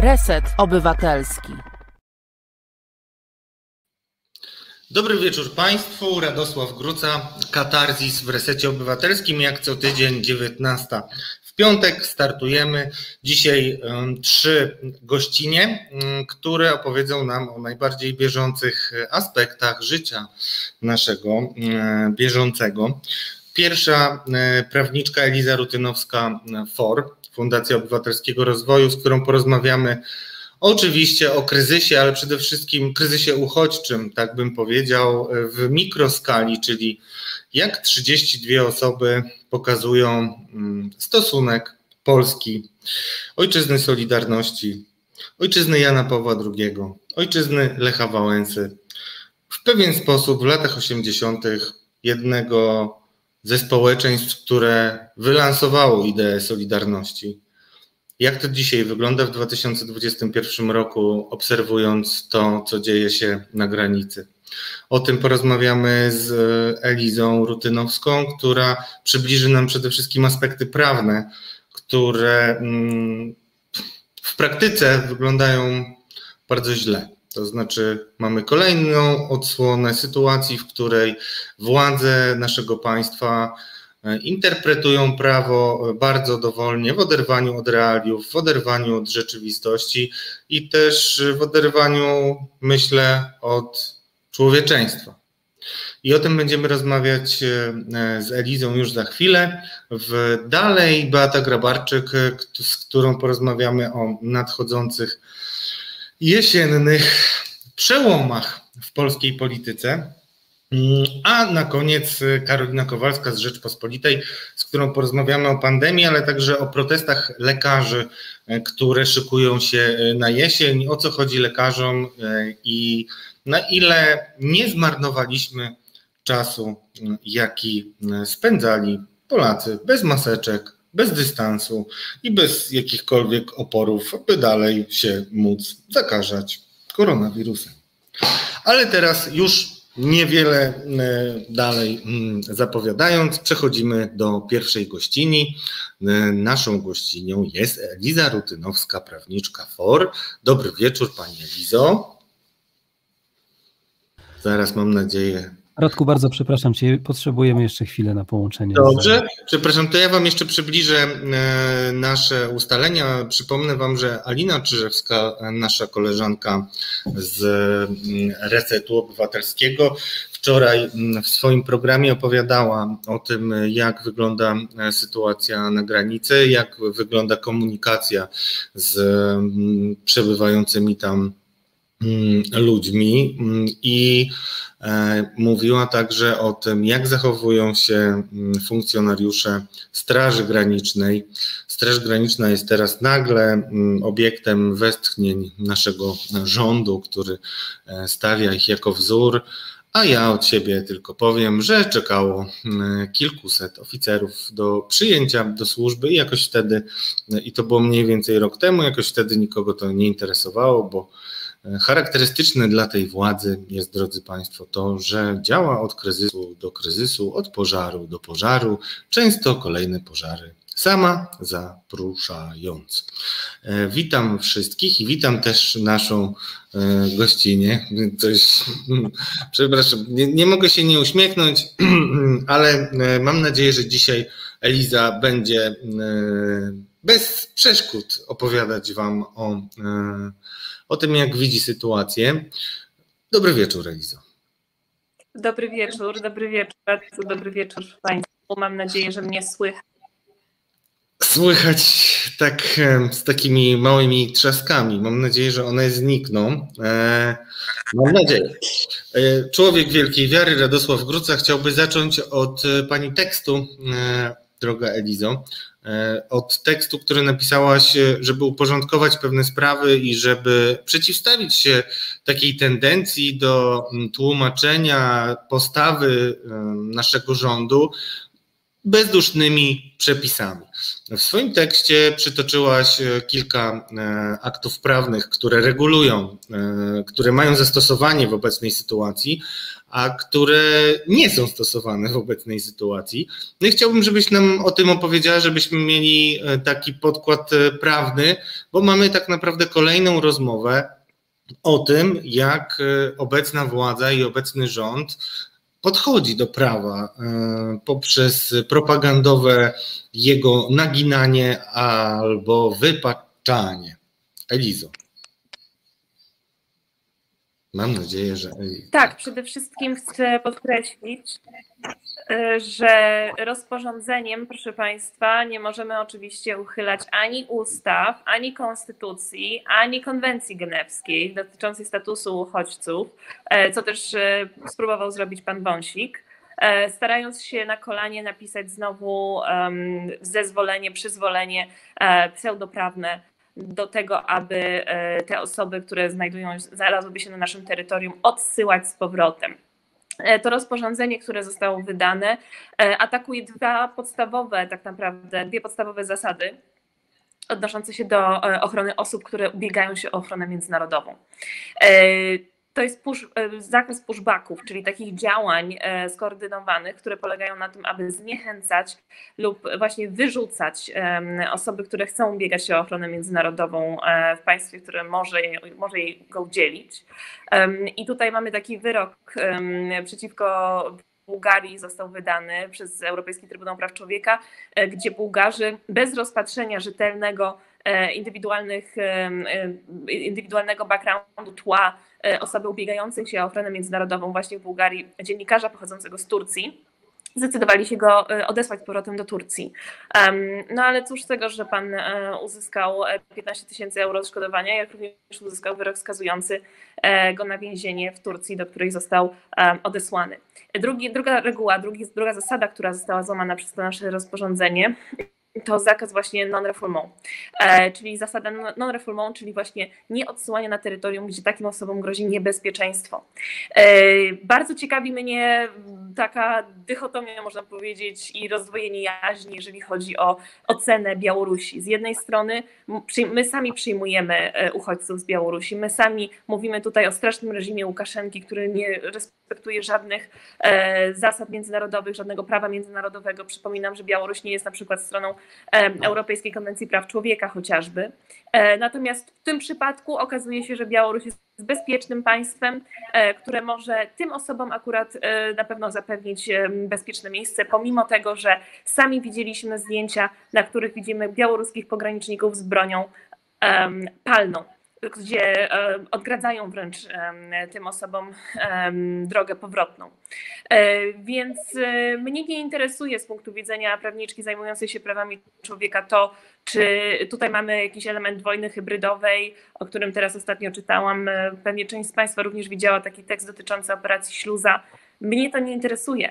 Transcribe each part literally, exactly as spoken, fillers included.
Reset Obywatelski. Dobry wieczór Państwu, Radosław Gruca, Katarzis w Resecie Obywatelskim, jak co tydzień dziewiętnastego. W piątek startujemy. Dzisiaj um, trzy gościnie, um, które opowiedzą nam o najbardziej bieżących aspektach życia naszego um, bieżącego. Pierwsza um, prawniczka Eliza Rutynowska-For, Fundacja Obywatelskiego Rozwoju, z którą porozmawiamy oczywiście o kryzysie, ale przede wszystkim kryzysie uchodźczym, tak bym powiedział, w mikroskali, czyli jak trzydzieści dwie osoby pokazują stosunek Polski, ojczyzny Solidarności, ojczyzny Jana Pawła drugiego, ojczyzny Lecha Wałęsy, w pewien sposób w latach osiemdziesiątych jednego ze społeczeństw, które wylansowało ideę Solidarności. Jak to dzisiaj wygląda w dwa tysiące dwudziestym pierwszym roku, obserwując to, co dzieje się na granicy? O tym porozmawiamy z Elizą Rutynowską, która przybliży nam przede wszystkim aspekty prawne, które w praktyce wyglądają bardzo źle. To znaczy mamy kolejną odsłonę sytuacji, w której władze naszego państwa interpretują prawo bardzo dowolnie, w oderwaniu od realiów, w oderwaniu od rzeczywistości i też w oderwaniu, myślę, od człowieczeństwa. I o tym będziemy rozmawiać z Elizą już za chwilę. W dalej Beata Grabarczyk, z którą porozmawiamy o nadchodzących jesiennych przełomach w polskiej polityce. A na koniec Karolina Kowalska z Rzeczpospolitej, z którą porozmawiamy o pandemii, ale także o protestach lekarzy, które szykują się na jesień, o co chodzi lekarzom i na ile nie zmarnowaliśmy czasu, jaki spędzali Polacy bez maseczek, bez dystansu i bez jakichkolwiek oporów, by dalej się móc zakażać koronawirusem. Ale teraz już niewiele dalej zapowiadając, przechodzimy do pierwszej gościni. Naszą gościnią jest Eliza Rutynowska, prawniczka For. Dobry wieczór Pani Elizo. Zaraz mam nadzieję. Radku, bardzo przepraszam Cię, potrzebujemy jeszcze chwilę na połączenie. Dobrze, przepraszam, to ja Wam jeszcze przybliżę nasze ustalenia. Przypomnę Wam, że Alina Czyżewska, nasza koleżanka z Resetu Obywatelskiego, wczoraj w swoim programie opowiadała o tym, jak wygląda sytuacja na granicy, jak wygląda komunikacja z przebywającymi tam ludźmi i mówiła także o tym, jak zachowują się funkcjonariusze Straży Granicznej. Straż Graniczna jest teraz nagle obiektem westchnień naszego rządu, który stawia ich jako wzór, a ja od siebie tylko powiem, że czekało kilkuset oficerów do przyjęcia do służby i jakoś wtedy, i to było mniej więcej rok temu, jakoś wtedy nikogo to nie interesowało, bo charakterystyczne dla tej władzy jest, drodzy Państwo, to, że działa od kryzysu do kryzysu, od pożaru do pożaru, często kolejne pożary sama zapruszając. Witam wszystkich i witam też naszą gościnę. Coś, przepraszam, nie, nie mogę się nie uśmiechnąć, ale mam nadzieję, że dzisiaj Eliza będzie bez przeszkód opowiadać Wam o o tym, jak widzi sytuację. Dobry wieczór, Elizo. Dobry wieczór, dobry wieczór, dobry wieczór Państwu. Mam nadzieję, że mnie słychać. Słychać tak z takimi małymi trzaskami. Mam nadzieję, że one znikną. Mam nadzieję. Człowiek wielkiej wiary, Radosław Gruca, chciałby zacząć od Pani tekstu, droga Elizo. Od tekstu, który napisałaś, żeby uporządkować pewne sprawy i żeby przeciwstawić się takiej tendencji do tłumaczenia postawy naszego rządu bezdusznymi przepisami. W swoim tekście przytoczyłaś kilka aktów prawnych, które regulują, które mają zastosowanie w obecnej sytuacji, a które nie są stosowane w obecnej sytuacji. No i chciałbym, żebyś nam o tym opowiedziała, żebyśmy mieli taki podkład prawny, bo mamy tak naprawdę kolejną rozmowę o tym, jak obecna władza i obecny rząd podchodzi do prawa poprzez propagandowe jego naginanie albo wypaczanie. Elizo. Mam nadzieję, że... Tak, przede wszystkim chcę podkreślić, że rozporządzeniem, proszę Państwa, nie możemy oczywiście uchylać ani ustaw, ani konstytucji, ani konwencji genewskiej dotyczącej statusu uchodźców, co też spróbował zrobić pan Wąsik, starając się na kolanie napisać znowu zezwolenie, przyzwolenie pseudoprawne do tego, aby te osoby, które znajdują, znalazłyby się na naszym terytorium, odsyłać z powrotem. To rozporządzenie, które zostało wydane, atakuje dwa podstawowe, tak naprawdę, dwie podstawowe zasady odnoszące się do ochrony osób, które ubiegają się o ochronę międzynarodową. To jest push, zakres pushbacków, czyli takich działań skoordynowanych, które polegają na tym, aby zniechęcać lub właśnie wyrzucać osoby, które chcą ubiegać się o ochronę międzynarodową w państwie, które może, może jej go udzielić. I tutaj mamy taki wyrok przeciwko Bułgarii, został wydany przez Europejski Trybunał Praw Człowieka, gdzie Bułgarzy bez rozpatrzenia rzetelnego indywidualnych, indywidualnego backgroundu, tła osoby ubiegającej się o ochronę międzynarodową właśnie w Bułgarii, dziennikarza pochodzącego z Turcji, zdecydowali się go odesłać z powrotem do Turcji. No ale cóż z tego, że pan uzyskał piętnaście tysięcy euro odszkodowania, jak również uzyskał wyrok skazujący go na więzienie w Turcji, do której został odesłany. Drugi, druga reguła, drugi, druga zasada, która została złamana przez to nasze rozporządzenie, to zakaz właśnie non-refoulement, czyli zasada non-refoulement, czyli właśnie nie odsyłanie na terytorium, gdzie takim osobom grozi niebezpieczeństwo. Bardzo ciekawi mnie taka dychotomia, można powiedzieć, i rozdwojenie jaźni, jeżeli chodzi o ocenę Białorusi. Z jednej strony my sami przyjmujemy uchodźców z Białorusi, my sami mówimy tutaj o strasznym reżimie Łukaszenki, który nie respektuje żadnych zasad międzynarodowych, żadnego prawa międzynarodowego. Przypominam, że Białoruś nie jest na przykład stroną Europejskiej Konwencji Praw Człowieka chociażby. Natomiast w tym przypadku okazuje się, że Białoruś jest bezpiecznym państwem, które może tym osobom akurat na pewno zapewnić bezpieczne miejsce, pomimo tego, że sami widzieliśmy zdjęcia, na których widzimy białoruskich pograniczników z bronią palną, gdzie odgradzają wręcz tym osobom drogę powrotną. Więc mnie nie interesuje z punktu widzenia prawniczki zajmującej się prawami człowieka to, czy tutaj mamy jakiś element wojny hybrydowej, o którym teraz ostatnio czytałam. Pewnie część z Państwa również widziała taki tekst dotyczący operacji Śluza. Mnie to nie interesuje,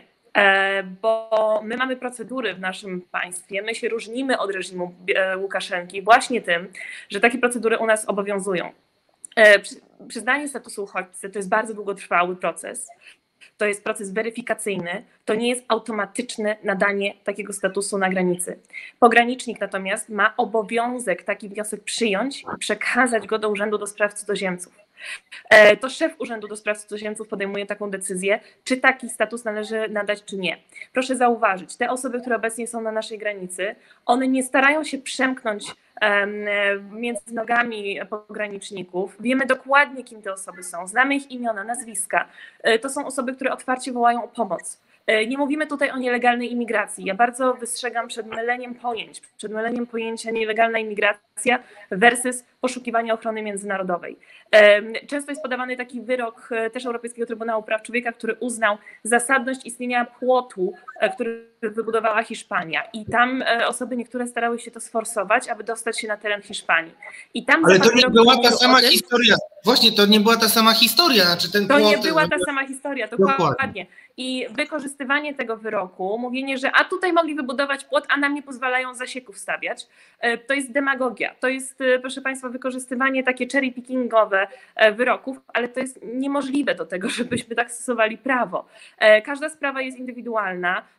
bo my mamy procedury w naszym państwie, my się różnimy od reżimu Łukaszenki właśnie tym, że takie procedury u nas obowiązują. Przyznanie statusu uchodźcy to jest bardzo długotrwały proces. To jest proces weryfikacyjny, to nie jest automatyczne nadanie takiego statusu na granicy. Pogranicznik natomiast ma obowiązek taki wniosek przyjąć i przekazać go do Urzędu do Spraw Cudzoziemców. To szef Urzędu do Spraw Cudzoziemców podejmuje taką decyzję, czy taki status należy nadać, czy nie. Proszę zauważyć, te osoby, które obecnie są na naszej granicy, one nie starają się przemknąć między nogami pograniczników. Wiemy dokładnie, kim te osoby są, znamy ich imiona, nazwiska. To są osoby, które otwarcie wołają o pomoc. Nie mówimy tutaj o nielegalnej imigracji. Ja bardzo wystrzegam przed myleniem pojęć, przed myleniem pojęcia nielegalna imigracja versus poszukiwanie ochrony międzynarodowej. Często jest podawany taki wyrok też Europejskiego Trybunału Praw Człowieka, który uznał zasadność istnienia płotu, który wybudowała Hiszpania. I tam osoby niektóre starały się to sforsować, aby dostać się na teren Hiszpanii. I tam Ale to nie była ta sama historia. Właśnie, to nie była ta sama historia. Znaczy ten to płot... nie była ta sama historia, dokładnie. dokładnie. I wykorzystywanie tego wyroku, mówienie, że a tutaj mogli wybudować płot, a nam nie pozwalają zasieków stawiać, to jest demagogia. To jest, proszę Państwa, wykorzystywanie takie cherry pickingowe wyroków, ale to jest niemożliwe do tego, żebyśmy tak stosowali prawo. Każda sprawa jest indywidualna.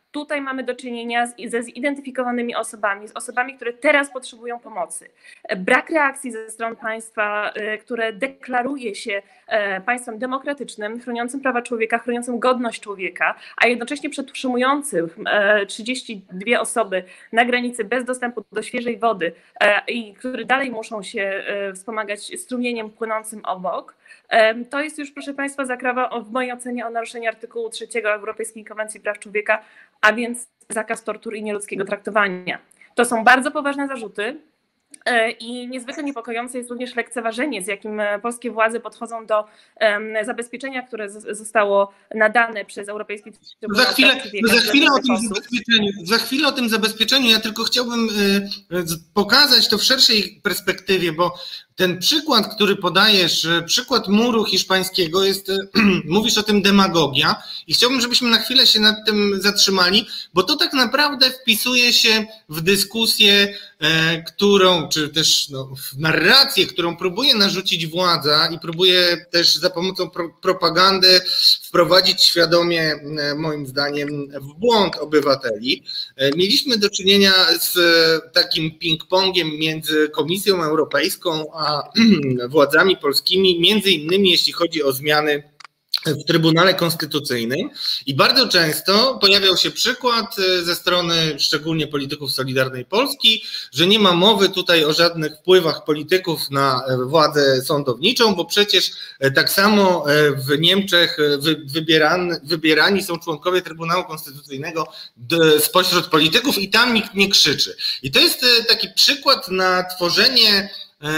Tutaj mamy do czynienia z, ze zidentyfikowanymi osobami, z osobami, które teraz potrzebują pomocy. Brak reakcji ze strony państwa, które deklaruje się państwem demokratycznym, chroniącym prawa człowieka, chroniącym godność człowieka, a jednocześnie przetrzymującym trzydzieści dwie osoby na granicy bez dostępu do świeżej wody i które dalej muszą się wspomagać strumieniem płynącym obok. To jest już, proszę państwa, zakrawa w mojej ocenie o naruszenie artykułu trzeciego Europejskiej Konwencji Praw Człowieka, a więc zakaz tortur i nieludzkiego traktowania. To są bardzo poważne zarzuty i niezwykle niepokojące jest również lekceważenie, z jakim polskie władze podchodzą do zabezpieczenia, które zostało nadane przez Europejski Trybunał Za chwilę, Praw Człowieka. za chwilę o tym zabezpieczeniu, za chwilę o tym zabezpieczeniu, ja tylko chciałbym pokazać to w szerszej perspektywie, bo ten przykład, który podajesz, przykład muru hiszpańskiego jest, mówisz o tym demagogia i chciałbym, żebyśmy na chwilę się nad tym zatrzymali, bo to tak naprawdę wpisuje się w dyskusję, którą, czy też no, w narrację, którą próbuje narzucić władza i próbuje też za pomocą pro, propagandy wprowadzić świadomie, moim zdaniem, w błąd obywateli. Mieliśmy do czynienia z takim ping-pongiem między Komisją Europejską a władzami polskimi, między innymi jeśli chodzi o zmiany w Trybunale Konstytucyjnym i bardzo często pojawiał się przykład ze strony szczególnie polityków Solidarnej Polski, że nie ma mowy tutaj o żadnych wpływach polityków na władzę sądowniczą, bo przecież tak samo w Niemczech wybierani, wybierani są członkowie Trybunału Konstytucyjnego spośród polityków i tam nikt nie krzyczy. I to jest taki przykład na tworzenie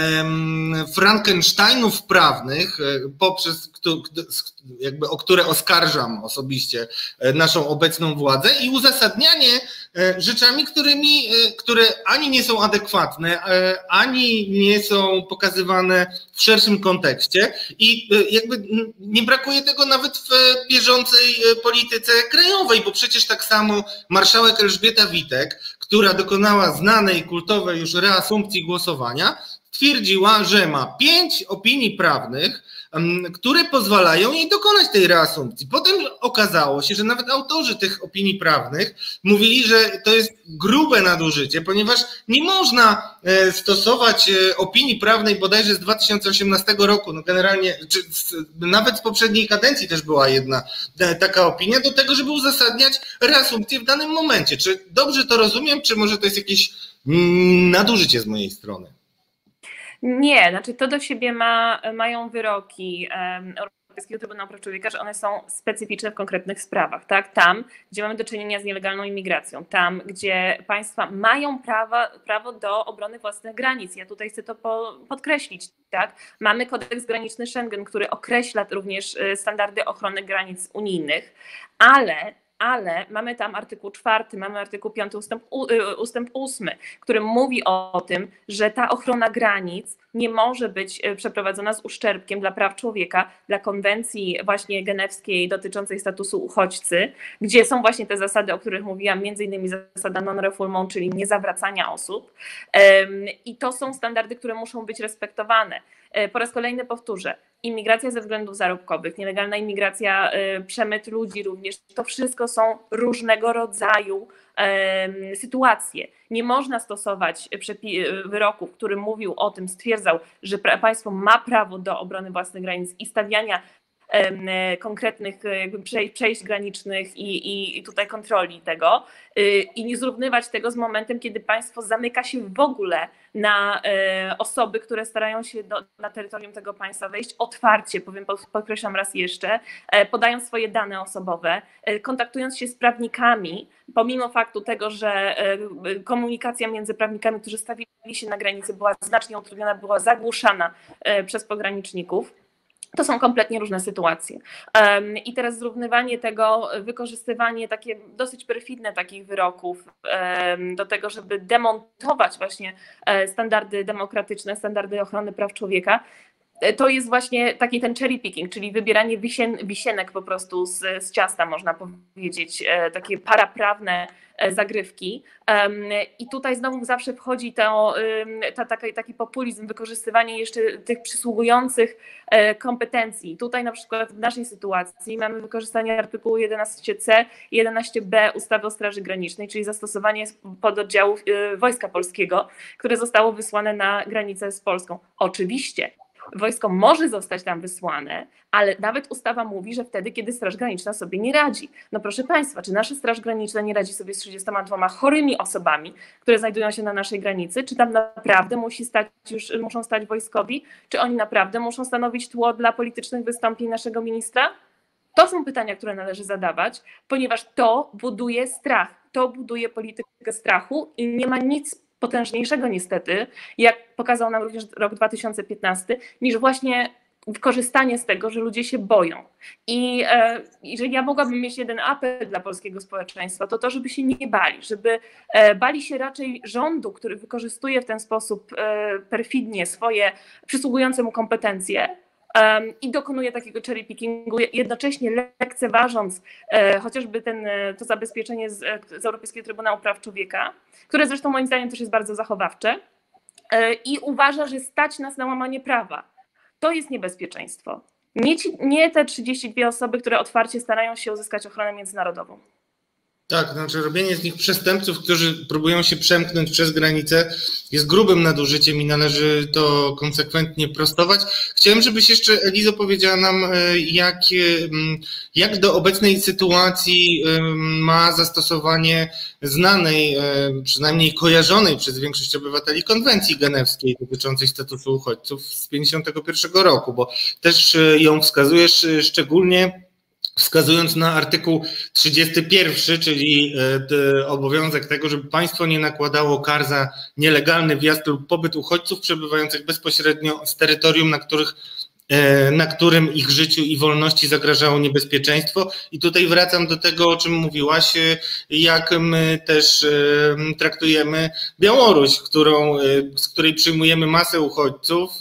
Frankensteinów prawnych, poprzez jakby o które oskarżam osobiście naszą obecną władzę i uzasadnianie rzeczami, którymi, które ani nie są adekwatne, ani nie są pokazywane w szerszym kontekście i jakby nie brakuje tego nawet w bieżącej polityce krajowej, bo przecież tak samo marszałek Elżbieta Witek, która dokonała znanej, kultowej już reasumpcji głosowania, twierdziła, że ma pięć opinii prawnych, które pozwalają jej dokonać tej reasumpcji. Potem okazało się, że nawet autorzy tych opinii prawnych mówili, że to jest grube nadużycie, ponieważ nie można stosować opinii prawnej bodajże z dwa tysiące osiemnastego roku, no generalnie, czy nawet z poprzedniej kadencji też była jedna taka opinia, do tego, żeby uzasadniać reasumpcję w danym momencie. Czy dobrze to rozumiem, czy może to jest jakieś nadużycie z mojej strony? Nie, znaczy to do siebie ma, mają wyroki Europejskiego Trybunału Praw Człowieka, że one są specyficzne w konkretnych sprawach, tak? Tam, gdzie mamy do czynienia z nielegalną imigracją, tam, gdzie państwa mają prawa, prawo do obrony własnych granic. Ja tutaj chcę to po, podkreślić, tak? Mamy kodeks graniczny Schengen, który określa również standardy ochrony granic unijnych, ale ale mamy tam artykuł czwarty, mamy artykuł piąty ustęp, ustęp ósmy, który mówi o tym, że ta ochrona granic nie może być przeprowadzona z uszczerbkiem dla praw człowieka, dla konwencji właśnie genewskiej dotyczącej statusu uchodźcy, gdzie są właśnie te zasady, o których mówiłam, między innymi zasada non-refoulement, czyli niezawracania osób. I to są standardy, które muszą być respektowane. Po raz kolejny powtórzę, imigracja ze względów zarobkowych, nielegalna imigracja, przemyt ludzi również, to wszystko są różnego rodzaju sytuacje. Nie można stosować wyroku, który mówił o tym, stwierdzał, że państwo ma prawo do obrony własnych granic i stawiania konkretnych jakby przejść granicznych i, i, i tutaj kontroli tego i nie zrównywać tego z momentem, kiedy państwo zamyka się w ogóle na osoby, które starają się do, na terytorium tego państwa wejść otwarcie, powiem, podkreślam raz jeszcze, podają swoje dane osobowe, kontaktując się z prawnikami, pomimo faktu tego, że komunikacja między prawnikami, którzy stawili się na granicy, była znacznie utrudniona, była zagłuszana przez pograniczników. To są kompletnie różne sytuacje. I teraz zrównywanie tego, wykorzystywanie takie dosyć perfidne takich wyroków do tego, żeby demontować właśnie standardy demokratyczne, standardy ochrony praw człowieka, to jest właśnie taki ten cherry picking, czyli wybieranie wisien, wisienek po prostu z, z ciasta, można powiedzieć, takie paraprawne zagrywki. I tutaj znowu zawsze wchodzi to, to taki, taki populizm, wykorzystywanie jeszcze tych przysługujących kompetencji. Tutaj na przykład w naszej sytuacji mamy wykorzystanie artykułu jedenaście c i jedenaście b ustawy o Straży Granicznej, czyli zastosowanie pododdziałów Wojska Polskiego, które zostało wysłane na granicę z Polską. Oczywiście wojsko może zostać tam wysłane, ale nawet ustawa mówi, że wtedy, kiedy Straż Graniczna sobie nie radzi. No proszę Państwa, czy nasza Straż Graniczna nie radzi sobie z trzydziestoma dwoma chorymi osobami, które znajdują się na naszej granicy? Czy tam naprawdę musi stać już, muszą stać wojskowi? Czy oni naprawdę muszą stanowić tło dla politycznych wystąpień naszego ministra? To są pytania, które należy zadawać, ponieważ to buduje strach, to buduje politykę strachu i nie ma nic potężniejszego niestety, jak pokazał nam również rok dwa tysiące piętnasty, niż właśnie korzystanie z tego, że ludzie się boją. I e, jeżeli ja mogłabym mieć jeden apel dla polskiego społeczeństwa, to to, żeby się nie bali, żeby e, bali się raczej rządu, który wykorzystuje w ten sposób e, perfidnie swoje przysługujące mu kompetencje, Um, i dokonuje takiego cherry pickingu, jednocześnie lekceważąc e, chociażby ten, to zabezpieczenie z, z Europejskiego Trybunału Praw Człowieka, które zresztą moim zdaniem też jest bardzo zachowawcze, e, i uważa, że stać nas na łamanie prawa. To jest niebezpieczeństwo. Nie, ci, nie te trzydzieści dwie osoby, które otwarcie starają się uzyskać ochronę międzynarodową. Tak, znaczy robienie z nich przestępców, którzy próbują się przemknąć przez granicę, jest grubym nadużyciem i należy to konsekwentnie prostować. Chciałem, żebyś jeszcze, Elizo, powiedziała nam, jak, jak do obecnej sytuacji ma zastosowanie znanej, przynajmniej kojarzonej przez większość obywateli konwencji genewskiej dotyczącej statusu uchodźców z pięćdziesiątego pierwszego roku, bo też ją wskazujesz szczególnie, wskazując na artykuł trzydziesty pierwszy, czyli obowiązek tego, żeby państwo nie nakładało kar za nielegalny wjazd lub pobyt uchodźców przebywających bezpośrednio z terytorium, na których na którym ich życiu i wolności zagrażało niebezpieczeństwo. I tutaj wracam do tego, o czym mówiłaś, jak my też traktujemy Białoruś, którą, z której przyjmujemy masę uchodźców.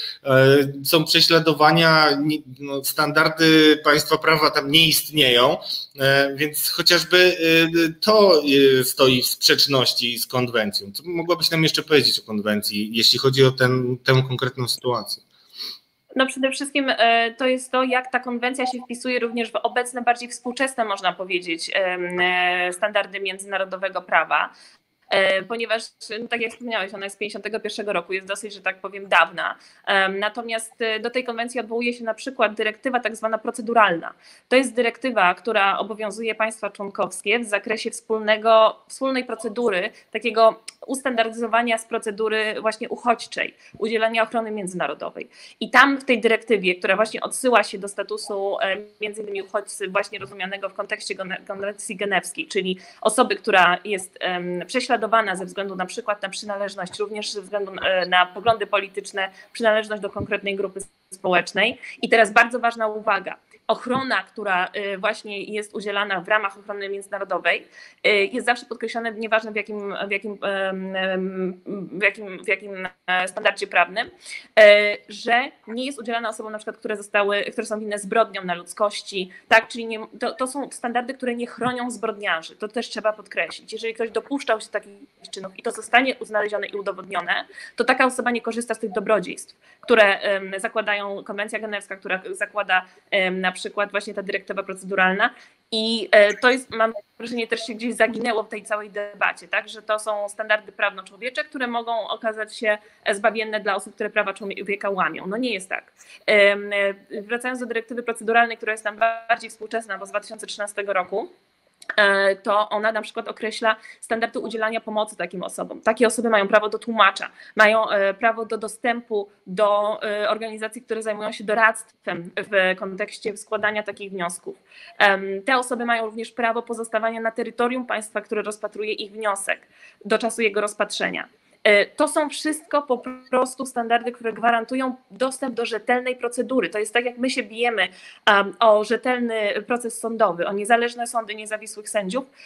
Są prześladowania, standardy państwa prawa tam nie istnieją, więc chociażby to stoi w sprzeczności z konwencją. Co mogłabyś nam jeszcze powiedzieć o konwencji, jeśli chodzi o ten, tę konkretną sytuację? No przede wszystkim to jest to, jak ta konwencja się wpisuje również w obecne, bardziej współczesne, można powiedzieć, standardy międzynarodowego prawa. Ponieważ, no tak jak wspomniałeś, ona jest z pięćdziesiątego pierwszego roku, jest dosyć, że tak powiem, dawna. Natomiast do tej konwencji odwołuje się na przykład dyrektywa tak zwana proceduralna. To jest dyrektywa, która obowiązuje państwa członkowskie w zakresie wspólnego, wspólnej procedury, takiego ustandaryzowania z procedury właśnie uchodźczej, udzielania ochrony międzynarodowej. I tam w tej dyrektywie, która właśnie odsyła się do statusu między innymi uchodźcy właśnie rozumianego w kontekście konwencji genewskiej, czyli osoby, która jest prześladowana ze względu na przykład na przynależność, również ze względu na poglądy polityczne, przynależność do konkretnej grupy społecznej. I teraz bardzo ważna uwaga. Ochrona, która właśnie jest udzielana w ramach ochrony międzynarodowej, jest zawsze podkreślane, nieważne w jakim, w jakim, w jakim, w jakim standardzie prawnym, że nie jest udzielana osobom, na przykład, które zostały, które są winne zbrodniom na ludzkości, tak, czyli nie, to, to są standardy, które nie chronią zbrodniarzy. To też trzeba podkreślić. Jeżeli ktoś dopuszczał się takich czynów i to zostanie uznalezione i udowodnione, to taka osoba nie korzysta z tych dobrodziejstw, które zakładają konwencja genewska, która zakłada na przykład właśnie ta dyrektywa proceduralna. I to jest, mam wrażenie, też się gdzieś zaginęło w tej całej debacie, tak, że to są standardy prawno-człowiecze, które mogą okazać się zbawienne dla osób, które prawa człowieka łamią. No nie jest tak. Wracając do dyrektywy proceduralnej, która jest nam bardziej współczesna, bo z dwa tysiące trzynastego roku, to ona na przykład określa standardy udzielania pomocy takim osobom. Takie osoby mają prawo do tłumacza, mają prawo do dostępu do organizacji, które zajmują się doradztwem w kontekście składania takich wniosków. Te osoby mają również prawo pozostawania na terytorium państwa, które rozpatruje ich wniosek do czasu jego rozpatrzenia. To są wszystko po prostu standardy, które gwarantują dostęp do rzetelnej procedury. To jest tak, jak my się bijemy um, o rzetelny proces sądowy, o niezależne sądy, niezawisłych sędziów.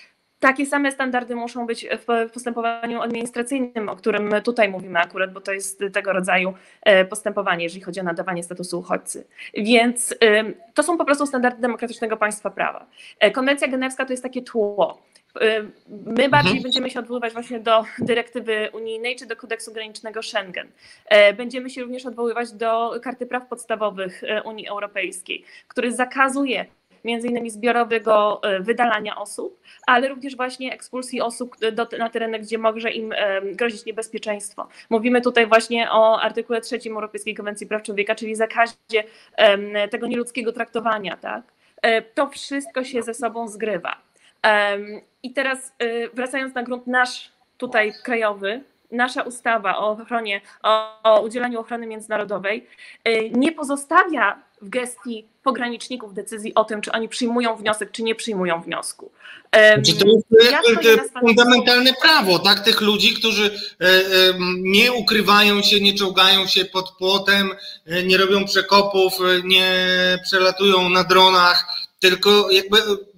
Takie same standardy muszą być w postępowaniu administracyjnym, o którym my tutaj mówimy akurat, bo to jest tego rodzaju postępowanie, jeżeli chodzi o nadawanie statusu uchodźcy. Więc to są po prostu standardy demokratycznego państwa prawa. Konwencja genewska to jest takie tło. My bardziej mhm. będziemy się odwoływać właśnie do dyrektywy unijnej czy do kodeksu granicznego Schengen. Będziemy się również odwoływać do Karty Praw Podstawowych Unii Europejskiej, który zakazuje między innymi zbiorowego wydalania osób, ale również właśnie ekspulsji osób do, na tereny, gdzie może im grozić niebezpieczeństwo. Mówimy tutaj właśnie o artykule trzecim Europejskiej Konwencji Praw Człowieka, czyli zakazie tego nieludzkiego traktowania. Tak? To wszystko się ze sobą zgrywa. I teraz wracając na grunt nasz tutaj krajowy, nasza ustawa o ochronie, o, o udzielaniu ochrony międzynarodowej nie pozostawia w gestii pograniczników decyzji o tym, czy oni przyjmują wniosek, czy nie przyjmują wniosku. Znaczy to jest ja fundamentalne prawo, tak, tych ludzi, którzy nie ukrywają się, nie czołgają się pod płotem, nie robią przekopów, nie przelatują na dronach, tylko jakby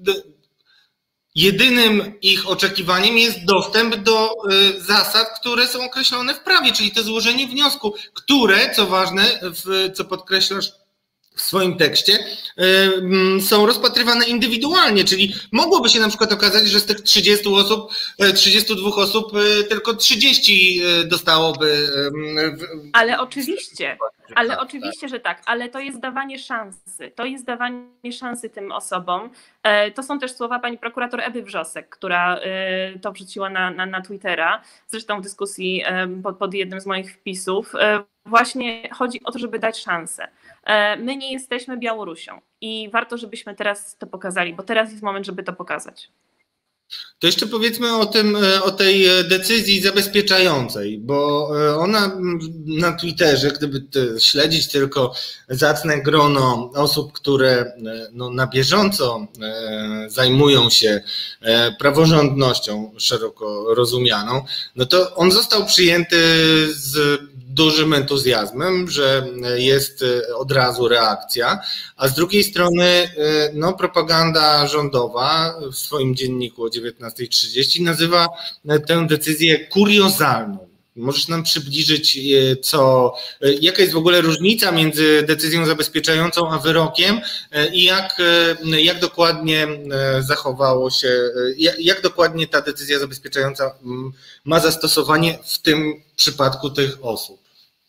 jedynym ich oczekiwaniem jest dostęp do zasad, które są określone w prawie, czyli to złożenie wniosku, które, co ważne, w, co podkreślasz w swoim tekście, są rozpatrywane indywidualnie, czyli mogłoby się na przykład okazać, że z tych trzydziestu osób, trzydziestu dwóch osób tylko trzydzieści dostałoby. Ale oczywiście, ale oczywiście, że tak, ale to jest dawanie szansy, to jest dawanie szansy tym osobom. To są też słowa pani prokurator Ewy Wrzosek, która to wrzuciła na, na, na Twittera, zresztą w dyskusji pod, pod jednym z moich wpisów. Właśnie chodzi o to, żeby dać szansę. My nie jesteśmy Białorusią i warto, żebyśmy teraz to pokazali, bo teraz jest moment, żeby to pokazać. To jeszcze powiedzmy o tym, o tej decyzji zabezpieczającej, bo ona na Twitterze, gdyby śledzić tylko zacne grono osób, które no, na bieżąco zajmują się praworządnością szeroko rozumianą, no to on został przyjęty z dużym entuzjazmem, że jest od razu reakcja, a z drugiej strony no, propaganda rządowa w swoim dzienniku o dziewiętnastej trzydzieści nazywa tę decyzję kuriozalną. Możesz nam przybliżyć, co, jaka jest w ogóle różnica między decyzją zabezpieczającą a wyrokiem i jak, jak dokładnie zachowało się, jak, jak dokładnie ta decyzja zabezpieczająca ma zastosowanie w tym przypadku tych osób?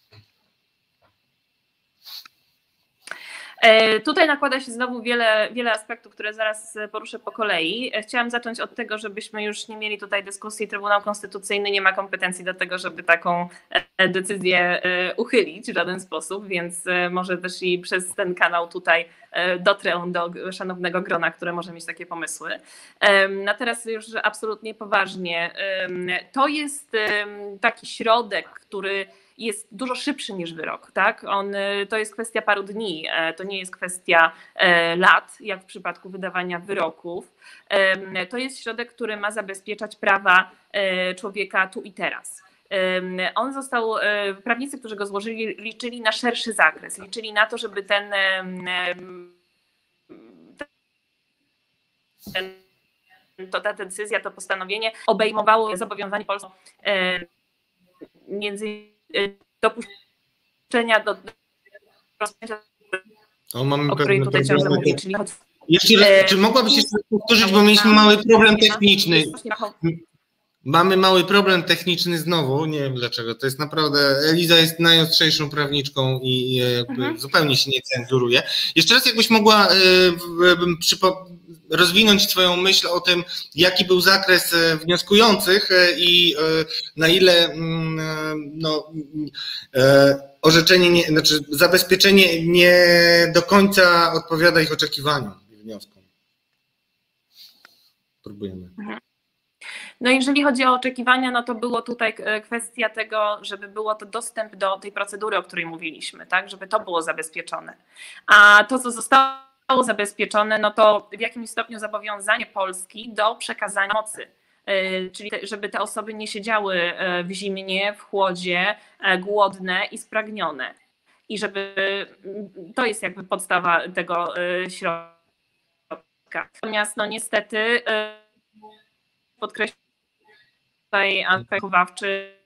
Tutaj nakłada się znowu wiele, wiele aspektów, które zaraz poruszę po kolei. Chciałam zacząć od tego, żebyśmy już nie mieli tutaj dyskusji. Trybunał Konstytucyjny nie ma kompetencji do tego, żeby taką decyzję uchylić w żaden sposób, więc może też i przez ten kanał tutaj dotrę do szanownego grona, które może mieć takie pomysły. A teraz już absolutnie poważnie. To jest taki środek, który jest dużo szybszy niż wyrok, tak? On, to jest kwestia paru dni, to nie jest kwestia lat, jak w przypadku wydawania wyroków. To jest środek, który ma zabezpieczać prawa człowieka tu i teraz. On został, prawnicy, którzy go złożyli, liczyli na szerszy zakres, liczyli na to, żeby ten, ten to ta decyzja, to postanowienie obejmowało zobowiązanie Polski między dopuszczenia do rozpoczęcia, o, mamy o której tutaj ciągle mówię. Czyli jeszcze raz, czy mogłabyś jeszcze powtórzyć, bo mieliśmy mały problem techniczny. Mamy mały problem techniczny znowu, nie wiem dlaczego, to jest naprawdę, Eliza jest najostrzejszą prawniczką i mhm. zupełnie się nie cenzuruje. Jeszcze raz jakbyś mogła rozwinąć twoją myśl o tym, jaki był zakres wnioskujących i na ile no, orzeczenie, nie, znaczy zabezpieczenie nie do końca odpowiada ich oczekiwaniom i wnioskom. Próbujemy. Mhm. No jeżeli chodzi o oczekiwania, no to było tutaj kwestia tego, żeby było to dostęp do tej procedury, o której mówiliśmy, tak, żeby to było zabezpieczone. A to, co zostało zabezpieczone, no to w jakimś stopniu zobowiązanie Polski do przekazania mocy, czyli żeby te osoby nie siedziały w zimnie, w chłodzie, głodne i spragnione. I żeby to jest jakby podstawa tego środka. Natomiast no niestety podkreślić tutaj aspekt wychowawczy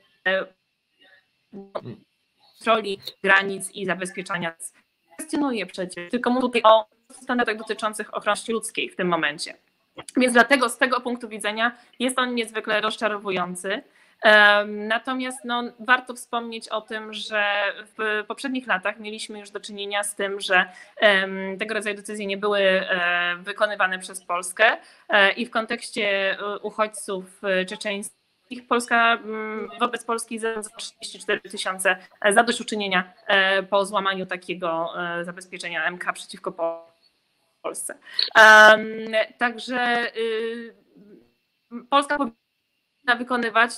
kontroli granic i zabezpieczania. Kwestionuje przecież, tylko mówię tutaj o standardach dotyczących ochrony ludzkiej w tym momencie. Więc dlatego z tego punktu widzenia jest on niezwykle rozczarowujący. Natomiast no, warto wspomnieć o tym, że w poprzednich latach mieliśmy już do czynienia z tym, że tego rodzaju decyzje nie były wykonywane przez Polskę i w kontekście uchodźców czeczeńskich Polska wobec Polski zarządziła trzydzieści cztery tysiące zadośćuczynienia po złamaniu takiego zabezpieczenia M K przeciwko Polsce. Także Polska powinna wykonywać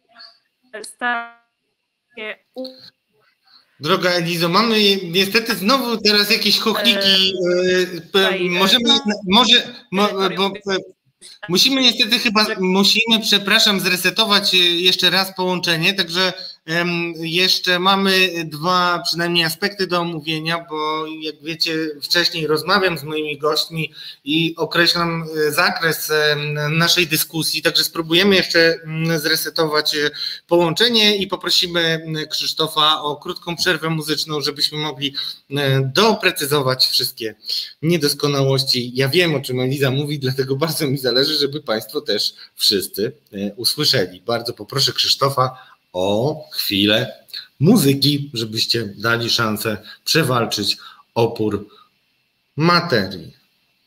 takie. Droga Elizo, mamy niestety znowu teraz jakieś chochliki. E, możemy, może, mo, bo, musimy niestety chyba, musimy, przepraszam, zresetować jeszcze raz połączenie, także jeszcze mamy dwa przynajmniej aspekty do omówienia, bo jak wiecie, wcześniej rozmawiam z moimi gośćmi i określam zakres naszej dyskusji, także spróbujemy jeszcze zresetować połączenie i poprosimy Krzysztofa o krótką przerwę muzyczną, żebyśmy mogli doprecyzować wszystkie niedoskonałości. Ja wiem, o czym Eliza mówi, dlatego bardzo mi zależy, żeby Państwo też wszyscy usłyszeli. Bardzo poproszę Krzysztofa o chwilę muzyki, żebyście dali szansę przewalczyć opór materii.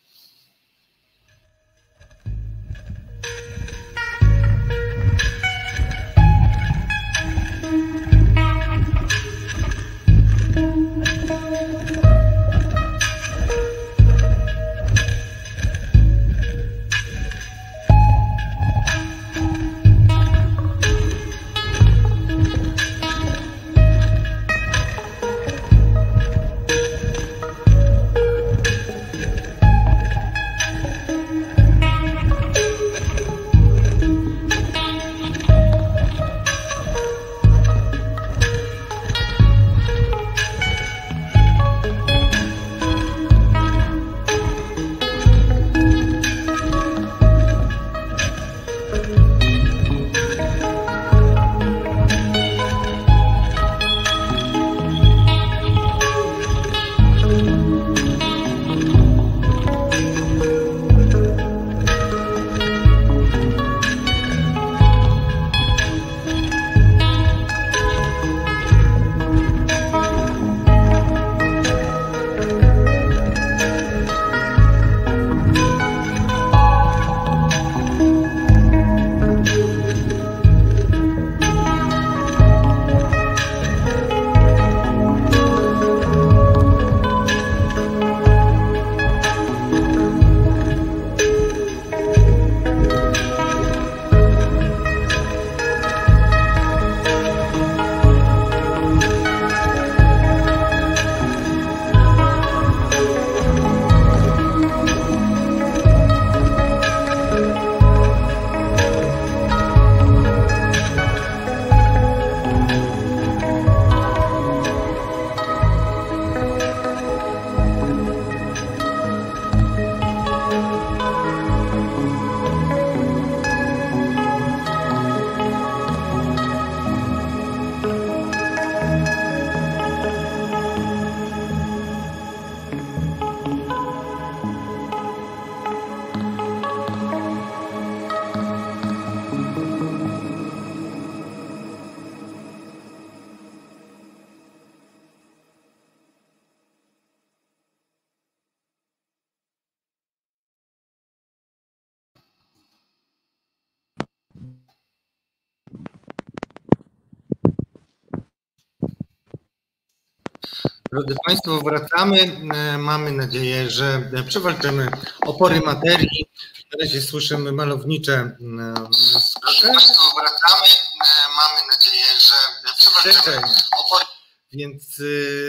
Drodzy Państwo, wracamy. Mamy nadzieję, że przewalczymy opory materii. Na razie słyszymy malownicze skrzeczenie. Drodzy Państwo, wracamy. Mamy nadzieję, że przewalczymy opory. Więc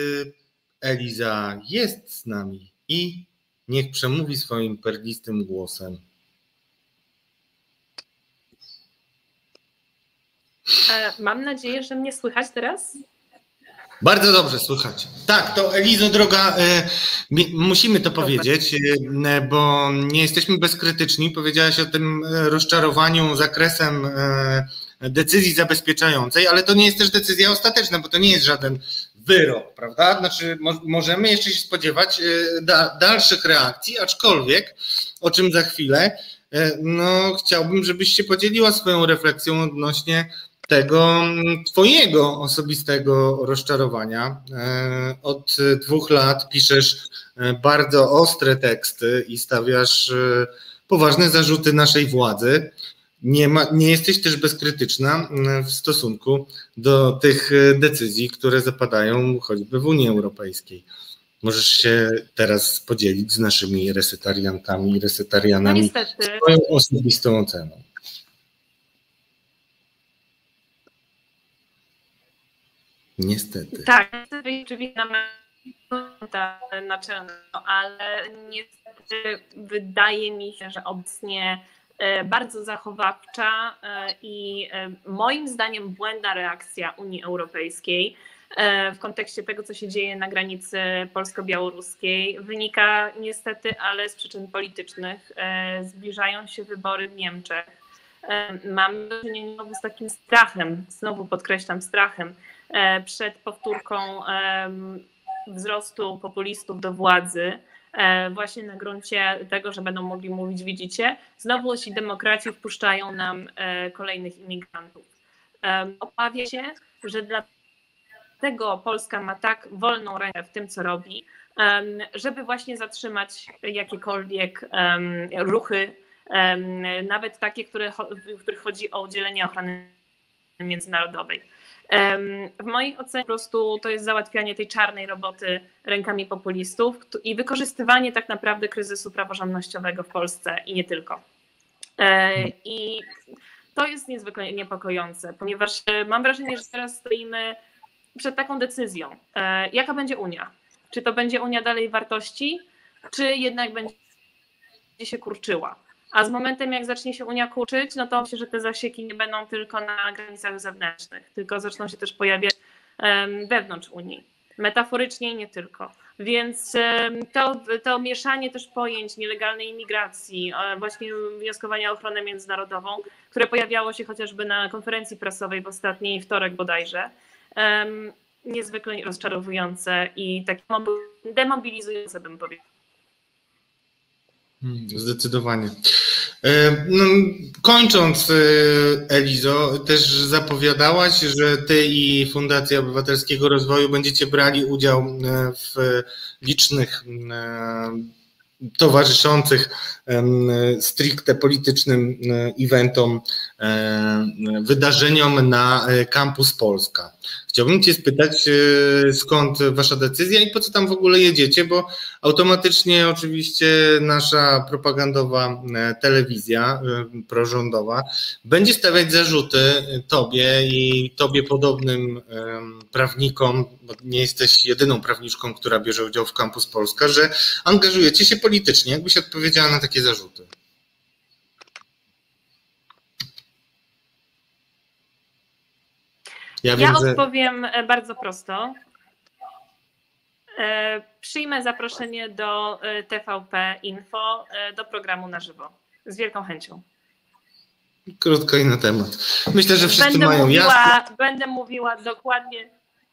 Eliza jest z nami i niech przemówi swoim perlistym głosem. Mam nadzieję, że mnie słychać teraz. Bardzo dobrze, słychać. Tak, to Elizo droga, musimy to powiedzieć, bo nie jesteśmy bezkrytyczni. Powiedziałaś o tym rozczarowaniu zakresem decyzji zabezpieczającej, ale to nie jest też decyzja ostateczna, bo to nie jest żaden wyrok, prawda? Znaczy możemy jeszcze się spodziewać dalszych reakcji, aczkolwiek, o czym za chwilę, no chciałbym, żebyś się podzieliła swoją refleksją odnośnie tego twojego osobistego rozczarowania. Od dwóch lat piszesz bardzo ostre teksty i stawiasz poważne zarzuty naszej władzy. Nie, ma, nie jesteś też bezkrytyczna w stosunku do tych decyzji, które zapadają choćby w Unii Europejskiej. Możesz się teraz podzielić z naszymi resetariankami i resetarianami no swoją osobistą oceną. Niestety. Tak, rzeczywiście naczelnego, ale niestety wydaje mi się, że obecnie bardzo zachowawcza i moim zdaniem błędna reakcja Unii Europejskiej w kontekście tego, co się dzieje na granicy polsko-białoruskiej wynika niestety, ale z przyczyn politycznych. Zbliżają się wybory w Niemczech. Mamy do czynienia z takim strachem, znowu podkreślam strachem, przed powtórką wzrostu populistów do władzy, właśnie na gruncie tego, że będą mogli mówić, widzicie, znowu ci demokraci wpuszczają nam kolejnych imigrantów. Obawia się, że dlatego Polska ma tak wolną rękę w tym, co robi, żeby właśnie zatrzymać jakiekolwiek ruchy, nawet takie, które, w których chodzi o udzielenie ochrony międzynarodowej. W mojej ocenie po prostu to jest załatwianie tej czarnej roboty rękami populistów i wykorzystywanie tak naprawdę kryzysu praworządnościowego w Polsce i nie tylko. I to jest niezwykle niepokojące, ponieważ mam wrażenie, że teraz stoimy przed taką decyzją. Jaka będzie Unia? Czy to będzie Unia dalej wartości, czy jednak będzie się kurczyła? A z momentem, jak zacznie się Unia kurczyć, no to myślę, że te zasieki nie będą tylko na granicach zewnętrznych, tylko zaczną się też pojawiać wewnątrz Unii. Metaforycznie i nie tylko. Więc to, to mieszanie też pojęć nielegalnej imigracji, właśnie wnioskowania o ochronę międzynarodową, które pojawiało się chociażby na konferencji prasowej w ostatni wtorek bodajże, niezwykle rozczarowujące i takie demobilizujące, bym powiedział. Zdecydowanie. No, kończąc, Elizo, też zapowiadałaś, że ty i Fundacja Obywatelskiego Rozwoju będziecie brali udział w licznych towarzyszących stricte politycznym eventom, wydarzeniom na Campus Polska. Chciałbym cię spytać, skąd wasza decyzja i po co tam w ogóle jedziecie, bo automatycznie oczywiście nasza propagandowa telewizja prorządowa będzie stawiać zarzuty tobie i tobie podobnym prawnikom, bo nie jesteś jedyną prawniczką, która bierze udział w Campus Polska, że angażujecie się politycznie. Jakbyś odpowiedziała na takie zarzuty? Ja, wiem, ja odpowiem że... bardzo prosto. Przyjmę zaproszenie do T V P Info, do programu na żywo. Z wielką chęcią. Krótko i na temat. Myślę, że wszyscy będę mają mówiła, jasne. Będę mówiła dokładnie.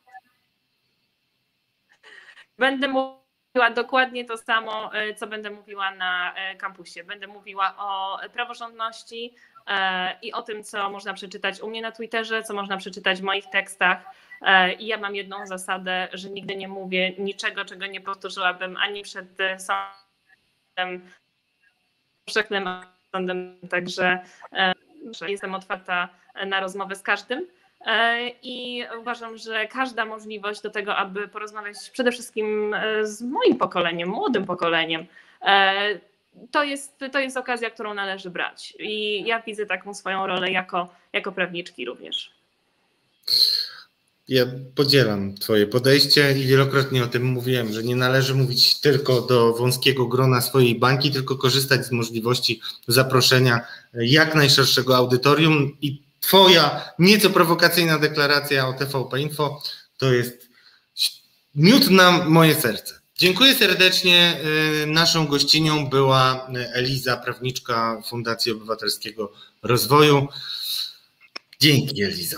Będę mówiła dokładnie to samo, co będę mówiła na kampusie. Będę mówiła o praworządności i o tym, co można przeczytać u mnie na Twitterze, co można przeczytać w moich tekstach. I ja mam jedną zasadę, że nigdy nie mówię niczego, czego nie powtórzyłabym ani przed sądem powszechnym sądem, także jestem otwarta na rozmowę z każdym. I uważam, że każda możliwość do tego, aby porozmawiać przede wszystkim z moim pokoleniem, młodym pokoleniem, to jest, to jest okazja, którą należy brać. I ja widzę taką swoją rolę jako, jako prawniczki również. Ja podzielam twoje podejście i wielokrotnie o tym mówiłem, że nie należy mówić tylko do wąskiego grona swojej bańki, tylko korzystać z możliwości zaproszenia jak najszerszego audytorium i twoja nieco prowokacyjna deklaracja o T V P Info to jest miód na moje serce. Dziękuję serdecznie. Naszą gościnią była Eliza, prawniczka Fundacji Obywatelskiego Rozwoju. Dzięki, Elizo.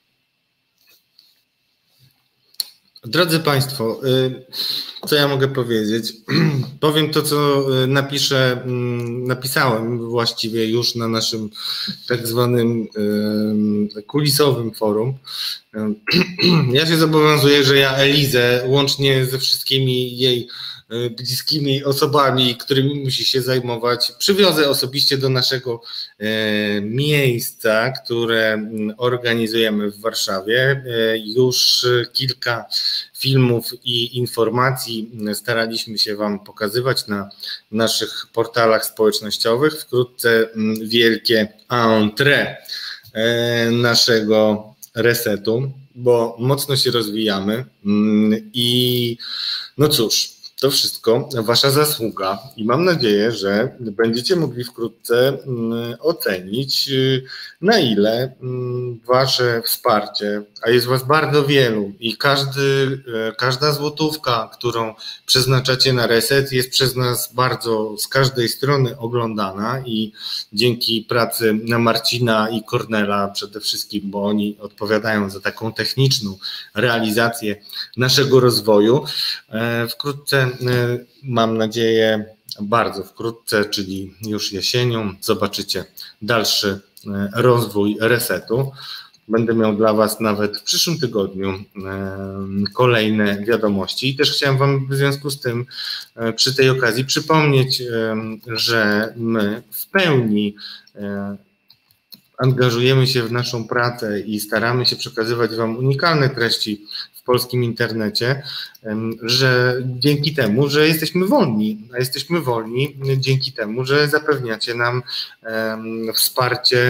Drodzy Państwo, co ja mogę powiedzieć? Powiem to, co napiszę, napisałem właściwie już na naszym tak zwanym kulisowym forum. Ja się zobowiązuję, że ja Elizę, łącznie ze wszystkimi jej bliskimi osobami, którymi musi się zajmować, przywiozę osobiście do naszego miejsca, które organizujemy w Warszawie. Już kilka filmów i informacji staraliśmy się Wam pokazywać na naszych portalach społecznościowych. Wkrótce wielkie entrée naszego resetu, bo mocno się rozwijamy i no cóż, to wszystko Wasza zasługa i mam nadzieję, że będziecie mogli wkrótce ocenić, na ile Wasze wsparcie, a jest Was bardzo wielu i każdy, każda złotówka, którą przeznaczacie na reset, jest przez nas bardzo z każdej strony oglądana i dzięki pracy na Marcina i Kornela przede wszystkim, bo oni odpowiadają za taką techniczną realizację naszego rozwoju. Wkrótce, mam nadzieję, bardzo wkrótce, czyli już jesienią, zobaczycie dalszy rozwój resetu. Będę miał dla Was nawet w przyszłym tygodniu kolejne wiadomości i też chciałem Wam w związku z tym przy tej okazji przypomnieć, że my w pełni angażujemy się w naszą pracę i staramy się przekazywać Wam unikalne treści w polskim internecie, że dzięki temu, że jesteśmy wolni, a jesteśmy wolni dzięki temu, że zapewniacie nam wsparcie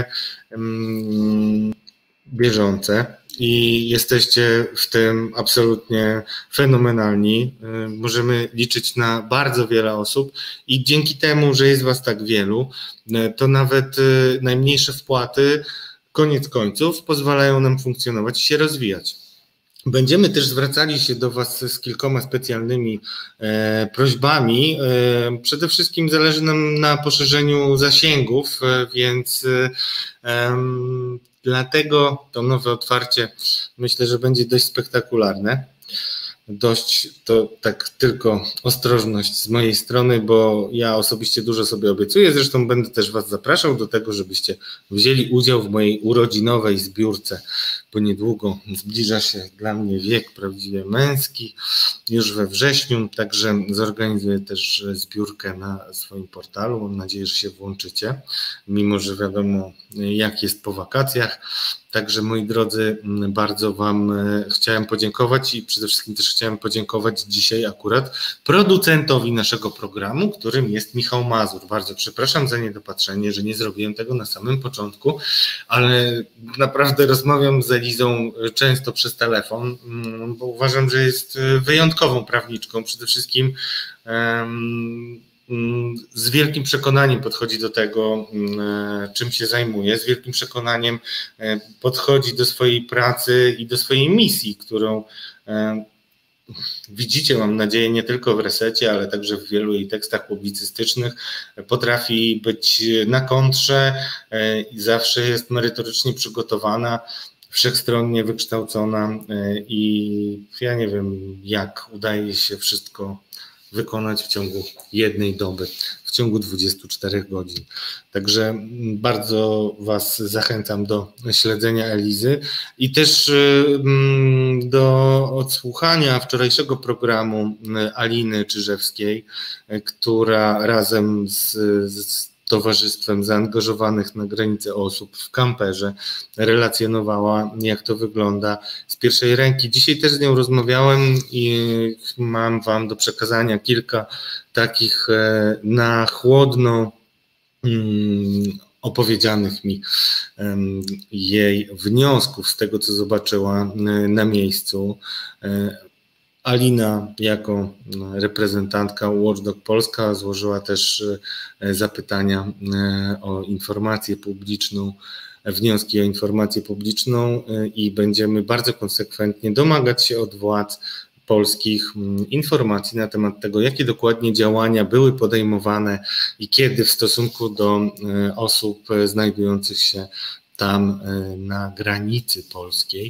bieżące i jesteście w tym absolutnie fenomenalni. Możemy liczyć na bardzo wiele osób i dzięki temu, że jest Was tak wielu, to nawet najmniejsze wpłaty koniec końców pozwalają nam funkcjonować i się rozwijać. Będziemy też zwracali się do Was z kilkoma specjalnymi e, prośbami. E, przede wszystkim zależy nam na poszerzeniu zasięgów, e, więc e, dlatego to nowe otwarcie myślę, że będzie dość spektakularne. Dość to tak tylko ostrożność z mojej strony, bo ja osobiście dużo sobie obiecuję, zresztą będę też Was zapraszał do tego, żebyście wzięli udział w mojej urodzinowej zbiórce, bo niedługo zbliża się dla mnie wiek prawdziwie męski, już we wrześniu, także zorganizuję też zbiórkę na swoim portalu, mam nadzieję, że się włączycie, mimo że wiadomo jak jest po wakacjach. Także moi drodzy, bardzo Wam chciałem podziękować i przede wszystkim też chciałem podziękować dzisiaj akurat producentowi naszego programu, którym jest Michał Mazur. Bardzo przepraszam za niedopatrzenie, że nie zrobiłem tego na samym początku, ale naprawdę rozmawiam z Elizą często przez telefon, bo uważam, że jest wyjątkową prawniczką. Przede wszystkim um, z wielkim przekonaniem podchodzi do tego, czym się zajmuje, z wielkim przekonaniem podchodzi do swojej pracy i do swojej misji, którą widzicie, mam nadzieję, nie tylko w resecie, ale także w wielu jej tekstach publicystycznych. Potrafi być na kontrze i zawsze jest merytorycznie przygotowana, wszechstronnie wykształcona i ja nie wiem, jak udaje się wszystko wykonać w ciągu jednej doby, w ciągu dwudziestu czterech godzin. Także bardzo Was zachęcam do śledzenia Elizy i też do odsłuchania wczorajszego programu Aliny Czyżewskiej, która razem z, z towarzystwem zaangażowanych na granicę osób w kamperze relacjonowała, jak to wygląda z pierwszej ręki. Dzisiaj też z nią rozmawiałem i mam Wam do przekazania kilka takich na chłodno opowiedzianych mi jej wniosków z tego, co zobaczyła na miejscu. Alina jako reprezentantka Watchdog Polska złożyła też zapytania o informację publiczną, wnioski o informację publiczną i będziemy bardzo konsekwentnie domagać się od władz polskich informacji na temat tego, jakie dokładnie działania były podejmowane i kiedy w stosunku do osób znajdujących się tam na granicy polskiej.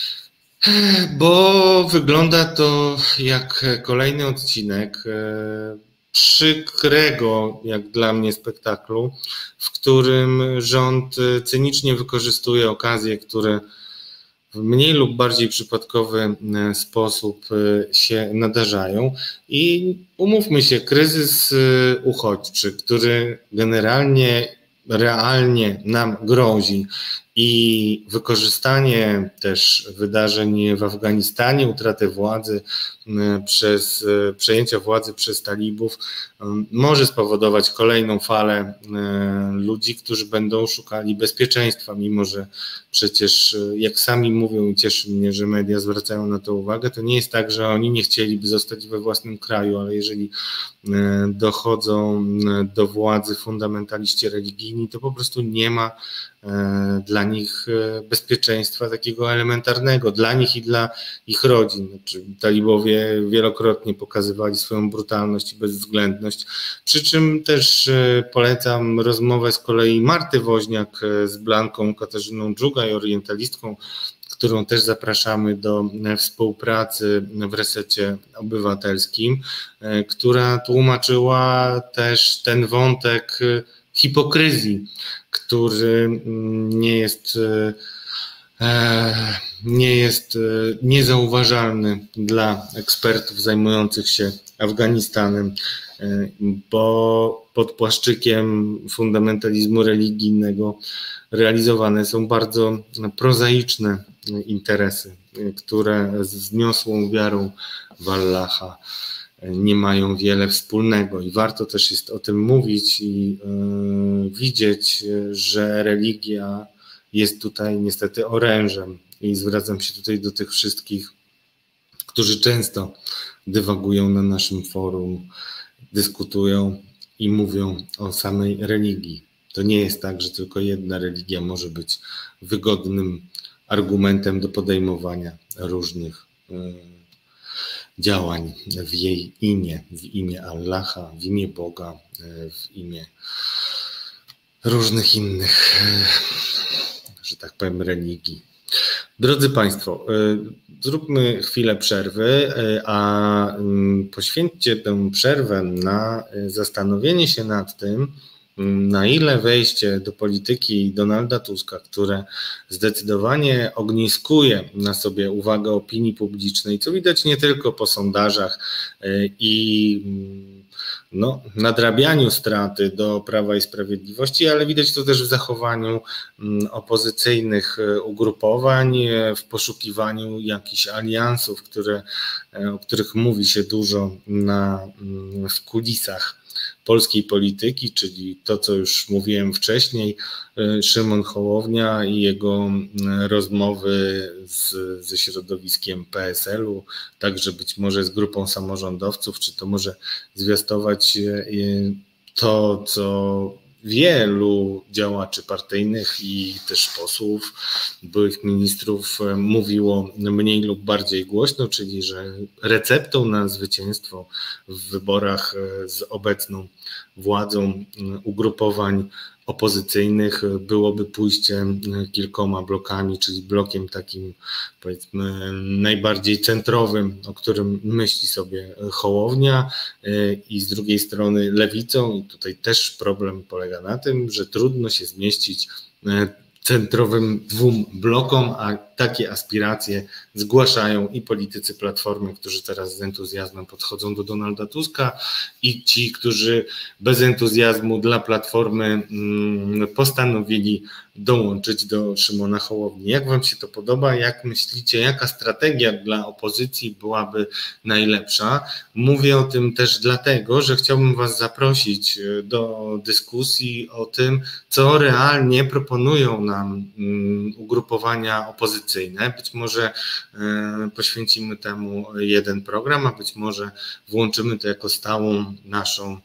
Bo wygląda to jak kolejny odcinek przykrego, jak dla mnie, spektaklu, w którym rząd cynicznie wykorzystuje okazje, które w mniej lub bardziej przypadkowy sposób się nadarzają. I umówmy się, kryzys uchodźczy, który generalnie, realnie nam grozi, i wykorzystanie też wydarzeń w Afganistanie, utratę władzy przez przejęcia władzy przez talibów może spowodować kolejną falę ludzi, którzy będą szukali bezpieczeństwa, mimo że przecież, jak sami mówią, i cieszy mnie, że media zwracają na to uwagę, to nie jest tak, że oni nie chcieliby zostać we własnym kraju, ale jeżeli dochodzą do władzy fundamentaliści religijni, to po prostu nie ma dla nich bezpieczeństwa takiego elementarnego, dla nich i dla ich rodzin. Znaczy, talibowie wielokrotnie pokazywali swoją brutalność i bezwzględność, przy czym też polecam rozmowę z kolei Marty Woźniak z Blanką Katarzyną Dżugaj, orientalistką, którą też zapraszamy do współpracy w Resecie Obywatelskim, która tłumaczyła też ten wątek hipokryzji, który nie jest, nie jest niezauważalny dla ekspertów zajmujących się Afganistanem, bo pod płaszczykiem fundamentalizmu religijnego realizowane są bardzo prozaiczne interesy, które z wzniosłą wiarą w Allaha nie mają wiele wspólnego i warto też jest o tym mówić i yy, widzieć, że religia jest tutaj niestety orężem i zwracam się tutaj do tych wszystkich, którzy często dywagują na naszym forum, dyskutują i mówią o samej religii. To nie jest tak, że tylko jedna religia może być wygodnym argumentem do podejmowania różnych yy, działań w jej imię, w imię Allaha, w imię Boga, w imię różnych innych, że tak powiem, religii. Drodzy Państwo, zróbmy chwilę przerwy, a poświęćcie tę przerwę na zastanowienie się nad tym, na ile wejście do polityki Donalda Tuska, które zdecydowanie ogniskuje na sobie uwagę opinii publicznej, co widać nie tylko po sondażach i no, nadrabianiu straty do Prawa i Sprawiedliwości, ale widać to też w zachowaniu opozycyjnych ugrupowań, w poszukiwaniu jakichś aliansów, które, o których mówi się dużo na, w kulisach polskiej polityki, czyli to, co już mówiłem wcześniej, Szymon Hołownia i jego rozmowy z, ze środowiskiem P S L u, także być może z grupą samorządowców, czy to może zwiastować to, co wielu działaczy partyjnych i też posłów, byłych ministrów mówiło mniej lub bardziej głośno, czyli że receptą na zwycięstwo w wyborach z obecną władzą ugrupowań opozycyjnych byłoby pójście kilkoma blokami, czyli blokiem takim, powiedzmy, najbardziej centrowym, o którym myśli sobie Hołownia, i z drugiej strony lewicą. I tutaj też problem polega na tym, że trudno się zmieścić centrowym dwóm blokom, a takie aspiracje zgłaszają i politycy Platformy, którzy teraz z entuzjazmem podchodzą do Donalda Tuska, i ci, którzy bez entuzjazmu dla Platformy postanowili dołączyć do Szymona Hołowni. Jak wam się to podoba? Jak myślicie, jaka strategia dla opozycji byłaby najlepsza? Mówię o tym też dlatego, że chciałbym was zaprosić do dyskusji o tym, co realnie proponują nam ugrupowania opozycyjne. Być może poświęcimy temu jeden program, a być może włączymy to jako stałą naszą,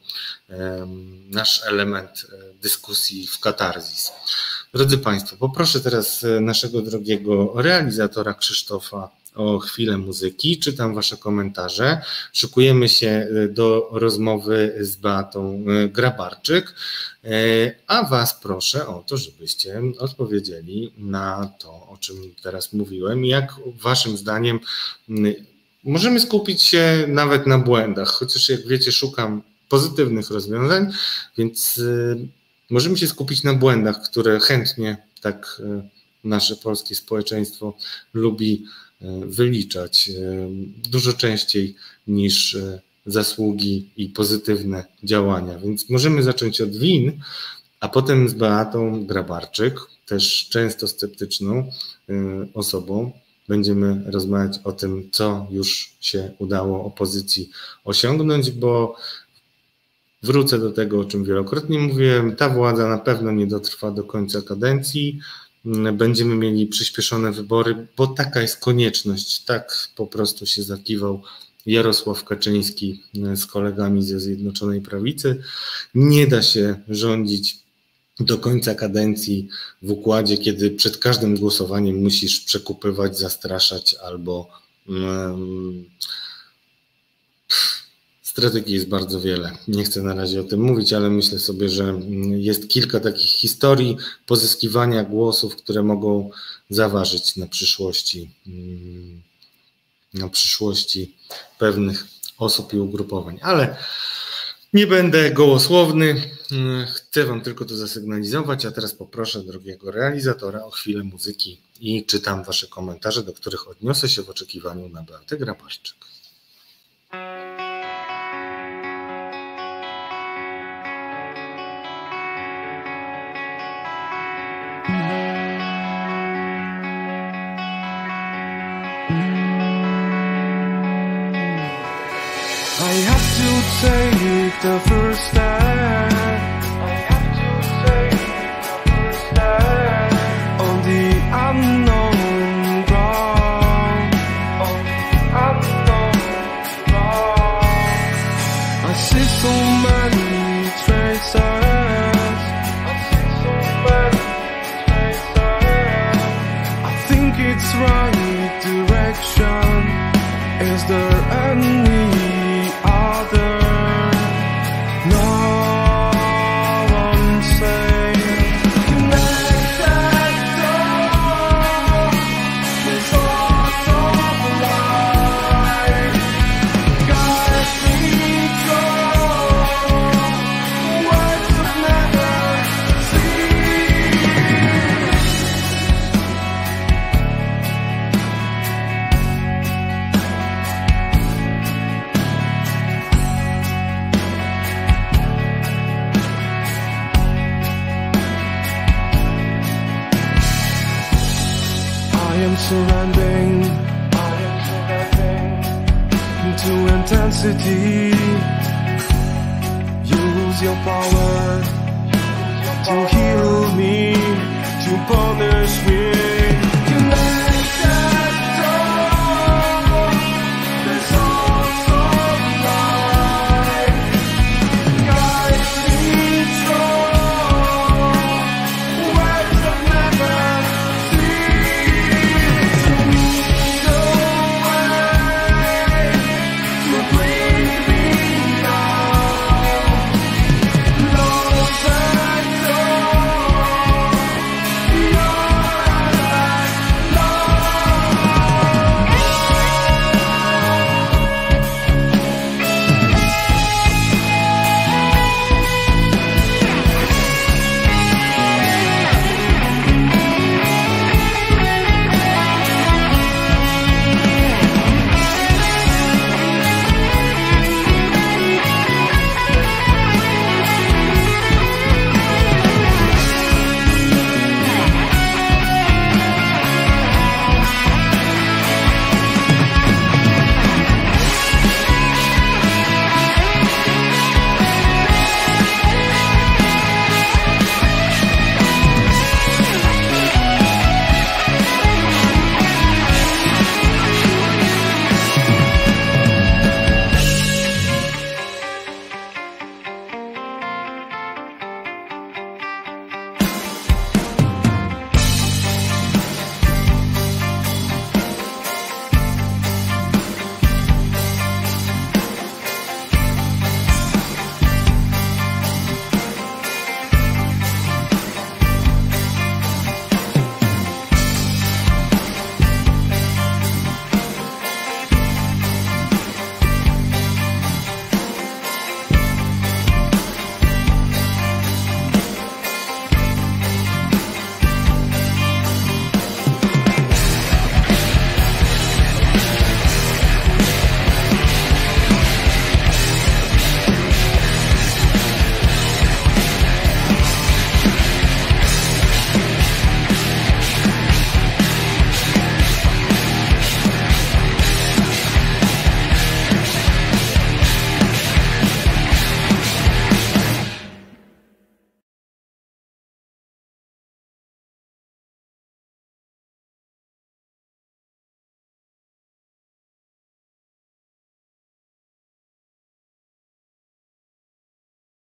nasz element dyskusji w Katarzys. Drodzy Państwo, poproszę teraz naszego drogiego realizatora Krzysztofa o chwilę muzyki, czytam wasze komentarze, szykujemy się do rozmowy z Beatą Grabarczyk, a was proszę o to, żebyście odpowiedzieli na to, o czym teraz mówiłem, jak waszym zdaniem możemy skupić się nawet na błędach, chociaż jak wiecie, szukam pozytywnych rozwiązań, więc możemy się skupić na błędach, które chętnie tak nasze polskie społeczeństwo lubi wyliczać dużo częściej niż zasługi i pozytywne działania. Więc możemy zacząć od win, a potem z Beatą Grabarczyk, też często sceptyczną osobą, będziemy rozmawiać o tym, co już się udało opozycji osiągnąć, bo wrócę do tego, o czym wielokrotnie mówiłem, ta władza na pewno nie dotrwa do końca kadencji, będziemy mieli przyspieszone wybory, bo taka jest konieczność, tak po prostu się zakiwał Jarosław Kaczyński z kolegami ze Zjednoczonej Prawicy. Nie da się rządzić do końca kadencji w układzie, kiedy przed każdym głosowaniem musisz przekupywać, zastraszać albo um, strategii jest bardzo wiele. Nie chcę na razie o tym mówić, ale myślę sobie, że jest kilka takich historii pozyskiwania głosów, które mogą zaważyć na przyszłości, na przyszłości pewnych osób i ugrupowań. Ale nie będę gołosłowny, chcę wam tylko to zasygnalizować, a teraz poproszę drogiego realizatora o chwilę muzyki i czytam wasze komentarze, do których odniosę się w oczekiwaniu na Beatę Grabarczyk. I have to take the first step. I have to take the first step on the unknown ground. On the unknown ground. I see so many traces. I see so many traces. I think it's right direction. Is there any other? No one saying connect that door with thoughts of life. Guide me through words I've never seen. I am surrendering, I am surrendering to intensity. Use your power to heal me, to punish me. Connect that door, there's also light. Guide me through words I've never Close that door, you're alive.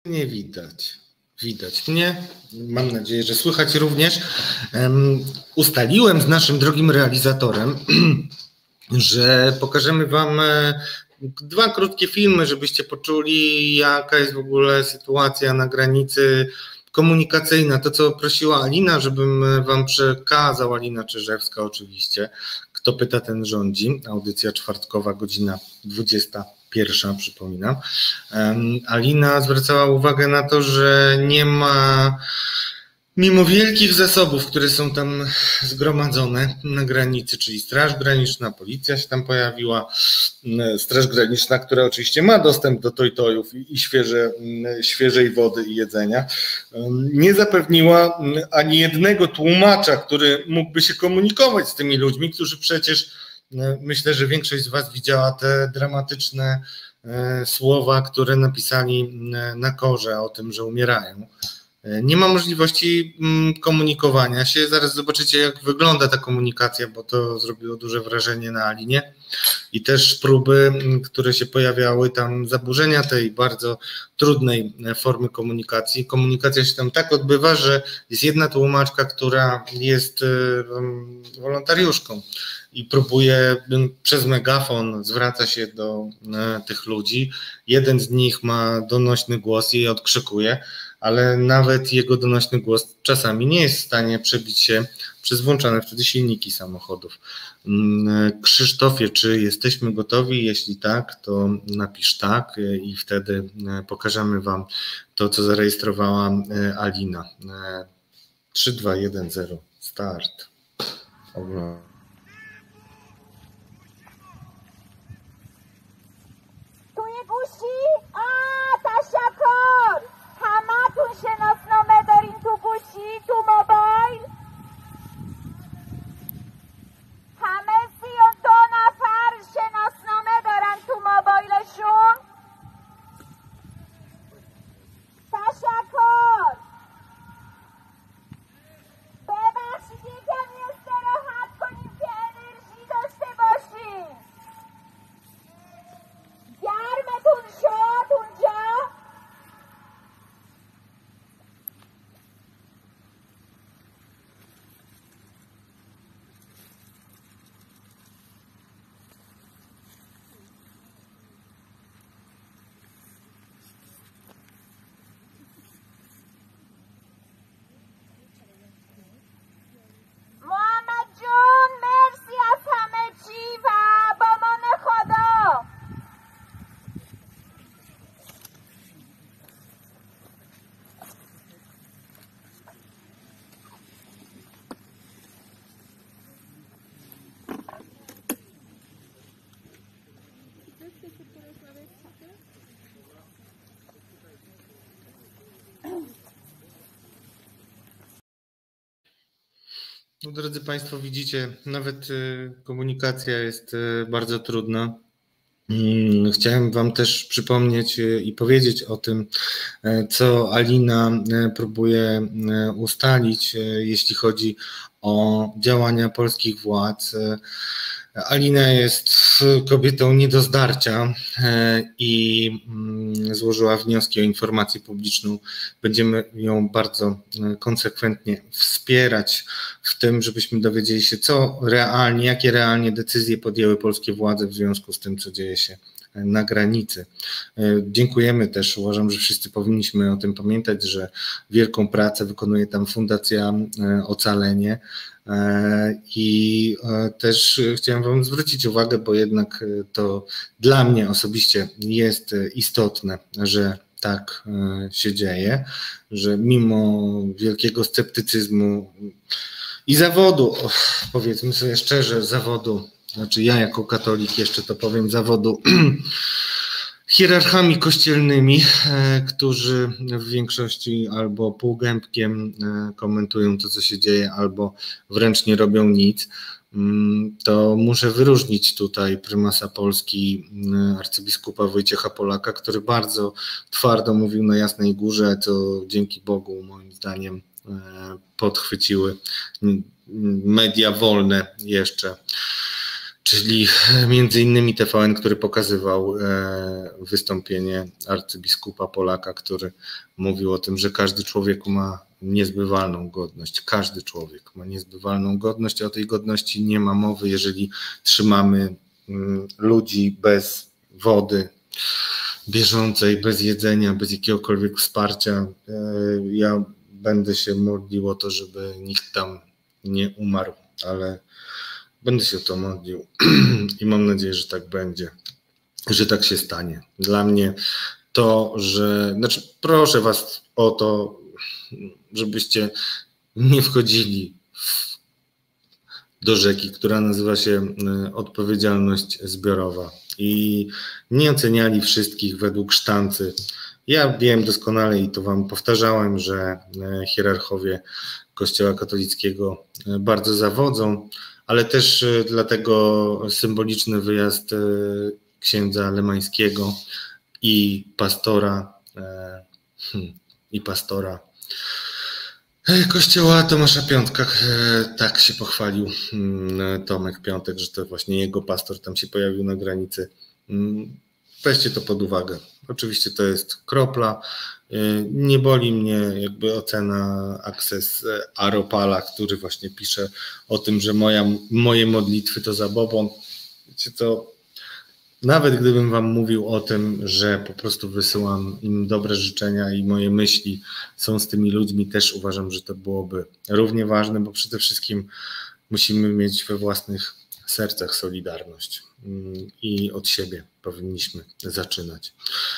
Nie widać. Widać mnie. Mam nadzieję, że słychać również. Um, ustaliłem z naszym drogim realizatorem, że pokażemy wam dwa krótkie filmy, żebyście poczuli, jaka jest w ogóle sytuacja na granicy komunikacyjna. To, co prosiła Alina, żebym wam przekazał, Alina Czyżewska oczywiście. Kto pyta, ten rządzi. Audycja czwartkowa, godzina dwudziesta pierwsza, przypominam. Alina zwracała uwagę na to, że nie ma, mimo wielkich zasobów, które są tam zgromadzone na granicy, czyli Straż Graniczna, policja się tam pojawiła, Straż Graniczna, która oczywiście ma dostęp do tojtojów i świeże, świeżej wody i jedzenia, nie zapewniła ani jednego tłumacza, który mógłby się komunikować z tymi ludźmi, którzy przecież, myślę, że większość z was widziała te dramatyczne słowa, które napisali na korze o tym, że umierają. Nie ma możliwości komunikowania się. Zaraz zobaczycie, jak wygląda ta komunikacja, bo to zrobiło duże wrażenie na Alinie. I też próby, które się pojawiały tam, zaburzenia tej bardzo trudnej formy komunikacji. Komunikacja się tam tak odbywa, że jest jedna tłumaczka, która jest wolontariuszką i próbuje przez megafon, zwraca się do tych ludzi. Jeden z nich ma donośny głos i odkrzykuje, ale nawet jego donośny głos czasami nie jest w stanie przebić się przez włączane wtedy silniki samochodów. Krzysztofie, czy jesteśmy gotowi? Jeśli tak, to napisz tak i wtedy pokażemy wam to, co zarejestrowała Alina. trzy, dwa, jeden, zero, start. Oglądam. همتون شناسنامه دارین تو گوشی تو موبایل همه سی و دو نفر شناسنامه دارن تو موبایلشون تشکر ببخشید یکمی استراحت کنیم که انرژی داشته باشیم گرمتون شد اونجا No, drodzy Państwo, widzicie, nawet komunikacja jest bardzo trudna. Chciałem wam też przypomnieć i powiedzieć o tym, co Alina próbuje ustalić, jeśli chodzi o działania polskich władz. Alina jest kobietą nie do zdarcia i złożyła wnioski o informację publiczną. Będziemy ją bardzo konsekwentnie wspierać w tym, żebyśmy dowiedzieli się, co realnie, jakie realnie decyzje podjęły polskie władze w związku z tym, co dzieje się na granicy. Dziękujemy też, uważam, że wszyscy powinniśmy o tym pamiętać, że wielką pracę wykonuje tam Fundacja Ocalenie. I też chciałem wam zwrócić uwagę, bo jednak to dla mnie osobiście jest istotne, że tak się dzieje, że mimo wielkiego sceptycyzmu i zawodu, powiedzmy sobie szczerze, zawodu, znaczy ja jako katolik jeszcze to powiem, zawodu hierarchami kościelnymi, którzy w większości albo półgębkiem komentują to, co się dzieje, albo wręcz nie robią nic, to muszę wyróżnić tutaj prymasa Polski, arcybiskupa Wojciecha Polaka, który bardzo twardo mówił na Jasnej Górze, co dzięki Bogu moim zdaniem podchwyciły media wolne jeszcze. czyli między innymi T V N, który pokazywał wystąpienie arcybiskupa Polaka, który mówił o tym, że każdy człowiek ma niezbywalną godność. Każdy człowiek ma niezbywalną godność, a o tej godności nie ma mowy, jeżeli trzymamy ludzi bez wody bieżącej, bez jedzenia, bez jakiegokolwiek wsparcia. Ja będę się modlił o to, żeby nikt tam nie umarł, ale będę się o to modlił i mam nadzieję, że tak będzie, że tak się stanie. Dla mnie to, że, znaczy proszę was o to, żebyście nie wchodzili w, do rzeki, która nazywa się odpowiedzialność zbiorowa i nie oceniali wszystkich według sztancy. Ja wiem doskonale i to wam powtarzałem, że hierarchowie Kościoła katolickiego bardzo zawodzą, ale też dlatego symboliczny wyjazd księdza Lemańskiego i pastora i pastora Kościoła Tomasza Piątka, tak się pochwalił Tomek Piątek, że to właśnie jego pastor tam się pojawił na granicy. Weźcie to pod uwagę. Oczywiście to jest kropla. Nie boli mnie jakby ocena Access Aropala, który właśnie pisze o tym, że moja, moje modlitwy to zabobon. Wiecie to, nawet gdybym wam mówił o tym, że po prostu wysyłam im dobre życzenia i moje myśli są z tymi ludźmi, też uważam, że to byłoby równie ważne, bo przede wszystkim musimy mieć we własnych sercach solidarność i od siebie powinniśmy zaczynać.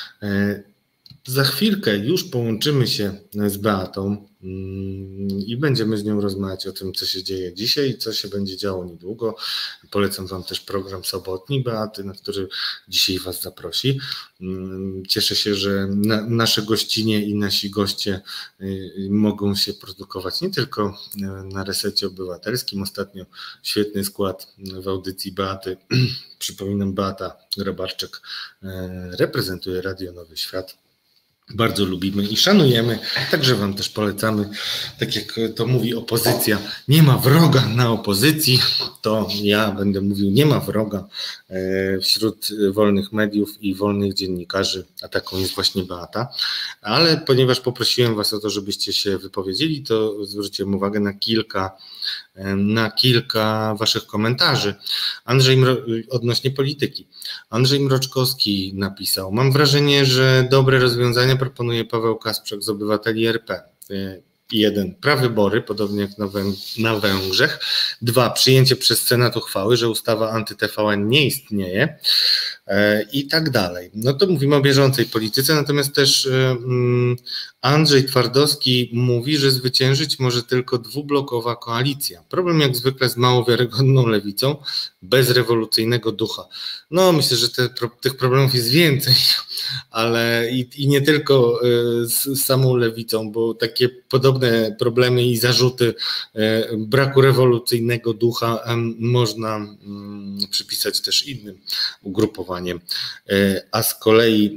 Za chwilkę już połączymy się z Beatą i będziemy z nią rozmawiać o tym, co się dzieje dzisiaj i co się będzie działo niedługo. Polecam wam też program sobotni Beaty, na który dzisiaj was zaprosi. Cieszę się, że na, nasze gościnie i nasi goście mogą się produkować nie tylko na Resecie Obywatelskim. Ostatnio świetny skład w audycji Beaty. Przypominam, Beata Grabarczyk reprezentuje Radio Nowy Świat. Bardzo lubimy i szanujemy, także wam też polecamy, tak jak to mówi opozycja, nie ma wroga na opozycji, to ja będę mówił, nie ma wroga wśród wolnych mediów i wolnych dziennikarzy, a taką jest właśnie Beata, ale ponieważ poprosiłem was o to, żebyście się wypowiedzieli, to zwróciłem uwagę na kilka, na kilka waszych komentarzy. Andrzej Mro... odnośnie polityki. Andrzej Mroczkowski napisał: mam wrażenie, że dobre rozwiązania proponuje Paweł Kasprzak z Obywateli R P. Jeden, prawybory, podobnie jak na, Węg- na Węgrzech. Dwa, przyjęcie przez Senat uchwały, że ustawa anty-T V N nie istnieje e, i tak dalej. No to mówimy o bieżącej polityce, natomiast też e, Andrzej Twardowski mówi, że zwyciężyć może tylko dwublokowa koalicja. Problem jak zwykle z mało wiarygodną lewicą, bez rewolucyjnego ducha. No myślę, że te, pro, tych problemów jest więcej, ale i, i nie tylko e, z, z samą lewicą, bo takie podobne problemy i zarzuty braku rewolucyjnego ducha można przypisać też innym ugrupowaniem. A z kolei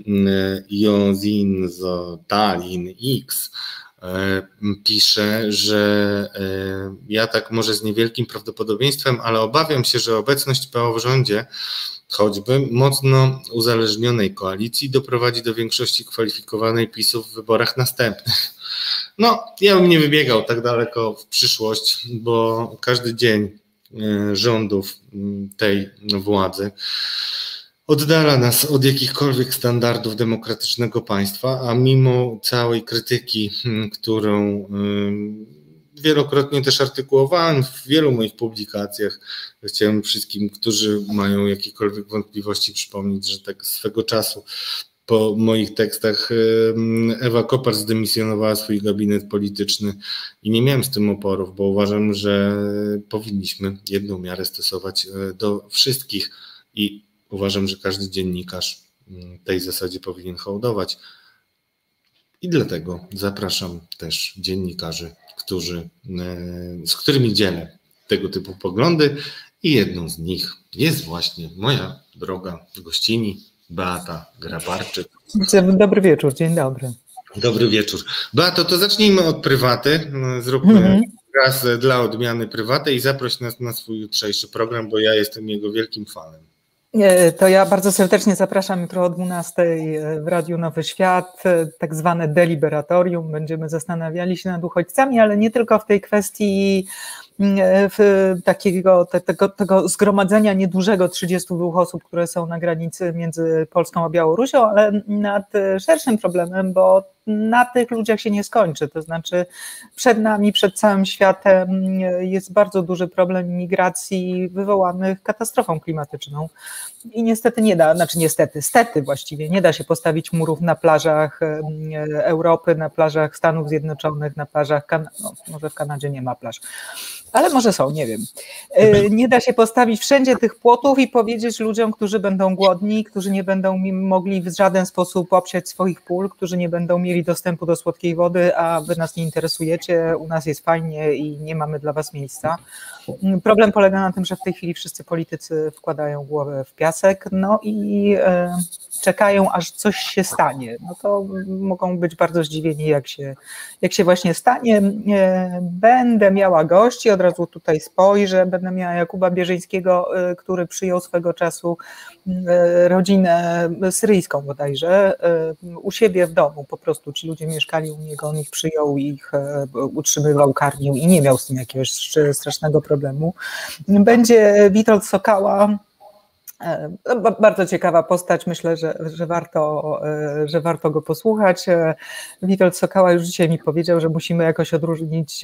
Jozinzo Talin X pisze, że ja tak może z niewielkim prawdopodobieństwem, ale obawiam się, że obecność P O w rządzie choćby mocno uzależnionej koalicji doprowadzi do większości kwalifikowanej PiSu w wyborach następnych. No, ja bym nie wybiegał tak daleko w przyszłość, bo każdy dzień rządów tej władzy oddala nas od jakichkolwiek standardów demokratycznego państwa, a mimo całej krytyki, którą wielokrotnie też artykułowałem w wielu moich publikacjach, chciałem wszystkim, którzy mają jakiekolwiek wątpliwości, przypomnieć, że tak swego czasu po moich tekstach Ewa Kopacz zdymisjonowała swój gabinet polityczny i nie miałem z tym oporów, bo uważam, że powinniśmy jedną miarę stosować do wszystkich i uważam, że każdy dziennikarz tej zasadzie powinien hołdować. I dlatego zapraszam też dziennikarzy, którzy, z którymi dzielę tego typu poglądy i jedną z nich jest właśnie moja droga gościni, Beata Grabarczyk. Dobry wieczór, dzień dobry. Dobry wieczór. Beato, to zacznijmy od prywaty. Zróbmy, mm-hmm. raz dla odmiany prywatę i zaproś nas na swój jutrzejszy program, bo ja jestem jego wielkim fanem. To ja bardzo serdecznie zapraszam jutro o dwunastej w Radiu Nowy Świat, tak zwane deliberatorium. Będziemy zastanawiali się nad uchodźcami, ale nie tylko w tej kwestii w takiego te, tego, tego zgromadzenia niedużego trzydziestu dwóch osób, które są na granicy między Polską a Białorusią, ale nad szerszym problemem, bo na tych ludziach się nie skończy, to znaczy przed nami, przed całym światem jest bardzo duży problem migracji wywołanych katastrofą klimatyczną i niestety nie da, znaczy niestety, stety właściwie, nie da się postawić murów na plażach Europy, na plażach Stanów Zjednoczonych, na plażach, kan- no, może w Kanadzie nie ma plaż, ale może są, nie wiem. Nie da się postawić wszędzie tych płotów i powiedzieć ludziom, którzy będą głodni, którzy nie będą mogli w żaden sposób obsiać swoich pól, którzy nie będą mieli dostępu do słodkiej wody, a wy nas nie interesujecie, u nas jest fajnie i nie mamy dla was miejsca. Problem polega na tym, że w tej chwili wszyscy politycy wkładają głowę w piasek, no i e, czekają, aż coś się stanie. No to mogą być bardzo zdziwieni, jak się, jak się właśnie stanie. E, będę miała gości, od razu tutaj spojrzę, będę miała Jakuba Bierzyńskiego, e, który przyjął swego czasu e, rodzinę syryjską bodajże, e, u siebie w domu po prostu. Ci ludzie mieszkali u niego, on ich przyjął, ich e, utrzymywał, karmił i nie miał z tym jakiegoś strasznego problemu. problemu. Będzie Witold Sokała, bardzo ciekawa postać, myślę, że, że, warto, że warto go posłuchać. Witold Sokała już dzisiaj mi powiedział, że musimy jakoś odróżnić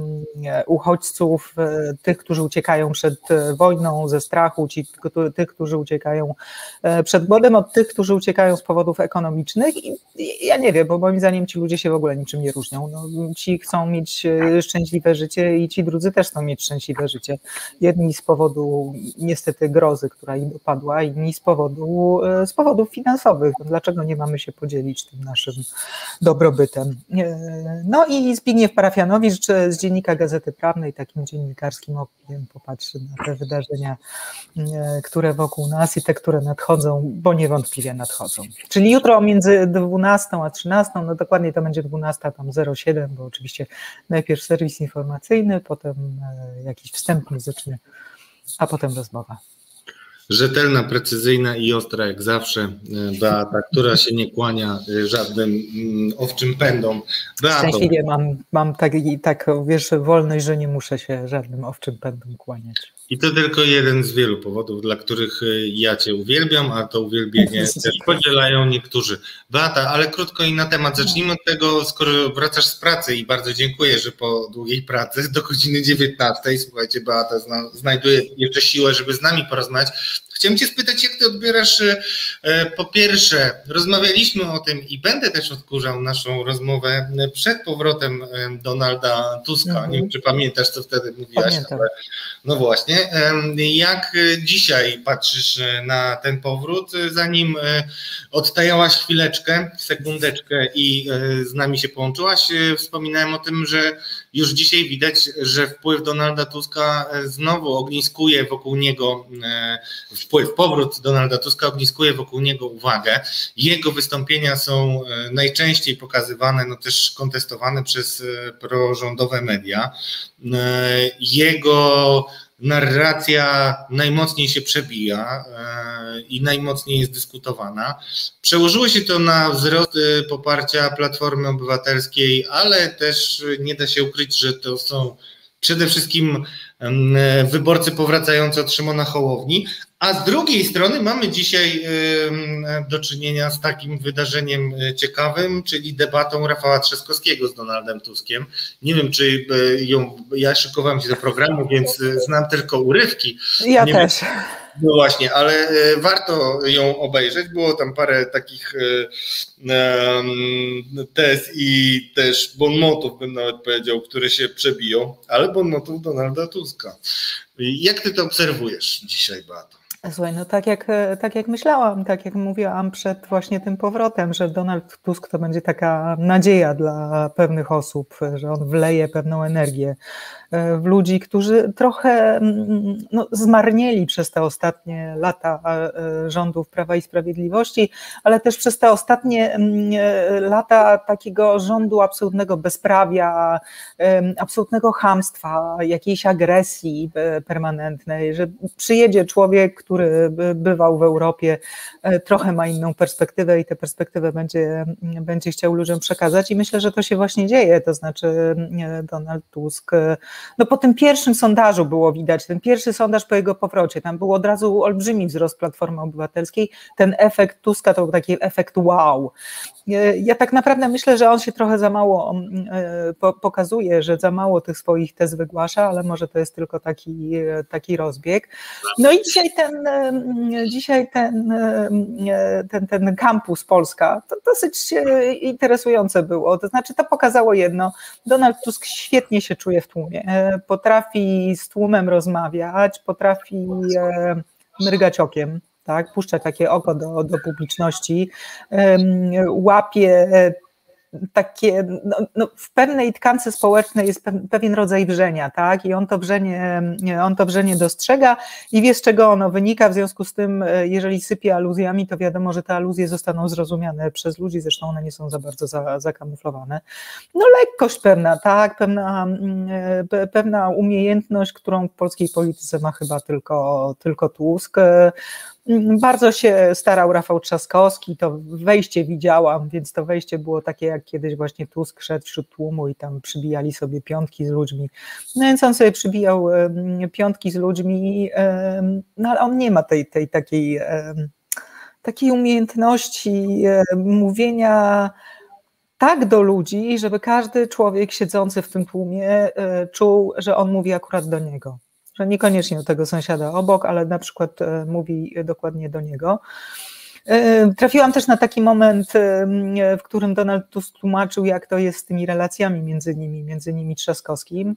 uchodźców, tych, którzy uciekają przed wojną ze strachu, ci, tych, którzy uciekają przed głodem, od tych, którzy uciekają z powodów ekonomicznych. I ja nie wiem, bo moim zdaniem ci ludzie się w ogóle niczym nie różnią. No, ci chcą mieć szczęśliwe życie i ci drudzy też chcą mieć szczęśliwe życie. Jedni z powodu niestety grozy, która im padła, inni z powodu, z powodów finansowych. Dlaczego nie mamy się podzielić tym naszym dobrobytem? No i Zbigniew Parafianowicz z Dziennika Gazety Prawnej, takim dziennikarskim okiem popatrzy na te wydarzenia, które wokół nas i te, które nadchodzą, bo niewątpliwie nadchodzą. Czyli jutro między dwunastą a trzynastą, no dokładnie to będzie dwunasta, tam zero siedem, bo oczywiście najpierw serwis informacyjny, potem jakiś wstęp muzyczny, a potem rozmowa. Rzetelna, precyzyjna i ostra jak zawsze Beata, która się nie kłania żadnym owczym pędom. Beato. Szczęśliwie mam, mam tak, tak, wiesz, wolność, że nie muszę się żadnym owczym pędom kłaniać. I to tylko jeden z wielu powodów, dla których ja Cię uwielbiam, a to uwielbienie też podzielają niektórzy. Beata, ale krótko i na temat. Zacznijmy od tego, skoro wracasz z pracy i bardzo dziękuję, że po długiej pracy do godziny dziewiętnastej, słuchajcie, Beata zna, znajduje jeszcze siłę, żeby z nami porozmawiać. Chciałem Cię spytać, jak Ty odbierasz, po pierwsze, rozmawialiśmy o tym i będę też odkurzał naszą rozmowę przed powrotem Donalda Tuska. Mm-hmm. Nie wiem, czy pamiętasz, co wtedy mówiłaś. Pamiętam. Ale no właśnie. Jak dzisiaj patrzysz na ten powrót, zanim odtajałaś chwileczkę, sekundeczkę i z nami się połączyłaś, wspominałem o tym, że już dzisiaj widać, że wpływ Donalda Tuska znowu ogniskuje wokół niego, wpływ, powrót Donalda Tuska ogniskuje wokół niego uwagę. Jego wystąpienia są najczęściej pokazywane, no też kontestowane przez prorządowe media. Jego narracja najmocniej się przebija i najmocniej jest dyskutowana. Przełożyło się to na wzrost poparcia Platformy Obywatelskiej, ale też nie da się ukryć, że to są przede wszystkim wyborcy powracający od Szymona Hołowni, a z drugiej strony mamy dzisiaj do czynienia z takim wydarzeniem ciekawym, czyli debatą Rafała Trzaskowskiego z Donaldem Tuskiem. Nie wiem, czy ją, ja szykowałem się do programu, więc znam tylko urywki. Ja Nie też. Wiem, no właśnie, ale warto ją obejrzeć. Było tam parę takich tez i też bonmotów, bym nawet powiedział, które się przebiją, ale bonmotów Donalda Tuska. Jak ty to obserwujesz dzisiaj, Beato? Słuchaj, no tak jak, tak jak myślałam, tak jak mówiłam przed właśnie tym powrotem, że Donald Tusk to będzie taka nadzieja dla pewnych osób, że on wleje pewną energię w ludzi, którzy trochę no, zmarnieli przez te ostatnie lata rządów Prawa i Sprawiedliwości, ale też przez te ostatnie lata takiego rządu absolutnego bezprawia, absolutnego chamstwa, jakiejś agresji permanentnej, że przyjedzie człowiek, który bywał w Europie, trochę ma inną perspektywę i tę perspektywę będzie, będzie chciał ludziom przekazać i myślę, że to się właśnie dzieje, to znaczy Donald Tusk, no po tym pierwszym sondażu było widać, ten pierwszy sondaż po jego powrocie, tam był od razu olbrzymi wzrost Platformy Obywatelskiej, ten efekt Tuska to był taki efekt wow. Ja tak naprawdę myślę, że on się trochę za mało pokazuje, że za mało tych swoich tez wygłasza, ale może to jest tylko taki, taki rozbieg. No i dzisiaj ten, dzisiaj ten, ten, ten kampus Polska, to dosyć interesujące było, to znaczy to pokazało jedno, Donald Tusk świetnie się czuje w tłumie, potrafi z tłumem rozmawiać, potrafi mrygać okiem, tak, puszcza takie oko do, do publiczności, łapie takie, no, no w pewnej tkance społecznej jest pewien rodzaj wrzenia, tak, i on to wrzenie, on to wrzenie dostrzega i wie, z czego ono wynika, w związku z tym, jeżeli sypie aluzjami, to wiadomo, że te aluzje zostaną zrozumiane przez ludzi, zresztą one nie są za bardzo za, zakamuflowane. No lekkość pewna, tak, pewna, pewna umiejętność, którą w polskiej polityce ma chyba tylko, tylko Tusk. Bardzo się starał Rafał Trzaskowski, to wejście widziałam, więc to wejście było takie, jak kiedyś właśnie Tusk szedł wśród tłumu i tam przybijali sobie piątki z ludźmi. No więc on sobie przybijał piątki z ludźmi, no ale on nie ma tej, tej takiej, takiej umiejętności mówienia tak do ludzi, żeby każdy człowiek siedzący w tym tłumie czuł, że on mówi akurat do niego. Że niekoniecznie do tego sąsiada obok, ale na przykład mówi dokładnie do niego. Trafiłam też na taki moment, w którym Donald Tusk tłumaczył, jak to jest z tymi relacjami między nimi, między nimi Trzaskowskim.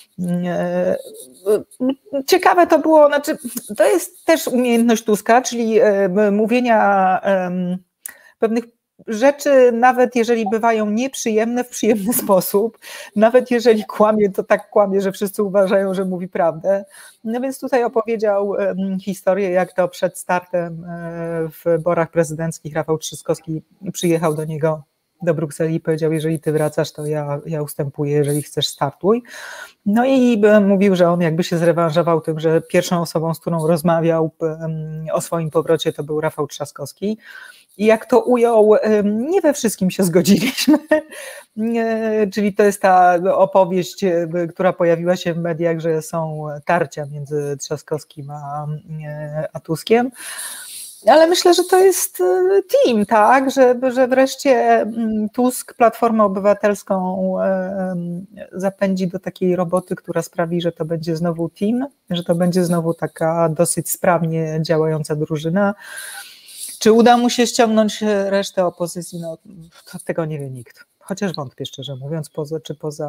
Ciekawe to było, znaczy to jest też umiejętność Tuska, czyli mówienia pewnych rzeczy, nawet jeżeli bywają nieprzyjemne, w przyjemny sposób, nawet jeżeli kłamie, to tak kłamie, że wszyscy uważają, że mówi prawdę. No więc tutaj opowiedział historię, jak to przed startem w wyborach prezydenckich Rafał Trzaskowski przyjechał do niego do Brukseli i powiedział, jeżeli ty wracasz, to ja, ja ustępuję, jeżeli chcesz, startuj. No i mówił, że on jakby się zrewanżował tym, że pierwszą osobą, z którą rozmawiał o swoim powrocie, to był Rafał Trzaskowski. I jak to ujął, nie we wszystkim się zgodziliśmy, czyli to jest ta opowieść, która pojawiła się w mediach, że są tarcia między Trzaskowskim a, a Tuskiem. Ale myślę, że to jest team, tak, że, że wreszcie Tusk Platformę Obywatelską zapędzi do takiej roboty, która sprawi, że to będzie znowu team, że to będzie znowu taka dosyć sprawnie działająca drużyna. Czy uda mu się ściągnąć resztę opozycji? No, tego nie wie nikt. Chociaż wątpię, szczerze mówiąc, poza, czy poza,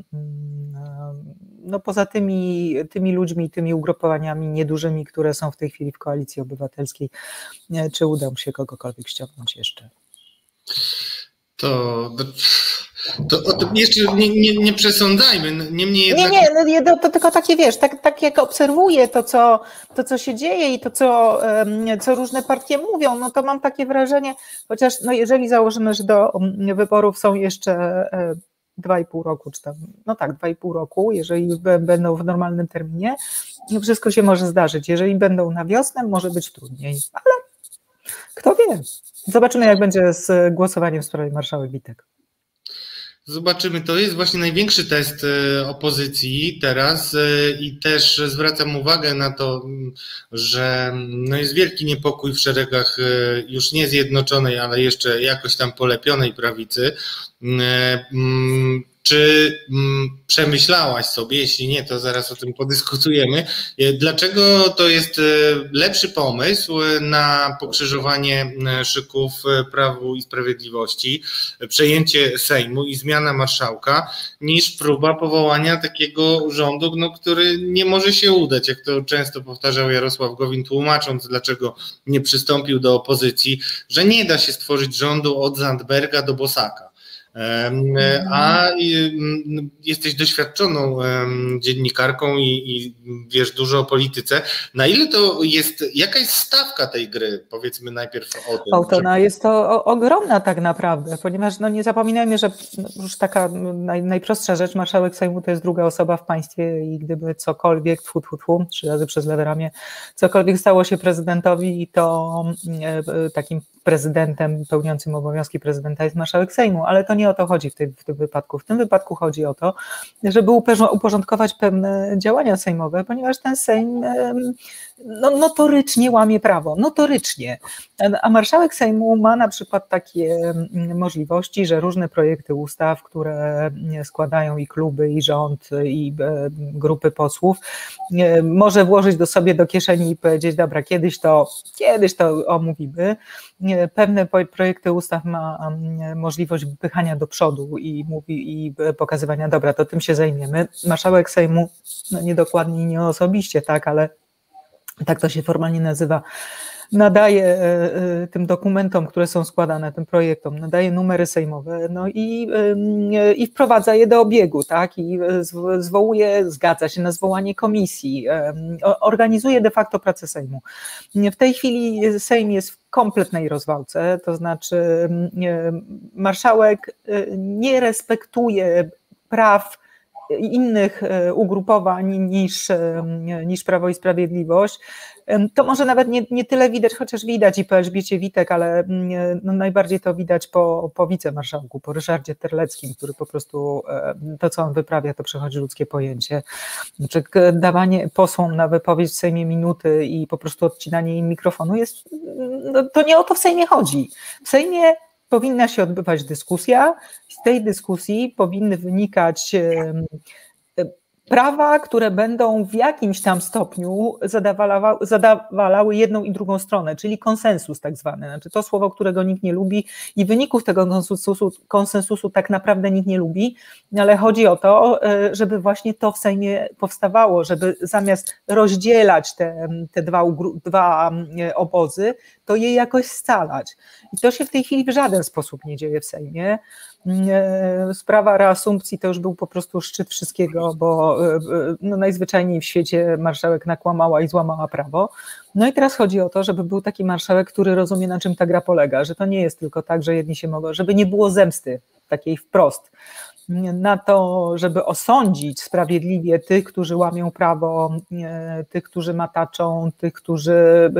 no poza tymi, tymi ludźmi, tymi ugrupowaniami niedużymi, które są w tej chwili w Koalicji Obywatelskiej, czy uda mu się kogokolwiek ściągnąć jeszcze? To, to o tym jeszcze nie, nie, nie przesądzajmy. Niemniej jednak... Nie, nie, to, to tylko takie, wiesz, tak, tak jak obserwuję to co, to, co się dzieje i to, co, co różne partie mówią, no to mam takie wrażenie, chociaż no jeżeli założymy, że do wyborów są jeszcze dwa i pół roku, czy tam, no tak, dwa i pół roku, jeżeli będą w normalnym terminie, wszystko się może zdarzyć. Jeżeli będą na wiosnę, może być trudniej, ale kto wie. Zobaczymy, jak będzie z głosowaniem w sprawie marszałek Witek. Zobaczymy, to jest właśnie największy test opozycji teraz i też zwracam uwagę na to, że no jest wielki niepokój w szeregach już nie zjednoczonej, ale jeszcze jakoś tam polepionej prawicy. Czy mm, przemyślałaś sobie, jeśli nie, to zaraz o tym podyskutujemy, dlaczego to jest lepszy pomysł na pokrzyżowanie szyków Prawu i Sprawiedliwości, przejęcie Sejmu i zmiana marszałka, niż próba powołania takiego rządu, no, który nie może się udać, jak to często powtarzał Jarosław Gowin, tłumacząc, dlaczego nie przystąpił do opozycji, że nie da się stworzyć rządu od Zandberga do Bosaka. A jesteś doświadczoną dziennikarką i, i wiesz dużo o polityce. Na ile to jest, jaka jest stawka tej gry? Powiedzmy najpierw o tym. O, to no, jest to ogromna tak naprawdę, ponieważ no, nie zapominajmy, że już taka naj, najprostsza rzecz, marszałek Sejmu to jest druga osoba w państwie i gdyby cokolwiek, tfu, tfu, tfu, trzy razy przez lewe ramię, cokolwiek stało się prezydentowi, to e, takim prezydentem pełniącym obowiązki prezydenta jest marszałek Sejmu, ale to nie o to chodzi w, tej, w tym wypadku. W tym wypadku chodzi o to, żeby uporządkować pewne działania sejmowe, ponieważ ten Sejm no, notorycznie łamie prawo, notorycznie. A marszałek Sejmu ma na przykład takie możliwości, że różne projekty ustaw, które składają i kluby, i rząd, i grupy posłów, może włożyć do sobie do kieszeni i powiedzieć, dobra, kiedyś to, kiedyś to omówimy. Pewne projekty ustaw ma możliwość wypychania do przodu i mówi i pokazywania, dobra, to tym się zajmiemy. Marszałek Sejmu, no niedokładnie i nie osobiście, tak, ale tak to się formalnie nazywa, nadaje tym dokumentom, które są składane, tym projektom, nadaje numery sejmowe, no i, i wprowadza je do obiegu, tak, i zwołuje, zgadza się na zwołanie komisji, organizuje de facto pracę Sejmu. W tej chwili Sejm jest w kompletnej rozwałce, to znaczy marszałek nie respektuje praw innych ugrupowań niż, niż Prawo i Sprawiedliwość. To może nawet nie, nie tyle widać, chociaż widać i po Elżbiecie Witek, ale no najbardziej to widać po, po wicemarszałku, po Ryszardzie Terleckim, który po prostu to, co on wyprawia, to przechodzi ludzkie pojęcie. Znaczy, dawanie posłom na wypowiedź w Sejmie minuty i po prostu odcinanie im mikrofonu jest, no, to nie o to w Sejmie chodzi. W Sejmie powinna się odbywać dyskusja, z tej dyskusji powinny wynikać prawa, które będą w jakimś tam stopniu zadawalały, zadawalały jedną i drugą stronę, czyli konsensus tak zwany, znaczy to słowo, którego nikt nie lubi i wyników tego konsensusu, konsensusu tak naprawdę nikt nie lubi, ale chodzi o to, żeby właśnie to w Sejmie powstawało, żeby zamiast rozdzielać te, te dwa, dwa obozy, to je jakoś scalać. I to się w tej chwili w żaden sposób nie dzieje w Sejmie. Sprawa reasumpcji to już był po prostu szczyt wszystkiego, bo no, najzwyczajniej w świecie marszałek nakłamała i złamała prawo. No i teraz chodzi o to, żeby był taki marszałek, który rozumie, na czym ta gra polega, że to nie jest tylko tak, że jedni się mogą, żeby nie było zemsty takiej wprost, na to, żeby osądzić sprawiedliwie tych, którzy łamią prawo, tych, którzy mataczą, tych, którzy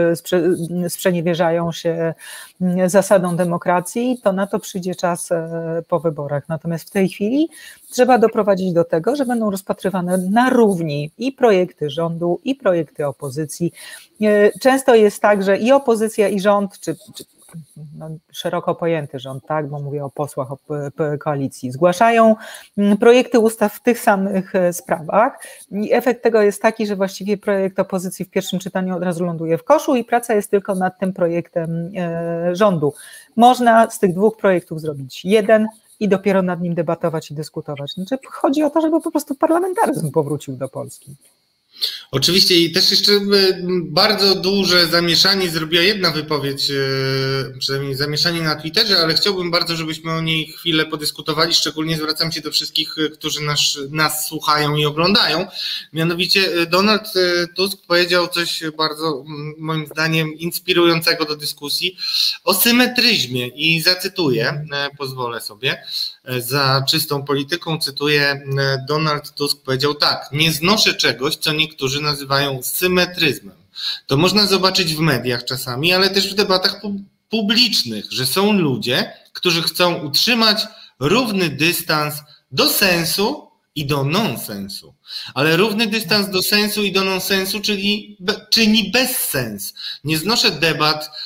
sprzeniewierzają się zasadom demokracji, to na to przyjdzie czas po wyborach. Natomiast w tej chwili trzeba doprowadzić do tego, że będą rozpatrywane na równi i projekty rządu, i projekty opozycji. Często jest tak, że i opozycja, i rząd, czy, czy no, szeroko pojęty rząd, tak, bo mówię o posłach, o koalicji, zgłaszają projekty ustaw w tych samych sprawach i efekt tego jest taki, że właściwie projekt opozycji w pierwszym czytaniu od razu ląduje w koszu i praca jest tylko nad tym projektem rządu. Można z tych dwóch projektów zrobić jeden i dopiero nad nim debatować i dyskutować. Znaczy, chodzi o to, żeby po prostu parlamentaryzm powrócił do Polski. Oczywiście i też jeszcze bardzo duże zamieszanie zrobiła jedna wypowiedź, przynajmniej zamieszanie na Twitterze, ale chciałbym bardzo, żebyśmy o niej chwilę podyskutowali, szczególnie zwracam się do wszystkich, którzy nas, nas słuchają i oglądają. Mianowicie Donald Tusk powiedział coś bardzo, moim zdaniem, inspirującego do dyskusji o symetryzmie i zacytuję, pozwolę sobie, za czystą polityką, cytuję, Donald Tusk powiedział tak: nie znoszę czegoś, co niektórzy nazywają symetryzmem. To można zobaczyć w mediach czasami, ale też w debatach publicznych, że są ludzie, którzy chcą utrzymać równy dystans do sensu i do nonsensu. Ale równy dystans do sensu i do nonsensu, czyli czyni bezsens. Nie znoszę debat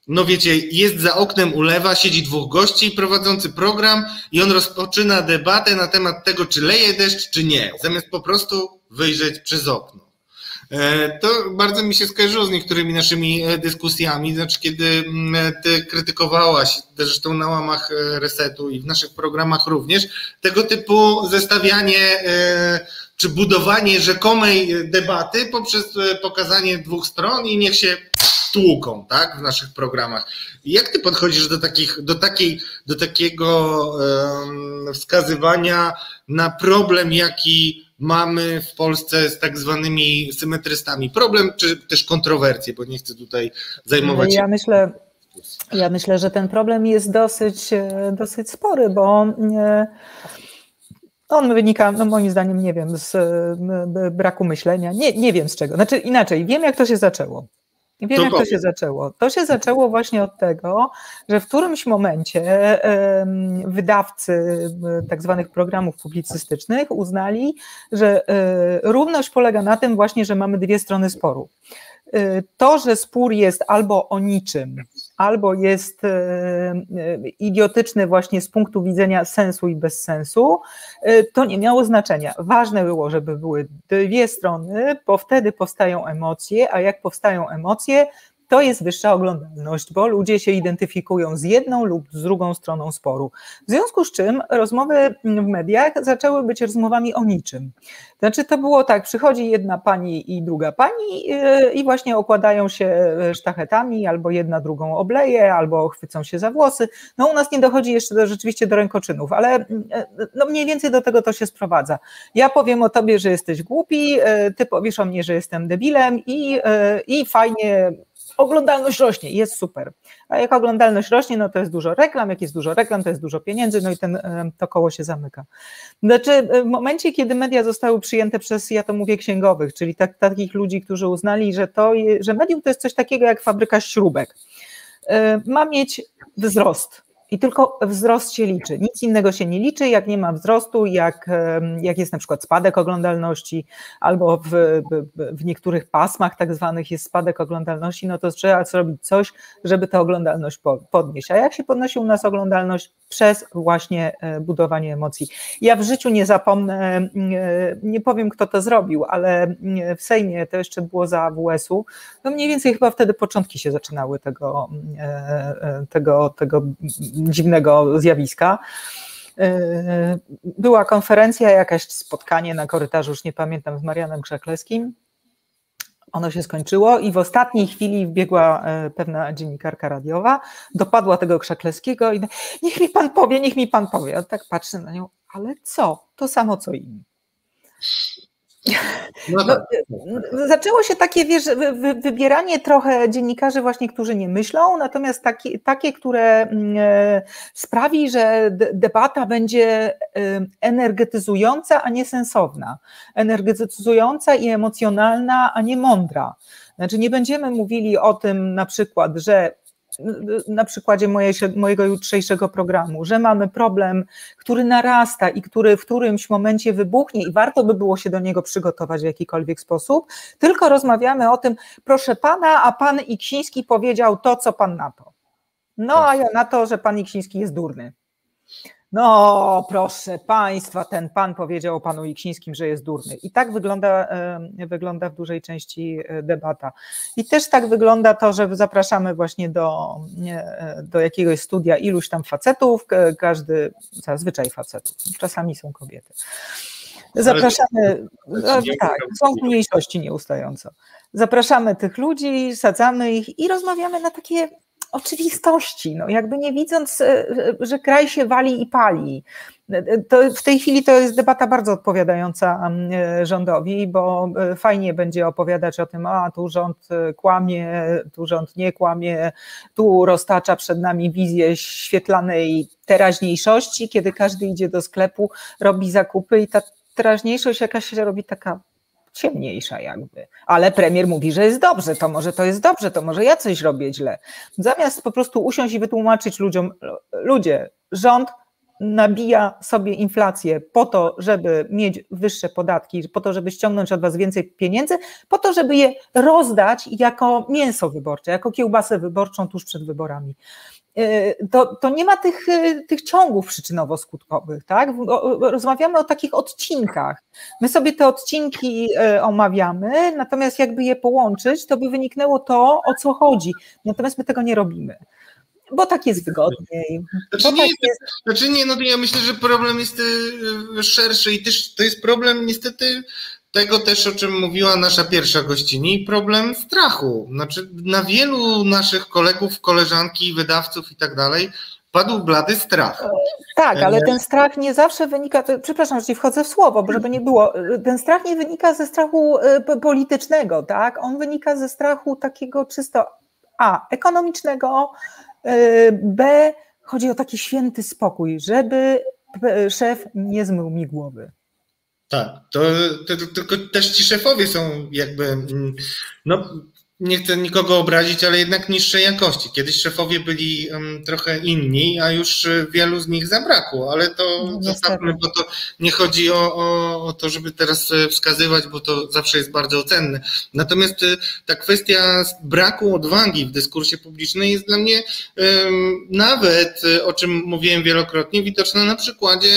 no wiecie, jest za oknem ulewa, siedzi dwóch gości, prowadzący program i on rozpoczyna debatę na temat tego, czy leje deszcz, czy nie, zamiast po prostu wyjrzeć przez okno. To bardzo mi się skojarzyło z niektórymi naszymi dyskusjami, znaczy kiedy ty krytykowałaś, zresztą na łamach Resetu i w naszych programach również, tego typu zestawianie czy budowanie rzekomej debaty poprzez pokazanie dwóch stron i niech się tłuką, tak, w naszych programach. Jak ty podchodzisz do takich, do takiej, do takiego um, wskazywania na problem, jaki mamy w Polsce z tak zwanymi symetrystami? Problem czy też kontrowersje, bo nie chcę tutaj zajmować się. Ja myślę, ja myślę, że ten problem jest dosyć, dosyć spory, bo on wynika, no moim zdaniem, nie wiem, z braku myślenia, nie, nie wiem z czego. Znaczy inaczej, wiem jak to się zaczęło. Wiem, to jak powiem. to się zaczęło. To się zaczęło właśnie od tego, że w którymś momencie wydawcy tak zwanych programów publicystycznych uznali, że równość polega na tym właśnie, że mamy dwie strony sporu. To, że spór jest albo o niczym, albo jest idiotyczny właśnie z punktu widzenia sensu i bezsensu, to nie miało znaczenia. Ważne było, żeby były dwie strony, bo wtedy powstają emocje, a jak powstają emocje, to jest wyższa oglądalność, bo ludzie się identyfikują z jedną lub z drugą stroną sporu. W związku z czym rozmowy w mediach zaczęły być rozmowami o niczym. Znaczy to było tak, przychodzi jedna pani i druga pani i właśnie okładają się sztachetami, albo jedna drugą obleje, albo chwycą się za włosy. No u nas nie dochodzi jeszcze do, rzeczywiście do rękoczynów, ale no mniej więcej do tego to się sprowadza. Ja powiem o tobie, że jesteś głupi, ty powiesz o mnie, że jestem debilem i, i fajnie, oglądalność rośnie, jest super. A jak oglądalność rośnie, no to jest dużo reklam, jak jest dużo reklam, to jest dużo pieniędzy, no i ten, to koło się zamyka. Znaczy w momencie, kiedy media zostały przyjęte przez, ja to mówię, księgowych, czyli tak, takich ludzi, którzy uznali, że, to, że medium to jest coś takiego jak fabryka śrubek. Ma mieć wzrost. I tylko wzrost się liczy, nic innego się nie liczy, jak nie ma wzrostu, jak, jak jest na przykład spadek oglądalności, albo w, w, w niektórych pasmach tak zwanych jest spadek oglądalności, no to trzeba zrobić coś, żeby tę oglądalność podnieść. A jak się podnosi u nas oglądalność? Przez właśnie budowanie emocji. Ja w życiu nie zapomnę, nie powiem kto to zrobił, ale w Sejmie, to jeszcze było za A W S u, no mniej więcej chyba wtedy początki się zaczynały tego, tego, tego dziwnego zjawiska. Była konferencja, jakaś spotkanie na korytarzu, już nie pamiętam, z Marianem Krzaklewskim. Ono się skończyło i w ostatniej chwili wbiegła pewna dziennikarka radiowa, dopadła tego Krzaklewskiego i niech mi pan powie, niech mi pan powie. Ja tak patrzę na nią, ale co? To samo co inni. No, no, zaczęło się takie, wiesz, wy, wybieranie trochę dziennikarzy właśnie, którzy nie myślą, natomiast takie, takie które sprawi, że debata będzie energetyzująca, a nie sensowna, energetyzująca i emocjonalna, a nie mądra. Znaczy nie będziemy mówili o tym na przykład, że na przykładzie moje, mojego jutrzejszego programu, że mamy problem, który narasta i który w którymś momencie wybuchnie i warto by było się do niego przygotować w jakikolwiek sposób, tylko rozmawiamy o tym, proszę pana, a pan Iksiński powiedział to, co pan na to. No a ja na to, że pan Iksiński jest durny. No proszę państwa, ten pan powiedział o panu Iksińskim, że jest durny. I tak wygląda, wygląda w dużej części debata. I też tak wygląda to, że zapraszamy właśnie do, do jakiegoś studia iluś tam facetów, każdy, zazwyczaj facetów, czasami są kobiety. Zapraszamy, no, tak, są mniejszości nieustająco. Zapraszamy tych ludzi, sadzamy ich i rozmawiamy na takie oczywistości, no jakby nie widząc, że kraj się wali i pali. To w tej chwili to jest debata bardzo odpowiadająca rządowi, bo fajnie będzie opowiadać o tym, a tu rząd kłamie, tu rząd nie kłamie, tu roztacza przed nami wizję świetlanej teraźniejszości, kiedy każdy idzie do sklepu, robi zakupy i ta teraźniejszość jakaś się robi taka ciemniejsza jakby, ale premier mówi, że jest dobrze, to może to jest dobrze, to może ja coś robię źle. Zamiast po prostu usiąść i wytłumaczyć ludziom, ludzie, rząd nabija sobie inflację po to, żeby mieć wyższe podatki, po to, żeby ściągnąć od was więcej pieniędzy, po to, żeby je rozdać jako mięso wyborcze, jako kiełbasę wyborczą tuż przed wyborami. To, to nie ma tych, tych ciągów przyczynowo-skutkowych, tak? Rozmawiamy o takich odcinkach. My sobie te odcinki omawiamy, natomiast jakby je połączyć, to by wyniknęło to, o co chodzi. Natomiast my tego nie robimy. Bo tak jest wygodniej. Znaczy, Bo nie, tak jest, jest... znaczy nie, no ja myślę, że problem jest y, szerszy i też to jest problem niestety tego też, o czym mówiła nasza pierwsza gościni, problem strachu. Znaczy na wielu naszych kolegów, koleżanki, wydawców i tak dalej padł blady strach. Tak, ale ten strach nie zawsze wynika, to, przepraszam, że ci wchodzę w słowo, bo żeby nie było, ten strach nie wynika ze strachu politycznego, tak? On wynika ze strachu takiego czysto a, ekonomicznego, b, chodzi o taki święty spokój, żeby szef nie zmył mi głowy. Tak, to, to, to tylko też ci szefowie są jakby, no nie chcę nikogo obrazić, ale jednak niższej jakości. Kiedyś szefowie byli um, trochę inni, a już wielu z nich zabrakło, ale to no, zostawmy, bo to nie chodzi o, o, o to, żeby teraz wskazywać, bo to zawsze jest bardzo cenne. Natomiast ta kwestia braku odwagi w dyskursie publicznym jest dla mnie um, nawet, o czym mówiłem wielokrotnie, widoczna na przykładzie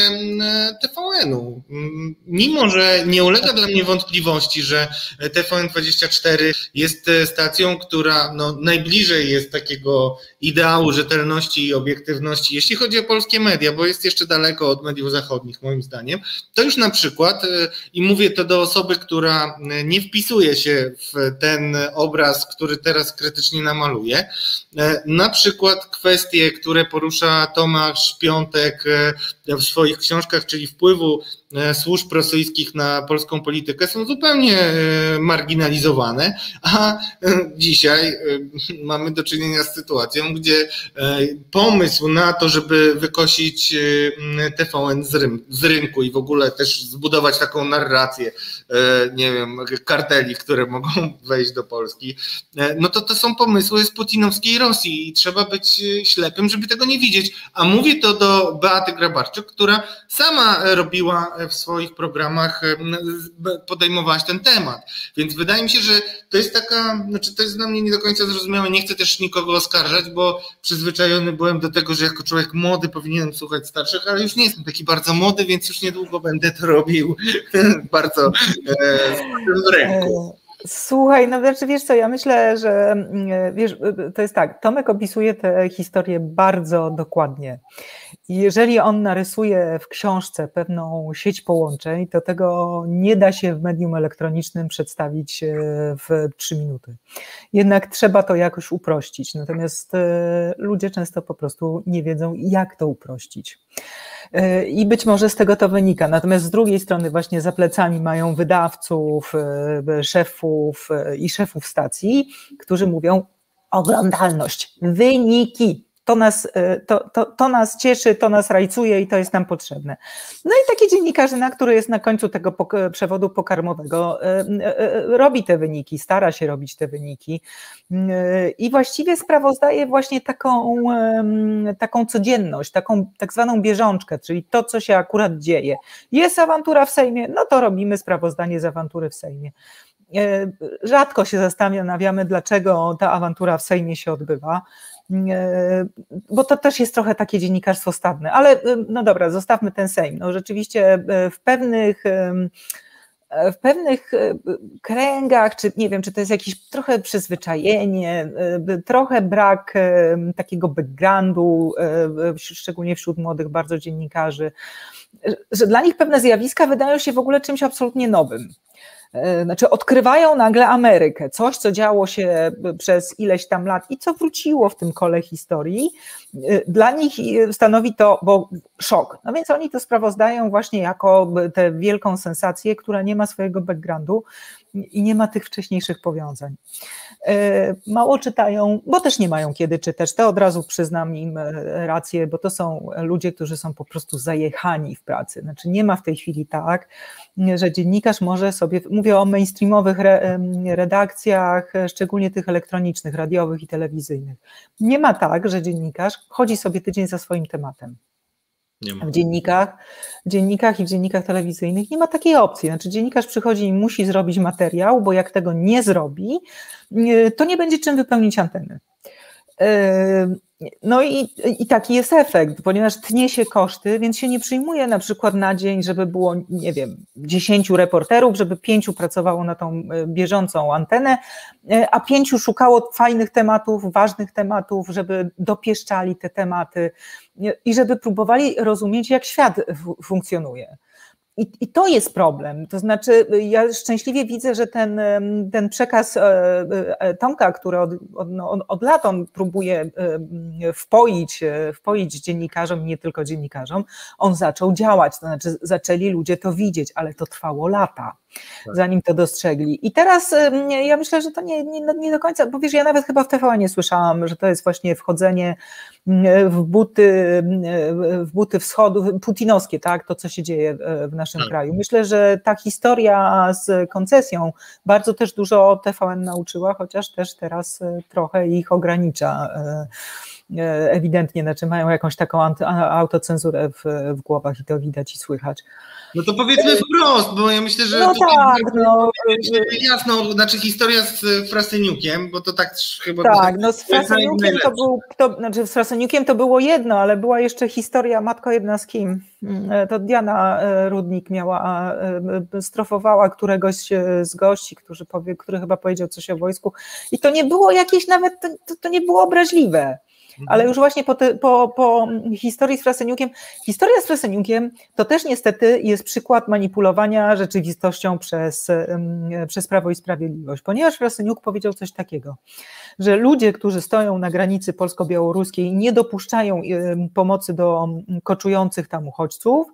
T V N-u. Mimo że nie ulega dla mnie wątpliwości, że T V N dwadzieścia cztery jest stacją, która no, najbliżej jest takiego ideału rzetelności i obiektywności, jeśli chodzi o polskie media, bo jest jeszcze daleko od mediów zachodnich moim zdaniem, to już na przykład, i mówię to do osoby, która nie wpisuje się w ten obraz, który teraz krytycznie namaluję, na przykład kwestie, które porusza Tomasz Piątek w swoich książkach, czyli wpływu służb rosyjskich na polską politykę, są zupełnie marginalizowane, a dzisiaj mamy do czynienia z sytuacją, gdzie pomysł na to, żeby wykosić T V N z rynku i w ogóle też zbudować taką narrację, nie wiem, karteli, które mogą wejść do Polski, no to to są pomysły z putinowskiej Rosji i trzeba być ślepym, żeby tego nie widzieć. A mówię to do Beaty Grabarczyk, która sama robiła w swoich programach, podejmowałaś ten temat. Więc wydaje mi się, że to jest taka, znaczy to jest dla mnie nie do końca zrozumiałe, nie chcę też nikogo oskarżać, bo przyzwyczajony byłem do tego, że jako człowiek młody powinienem słuchać starszych, ale już nie jestem taki bardzo młody, więc już niedługo będę to robił bardzo e, w ręku. Słuchaj, no znaczy wiesz co, ja myślę, że wiesz, to jest tak, Tomek opisuje tę historię bardzo dokładnie. I jeżeli on narysuje w książce pewną sieć połączeń, to tego nie da się w medium elektronicznym przedstawić w trzy minuty. Jednak trzeba to jakoś uprościć, natomiast ludzie często po prostu nie wiedzą, jak to uprościć. I być może z tego to wynika. Natomiast z drugiej strony właśnie za plecami mają wydawców, szefów i szefów stacji, którzy mówią oglądalność, wyniki. To nas, to, to, to nas cieszy, to nas rajcuje i to jest nam potrzebne. No i taki dziennikarzyna, który jest na końcu tego przewodu pokarmowego, robi te wyniki, stara się robić te wyniki i właściwie sprawozdaje właśnie taką, taką codzienność, taką tak zwaną bieżączkę, czyli to, co się akurat dzieje. Jest awantura w Sejmie, no to robimy sprawozdanie z awantury w Sejmie. Rzadko się zastanawiamy, dlaczego ta awantura w Sejmie się odbywa, bo to też jest trochę takie dziennikarstwo stadne, ale no dobra, zostawmy ten Sejm. No rzeczywiście w pewnych, w pewnych kręgach, czy nie wiem, czy to jest jakieś trochę przyzwyczajenie, trochę brak takiego backgroundu, szczególnie wśród młodych bardzo dziennikarzy, że dla nich pewne zjawiska wydają się w ogóle czymś absolutnie nowym. Znaczy odkrywają nagle Amerykę, coś, co działo się przez ileś tam lat i co wróciło w tym kole historii, dla nich stanowi to bo szok. No więc oni to sprawozdają właśnie jako tę wielką sensację, która nie ma swojego backgroundu i nie ma tych wcześniejszych powiązań. Mało czytają, bo też nie mają kiedy czytać, to od razu przyznam im rację, bo to są ludzie, którzy są po prostu zajechani w pracy. Znaczy nie ma w tej chwili tak, że dziennikarz może sobie, mówię o mainstreamowych redakcjach, szczególnie tych elektronicznych, radiowych i telewizyjnych. Nie ma tak, że dziennikarz chodzi sobie tydzień za swoim tematem. Nie ma. W dziennikach, w dziennikach i w dziennikach telewizyjnych nie ma takiej opcji. Znaczy dziennikarz przychodzi i musi zrobić materiał, bo jak tego nie zrobi, to nie będzie czym wypełnić anteny. No i, i taki jest efekt, ponieważ tnie się koszty, więc się nie przyjmuje na przykład na dzień, żeby było, nie wiem, dziesięciu reporterów, żeby pięciu pracowało na tą bieżącą antenę, a pięciu szukało fajnych tematów, ważnych tematów, żeby dopieszczali te tematy i żeby próbowali rozumieć, jak świat funkcjonuje. I, I to jest problem, to znaczy ja szczęśliwie widzę, że ten, ten przekaz Tomka, który od, od, no, od lat on próbuje wpoić, wpoić dziennikarzom, nie tylko dziennikarzom, on zaczął działać, to znaczy zaczęli ludzie to widzieć, ale to trwało lata, tak, zanim to dostrzegli. I teraz ja myślę, że to nie, nie, nie do końca, bo wiesz, ja nawet chyba w T V N nie słyszałam, że to jest właśnie wchodzenie w buty, w buty wschodu, putinowskie, tak, to co się dzieje w naszym tak. kraju. Myślę, że ta historia z koncesją bardzo też dużo T V N nauczyła, chociaż też teraz trochę ich ogranicza ewidentnie, znaczy mają jakąś taką autocenzurę w, w głowach i to widać i słychać. No to powiedzmy wprost, bo ja myślę, że no tak, no, jasno, znaczy historia z Frasyniukiem, bo to tak chyba... Tak, no z Frasyniukiem to był, to, znaczy z Frasyniukiem to było jedno, ale była jeszcze historia Matko jedna z kim. To Diana Rudnik miała, strofowała któregoś z gości, który, powie, który chyba powiedział coś o wojsku i to nie było jakieś nawet, to, to nie było obraźliwe. Ale już właśnie po, te, po, po historii z Frasyniukiem, historia z Frasyniukiem to też niestety jest przykład manipulowania rzeczywistością przez, przez Prawo i Sprawiedliwość, ponieważ Frasyniuk powiedział coś takiego, że ludzie, którzy stoją na granicy polsko-białoruskiej, nie dopuszczają pomocy do koczujących tam uchodźców,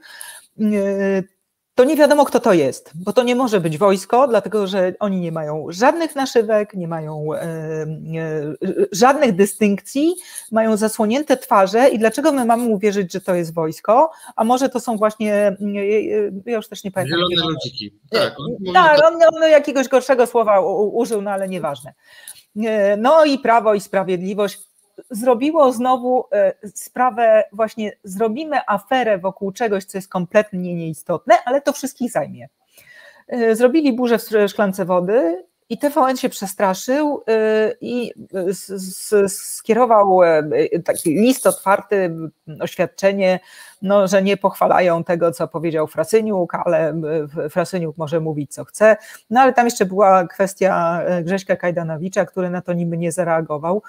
to nie wiadomo, kto to jest, bo to nie może być wojsko, dlatego że oni nie mają żadnych naszywek, nie mają e, e, żadnych dystynkcji, mają zasłonięte twarze i dlaczego my mamy uwierzyć, że to jest wojsko, a może to są właśnie, ja już też nie pamiętam. Zielone ludziki. Tak, on, tak, on, on jakiegoś gorszego słowa użył, no ale nieważne. No i Prawo i Sprawiedliwość zrobiło znowu sprawę, właśnie zrobimy aferę wokół czegoś, co jest kompletnie nieistotne, ale to wszystkich zajmie. Zrobili burzę w szklance wody i T V N się przestraszył i skierował taki list otwarty, oświadczenie, no, że nie pochwalają tego, co powiedział Frasyniuk, ale Frasyniuk może mówić, co chce. No ale tam jeszcze była kwestia Grześka Kajdanowicza, który na to niby nie zareagował.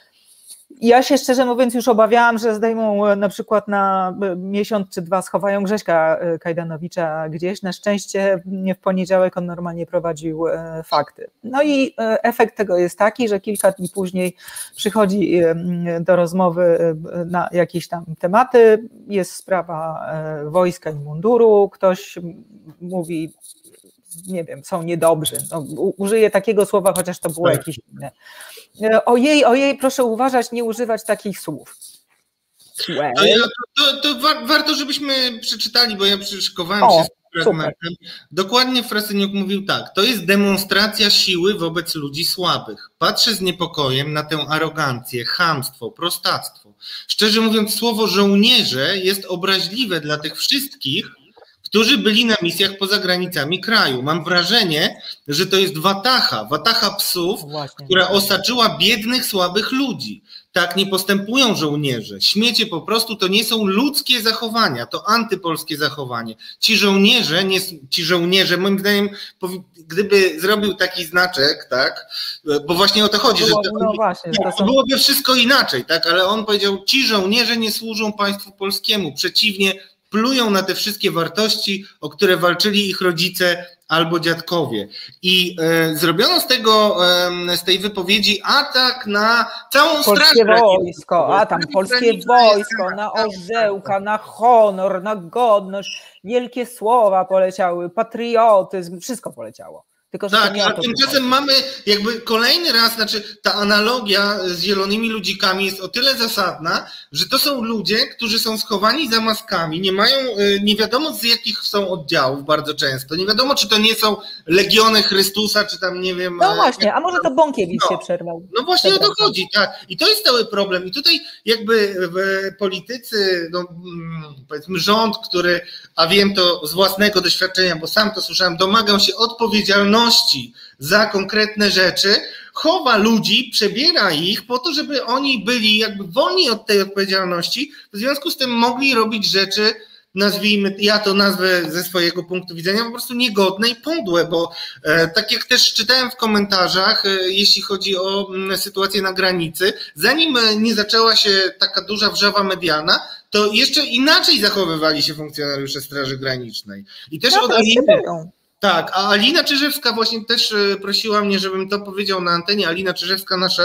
Ja się szczerze mówiąc już obawiałam, że zdejmą na przykład na miesiąc czy dwa, schowają Grześka Kajdanowicza gdzieś. Na szczęście w poniedziałek on normalnie prowadził fakty. No i efekt tego jest taki, że kilka dni później przychodzi do rozmowy na jakieś tam tematy, jest sprawa wojska i munduru, ktoś mówi, nie wiem, są niedobrzy. No, użyję takiego słowa, chociaż to było jakieś inne. Ojej, ojej, proszę uważać, nie używać takich słów. Well. To, to, to wa- warto, żebyśmy przeczytali, bo ja przyszykowałem o, się z fragmentem. Dokładnie Frasyniuk mówił tak, to jest demonstracja siły wobec ludzi słabych. Patrzę z niepokojem na tę arogancję, chamstwo, prostactwo. Szczerze mówiąc, słowo żołnierze jest obraźliwe dla tych wszystkich, którzy byli na misjach poza granicami kraju. Mam wrażenie, że to jest watacha, watacha psów, Właśnie. która osaczyła biednych, słabych ludzi. Tak nie postępują żołnierze. Śmiecie po prostu to nie są ludzkie zachowania, to antypolskie zachowanie. Ci żołnierze, nie, ci żołnierze, moim zdaniem, gdyby zrobił taki znaczek, tak, bo właśnie o to chodzi, było, że to, no właśnie, nie, to są... byłoby wszystko inaczej, tak, ale on powiedział, ci żołnierze nie służą państwu polskiemu, przeciwnie, plują na te wszystkie wartości, o które walczyli ich rodzice albo dziadkowie. I e, zrobiono z tego, e, z tej wypowiedzi atak na całą polskie straż. wojsko, a tam polskie wojsko, na orzełka, na honor, na godność, wielkie słowa poleciały, patriotyzm, wszystko poleciało. Tylko, że Tak, to nie o a to tymczasem chodzi. mamy jakby kolejny raz, znaczy ta analogia z zielonymi ludzikami jest o tyle zasadna, że to są ludzie, którzy są schowani za maskami, nie mają, nie wiadomo z jakich są oddziałów bardzo często, nie wiadomo czy to nie są Legiony Chrystusa, czy tam nie wiem... No właśnie, a może to Bąkiewicz no, się przerwał. No właśnie o to Przepraszam. chodzi, tak. I to jest cały problem. I tutaj jakby politycy, no, powiedzmy rząd, który, a wiem to z własnego doświadczenia, bo sam to słyszałem, domagał się odpowiedzialności za konkretne rzeczy, chowa ludzi, przebiera ich po to, żeby oni byli jakby wolni od tej odpowiedzialności, w związku z tym mogli robić rzeczy, nazwijmy, ja to nazwę ze swojego punktu widzenia, po prostu niegodne i podłe, bo e, tak jak też czytałem w komentarzach, e, jeśli chodzi o m, sytuację na granicy, zanim nie zaczęła się taka duża wrzawa medialna, to jeszcze inaczej zachowywali się funkcjonariusze Straży Granicznej. I też No, od to Aliny, się tak, a Alina Czyżewska właśnie też prosiła mnie, żebym to powiedział na antenie. Alina Czyżewska, nasza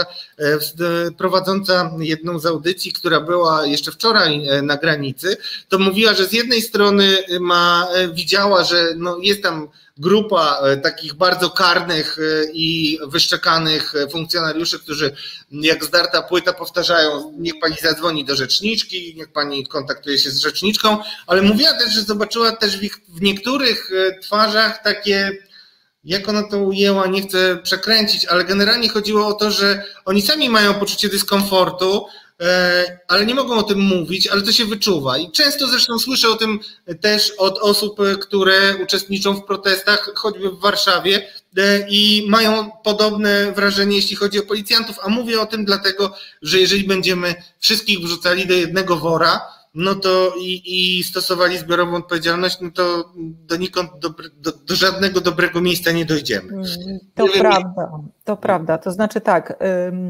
prowadząca jedną z audycji, która była jeszcze wczoraj na granicy, to mówiła, że z jednej strony ma, widziała, że no jest tam grupa takich bardzo karnych i wyszczekanych funkcjonariuszy, którzy jak zdarta płyta powtarzają, niech pani zadzwoni do rzeczniczki, niech pani kontaktuje się z rzeczniczką, ale mówiła też, że zobaczyła też w, ich, w niektórych twarzach takie, jak ona to ujęła, nie chcę przekręcić, ale generalnie chodziło o to, że oni sami mają poczucie dyskomfortu, ale nie mogą o tym mówić, ale to się wyczuwa. I często zresztą słyszę o tym też od osób, które uczestniczą w protestach, choćby w Warszawie i mają podobne wrażenie, jeśli chodzi o policjantów, a mówię o tym dlatego, że jeżeli będziemy wszystkich wrzucali do jednego wora, no to i, i stosowali zbiorową odpowiedzialność, no to donikąd do, do, do żadnego dobrego miejsca nie dojdziemy. To nie prawda, wiem. to prawda. To znaczy tak,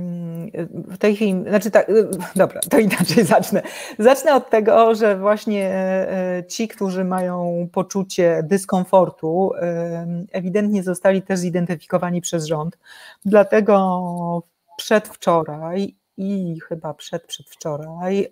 w tej chwili, znaczy tak, dobra, to inaczej zacznę. Zacznę od tego, że właśnie ci, którzy mają poczucie dyskomfortu, ewidentnie zostali też zidentyfikowani przez rząd. Dlatego przedwczoraj i chyba przed, przedwczoraj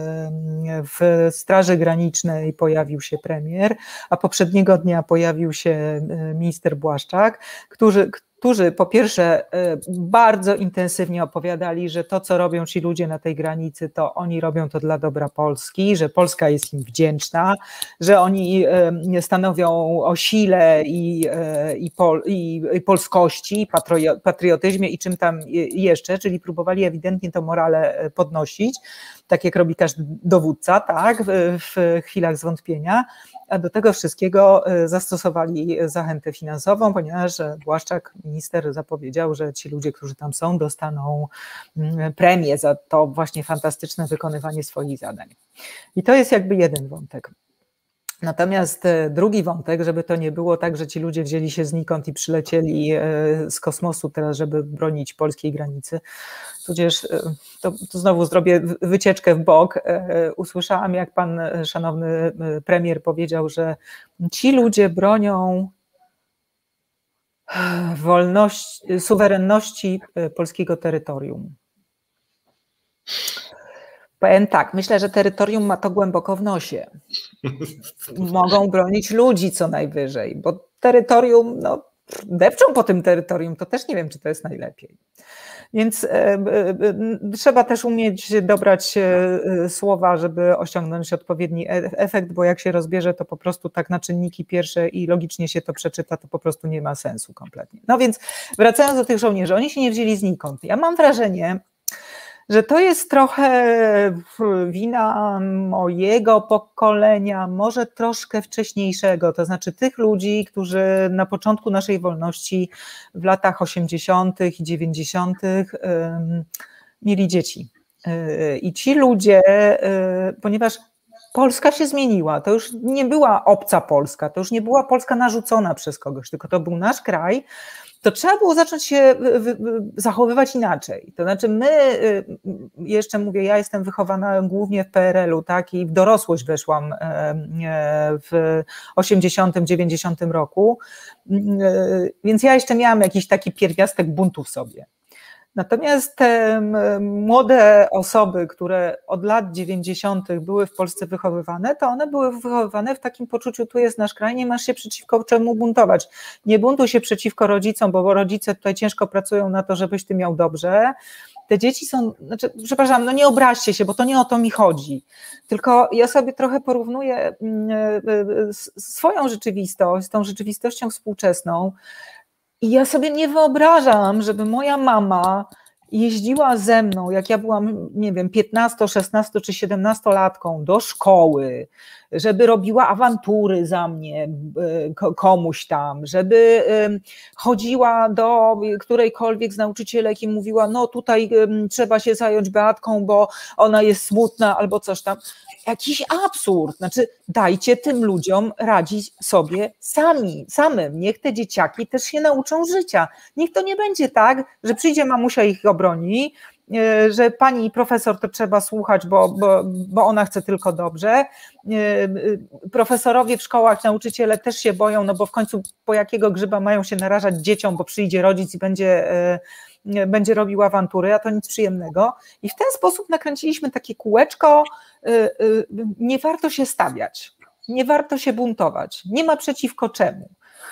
w Straży Granicznej pojawił się premier, a poprzedniego dnia pojawił się minister Błaszczak, którzy, którzy po pierwsze bardzo intensywnie opowiadali, że to, co robią ci ludzie na tej granicy, to oni robią to dla dobra Polski, że Polska jest im wdzięczna, że oni stanowią o sile i, i, pol, i, i polskości, patriotyzmie i czym tam jeszcze, czyli próbowali ewidentnie tę morale podnosić, tak jak robi każdy dowódca, tak, w, w chwilach zwątpienia, a do tego wszystkiego zastosowali zachętę finansową, ponieważ Błaszczak, minister, zapowiedział, że ci ludzie, którzy tam są, dostaną premię za to właśnie fantastyczne wykonywanie swoich zadań. I to jest jakby jeden wątek. Natomiast drugi wątek, żeby to nie było tak, że ci ludzie wzięli się znikąd i przylecieli z kosmosu teraz, żeby bronić polskiej granicy, tudzież to, to znowu zrobię wycieczkę w bok. Usłyszałam, jak pan szanowny premier powiedział, że ci ludzie bronią wolności, suwerenności polskiego terytorium. Powiem tak, myślę, że terytorium ma to głęboko w nosie. Mogą bronić ludzi co najwyżej, bo terytorium, no, depczą po tym terytorium, to też nie wiem, czy to jest najlepiej. Więc e, e, trzeba też umieć dobrać e, słowa, żeby osiągnąć odpowiedni efekt, bo jak się rozbierze to po prostu tak na czynniki pierwsze i logicznie się to przeczyta, to po prostu nie ma sensu kompletnie. No więc wracając do tych żołnierzy, oni się nie wzięli znikąd. Ja mam wrażenie, że to jest trochę wina mojego pokolenia, może troszkę wcześniejszego, to znaczy tych ludzi, którzy na początku naszej wolności w latach osiemdziesiątych i dziewięćdziesiątych mieli dzieci. I ci ludzie, ponieważ Polska się zmieniła, to już nie była obca Polska, to już nie była Polska narzucona przez kogoś, tylko to był nasz kraj, to trzeba było zacząć się zachowywać inaczej. To znaczy my, jeszcze mówię, ja jestem wychowana głównie w P R L u, tak, i w dorosłość weszłam w osiemdziesiątym, dziewięćdziesiątym roku, więc ja jeszcze miałam jakiś taki pierwiastek buntu w sobie. Natomiast te młode osoby, które od lat dziewięćdziesiątych były w Polsce wychowywane, to one były wychowywane w takim poczuciu, tu jest nasz kraj, nie masz się przeciwko czemu buntować. Nie buntuj się przeciwko rodzicom, bo rodzice tutaj ciężko pracują na to, żebyś ty miał dobrze. Te dzieci są, znaczy, przepraszam, no nie obraźcie się, bo to nie o to mi chodzi, tylko ja sobie trochę porównuję swoją rzeczywistość z tą rzeczywistością współczesną i ja sobie nie wyobrażam, żeby moja mama jeździła ze mną, jak ja byłam, nie wiem, piętnasto, szesnasto czy siedemnastolatką do szkoły, żeby robiła awantury za mnie komuś tam, żeby chodziła do którejkolwiek z nauczycielek i mówiła, no tutaj trzeba się zająć Beatką, bo ona jest smutna albo coś tam. Jakiś absurd, znaczy dajcie tym ludziom radzić sobie sami, samym, niech te dzieciaki też się nauczą życia, niech to nie będzie tak, że przyjdzie mamusia ich obroni, że pani profesor to trzeba słuchać, bo, bo, bo ona chce tylko dobrze, profesorowie w szkołach, nauczyciele też się boją, no bo w końcu po jakiego grzyba mają się narażać dzieciom, bo przyjdzie rodzic i będzie będzie robił awantury, a to nic przyjemnego. I w ten sposób nakręciliśmy takie kółeczko, nie warto się stawiać, nie warto się buntować, nie ma przeciwko czemu.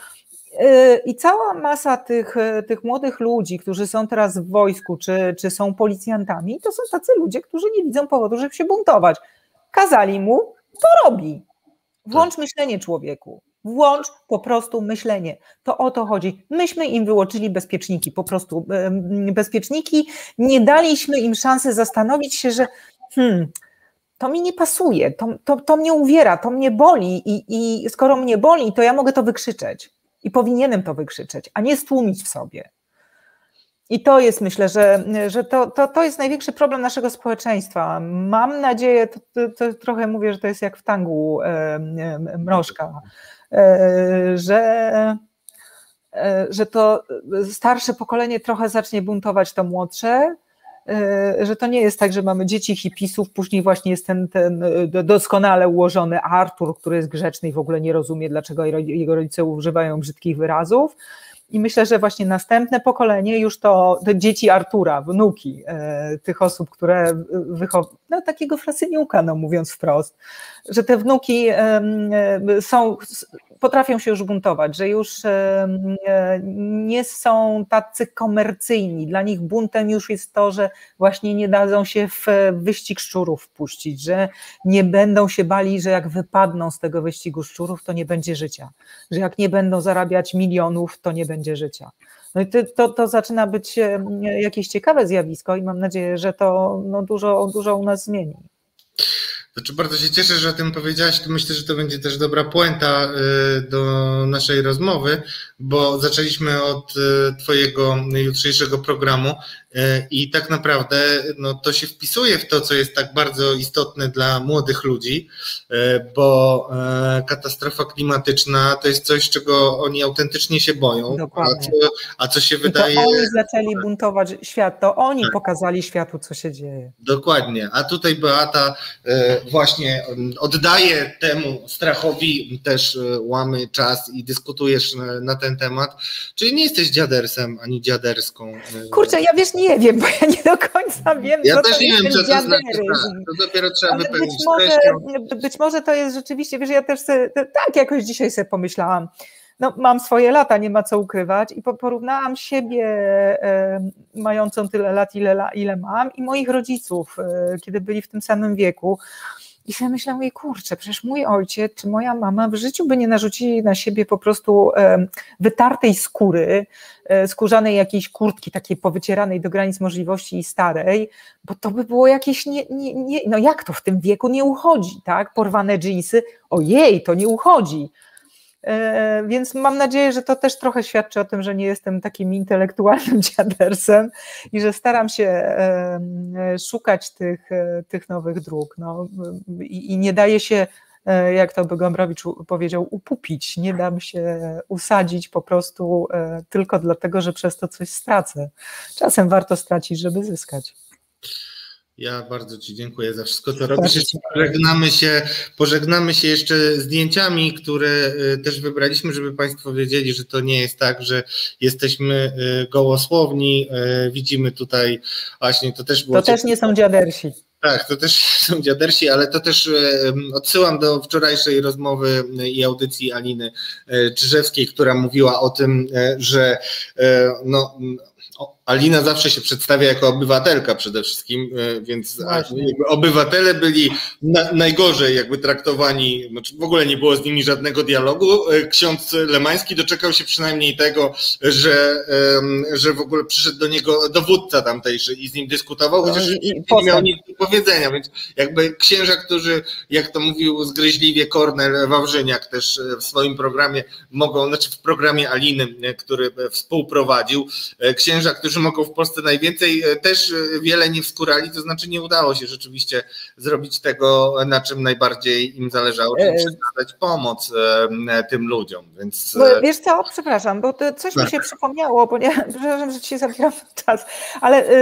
I cała masa tych, tych młodych ludzi, którzy są teraz w wojsku, czy, czy są policjantami, to są tacy ludzie, którzy nie widzą powodu, żeby się buntować. Kazali mu, to robi. Włącz myślenie, człowieku. Włącz po prostu myślenie. To o to chodzi. Myśmy im wyłączyli bezpieczniki, po prostu bezpieczniki, nie daliśmy im szansy zastanowić się, że hmm, to mi nie pasuje, to, to, to mnie uwiera, to mnie boli i, i skoro mnie boli, to ja mogę to wykrzyczeć i powinienem to wykrzyczeć, a nie stłumić w sobie. I to jest, myślę, że, że to, to, to jest największy problem naszego społeczeństwa. Mam nadzieję, to, to, to trochę mówię, że to jest jak w tangu e, e, Mrożka, Że, że to starsze pokolenie trochę zacznie buntować to młodsze, że to nie jest tak, że mamy dzieci hipisów, później właśnie jest ten, ten doskonale ułożony Artur, który jest grzeczny i w ogóle nie rozumie, dlaczego jego rodzice używają brzydkich wyrazów. I myślę, że właśnie następne pokolenie, już to, to dzieci Artura, wnuki e, tych osób, które wychowują, no takiego frasyniuka, no mówiąc wprost, że te wnuki e, e, są, potrafią się już buntować, że już e, nie są tacy komercyjni. Dla nich buntem już jest to, że właśnie nie dadzą się w wyścig szczurów wpuścić, że nie będą się bali, że jak wypadną z tego wyścigu szczurów, to nie będzie życia, że jak nie będą zarabiać milionów, to nie będzie życia. No i to, to, to zaczyna być jakieś ciekawe zjawisko i mam nadzieję, że to no, dużo, dużo u nas zmieni. Znaczy bardzo się cieszę, że o tym powiedziałaś. Myślę, że to będzie też dobra puenta do naszej rozmowy, bo zaczęliśmy od twojego jutrzejszego programu i tak naprawdę no, to się wpisuje w to, co jest tak bardzo istotne dla młodych ludzi, bo katastrofa klimatyczna to jest coś, czego oni autentycznie się boją, a co, a co się I wydaje... To oni zaczęli buntować świat, to oni tak. pokazali światu, co się dzieje. Dokładnie, a tutaj Beata właśnie oddaje temu strachowi też łamy czas i dyskutujesz na ten temat, czyli nie jesteś dziadersem ani dziaderską. Kurczę, ja wiesz, nie wiem, bo ja nie do końca wiem, ja co też to nie jest wiem, co ten to znaczy, dziaderyzm. to dopiero trzeba Ale wypełnić być może, treścią. być może to jest rzeczywiście, wiesz, ja też sobie, tak jakoś dzisiaj sobie pomyślałam, no mam swoje lata, nie ma co ukrywać i porównałam siebie e, mającą tyle lat, ile, ile mam i moich rodziców, e, kiedy byli w tym samym wieku. I sobie myślałam, jej kurczę, przecież mój ojciec czy moja mama w życiu by nie narzucili na siebie po prostu e, wytartej skóry, e, skórzanej jakiejś kurtki, takiej powycieranej do granic możliwości i starej, bo to by było jakieś, nie, nie, nie, no jak to w tym wieku nie uchodzi, tak? Porwane dżinsy, ojej, to nie uchodzi. E, więc mam nadzieję, że to też trochę świadczy o tym, że nie jestem takim intelektualnym dziadersem i że staram się e, szukać tych, e, tych nowych dróg. No, i, i nie daje się, e, jak to by Gombrowicz powiedział, upupić, nie dam się usadzić po prostu e, tylko dlatego, że przez to coś stracę. Czasem warto stracić, żeby zyskać. Ja bardzo Ci dziękuję za wszystko, co robisz. Jeszcze pożegnamy się, pożegnamy się jeszcze zdjęciami, które też wybraliśmy, żeby Państwo wiedzieli, że to nie jest tak, że jesteśmy gołosłowni. Widzimy tutaj właśnie, to też było... To też nie są dziadersi. Tak, to też są dziadersi, ale to też odsyłam do wczorajszej rozmowy i audycji Aliny Czyżewskiej, która mówiła o tym, że no, Alina zawsze się przedstawia jako obywatelka przede wszystkim, więc jakby obywatele byli na, najgorzej jakby traktowani, znaczy w ogóle nie było z nimi żadnego dialogu. Ksiądz Lemański doczekał się przynajmniej tego, że, że w ogóle przyszedł do niego dowódca tamtejszy i z nim dyskutował, chociaż nie miał nic do powiedzenia, więc jakby księża, którzy, jak to mówił zgryźliwie Kornel Wawrzyniak też w swoim programie mogą, znaczy w programie Aliny, który współprowadził, księża, którzy mogą w Polsce najwięcej, też wiele nie wskórali, to znaczy nie udało się rzeczywiście zrobić tego, na czym najbardziej im zależało, czyli przekazać pomoc tym ludziom. Więc... No, wiesz co, przepraszam, bo to coś tak. mi się przypomniało, ponieważ, przepraszam, że ci zabieram czas, ale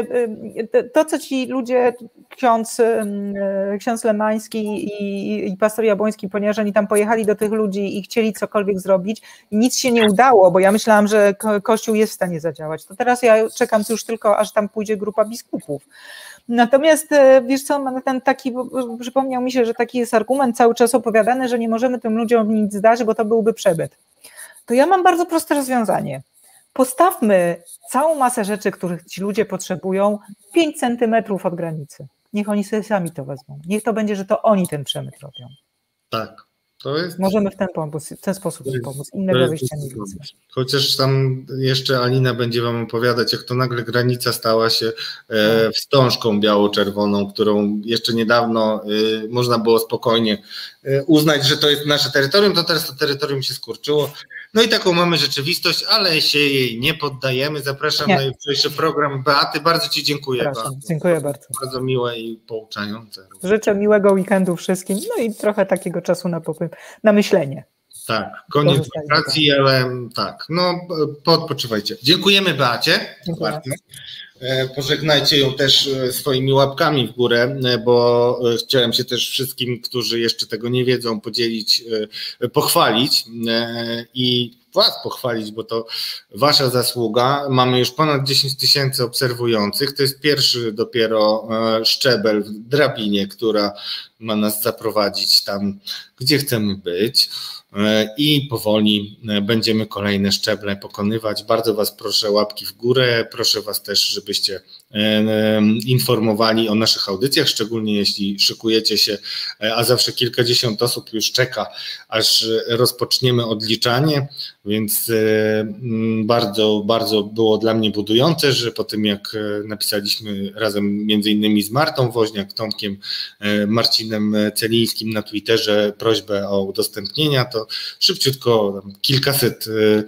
to, co ci ludzie, ksiądz, ksiądz Lemański i, i pastor Jabłoński, ponieważ oni tam pojechali do tych ludzi i chcieli cokolwiek zrobić i nic się nie udało, bo ja myślałam, że Kościół jest w stanie zadziałać, to teraz ja czekam już tylko, aż tam pójdzie grupa biskupów. Natomiast wiesz co, ten taki, przypomniał mi się, że taki jest argument cały czas opowiadany, że nie możemy tym ludziom nic dać, bo to byłby przebyt. To ja mam bardzo proste rozwiązanie. Postawmy całą masę rzeczy, których ci ludzie potrzebują, pięć centymetrów od granicy. Niech oni sobie sami to wezmą. Niech to będzie, że to oni ten przemyt robią. Tak. To jest... Możemy w ten, pomóc, w ten sposób im pomóc. Innego wyjścia nie widzę. Chociaż tam jeszcze Alina będzie wam opowiadać, jak to nagle granica stała się e, wstążką biało-czerwoną, którą jeszcze niedawno e, można było spokojnie e, uznać, że to jest nasze terytorium, to teraz to terytorium się skurczyło. No i taką mamy rzeczywistość, ale się jej nie poddajemy. Zapraszam nie. na jutrzejszy program Beaty. Bardzo Ci dziękuję. Bardzo. Dziękuję bardzo. Bardzo miłe i pouczające. Życzę miłego weekendu wszystkim, no i trochę takiego czasu na, na myślenie. Tak, koniec wakacji, ale tak, no poodpoczywajcie. Dziękujemy Beacie. Dziękuję. Bardzo. Pożegnajcie ją też swoimi łapkami w górę, bo chciałem się też wszystkim, którzy jeszcze tego nie wiedzą, podzielić, pochwalić i was pochwalić, bo to wasza zasługa. Mamy już ponad dziesięć tysięcy obserwujących. To jest pierwszy dopiero szczebel w drabinie, która ma nas zaprowadzić tam, gdzie chcemy być. I powoli będziemy kolejne szczeble pokonywać. Bardzo was proszę łapki w górę, proszę was też, żebyście informowali o naszych audycjach, szczególnie jeśli szykujecie się, a zawsze kilkadziesiąt osób już czeka, aż rozpoczniemy odliczanie, więc bardzo, bardzo było dla mnie budujące, że po tym jak napisaliśmy razem między innymi z Martą Woźniak, Tomkiem, Marcinem Celińskim na Twitterze prośbę o udostępnienia, to szybciutko kilkaset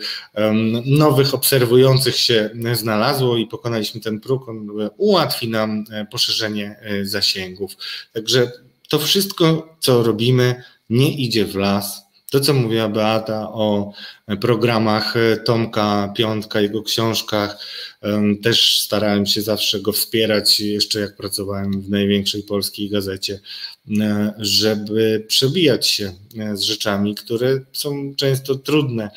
nowych obserwujących się znalazło i pokonaliśmy ten próg. On ułatwi nam poszerzenie zasięgów. Także to wszystko, co robimy, nie idzie w las. To, co mówiła Beata o programach Tomka Piątka, jego książkach, też starałem się zawsze go wspierać, jeszcze jak pracowałem w największej polskiej gazecie, żeby przebijać się z rzeczami, które są często trudne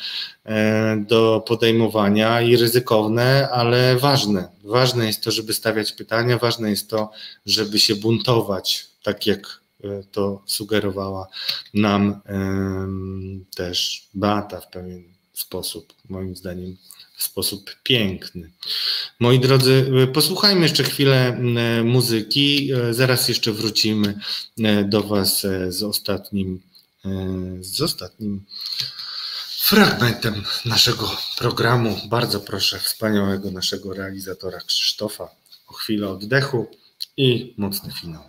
do podejmowania i ryzykowne, ale ważne. Ważne jest to, żeby stawiać pytania, ważne jest to, żeby się buntować, tak jak to sugerowała nam też Beata w pewien sposób, moim zdaniem w sposób piękny. Moi drodzy, posłuchajmy jeszcze chwilę muzyki, zaraz jeszcze wrócimy do was z ostatnim, z ostatnim fragmentem naszego programu. Bardzo proszę wspaniałego naszego realizatora Krzysztofa o chwilę oddechu i mocny finał.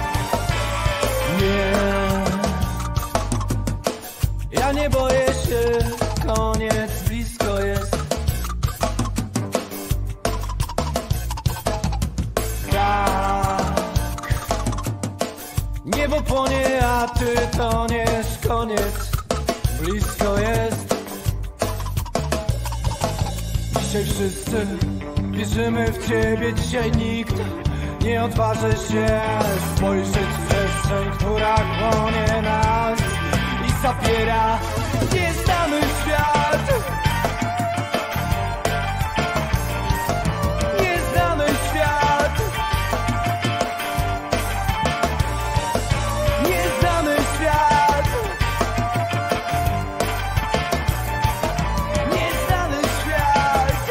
Nie boję się Dzisiaj wszyscy wierzymy w Ciebie, dzisiaj nikt nie odważy się spojrzeć w przestrzeń, która chłonie nas i zabiera nieznany świat. Nieznany świat. Nieznany świat. Nieznany świat.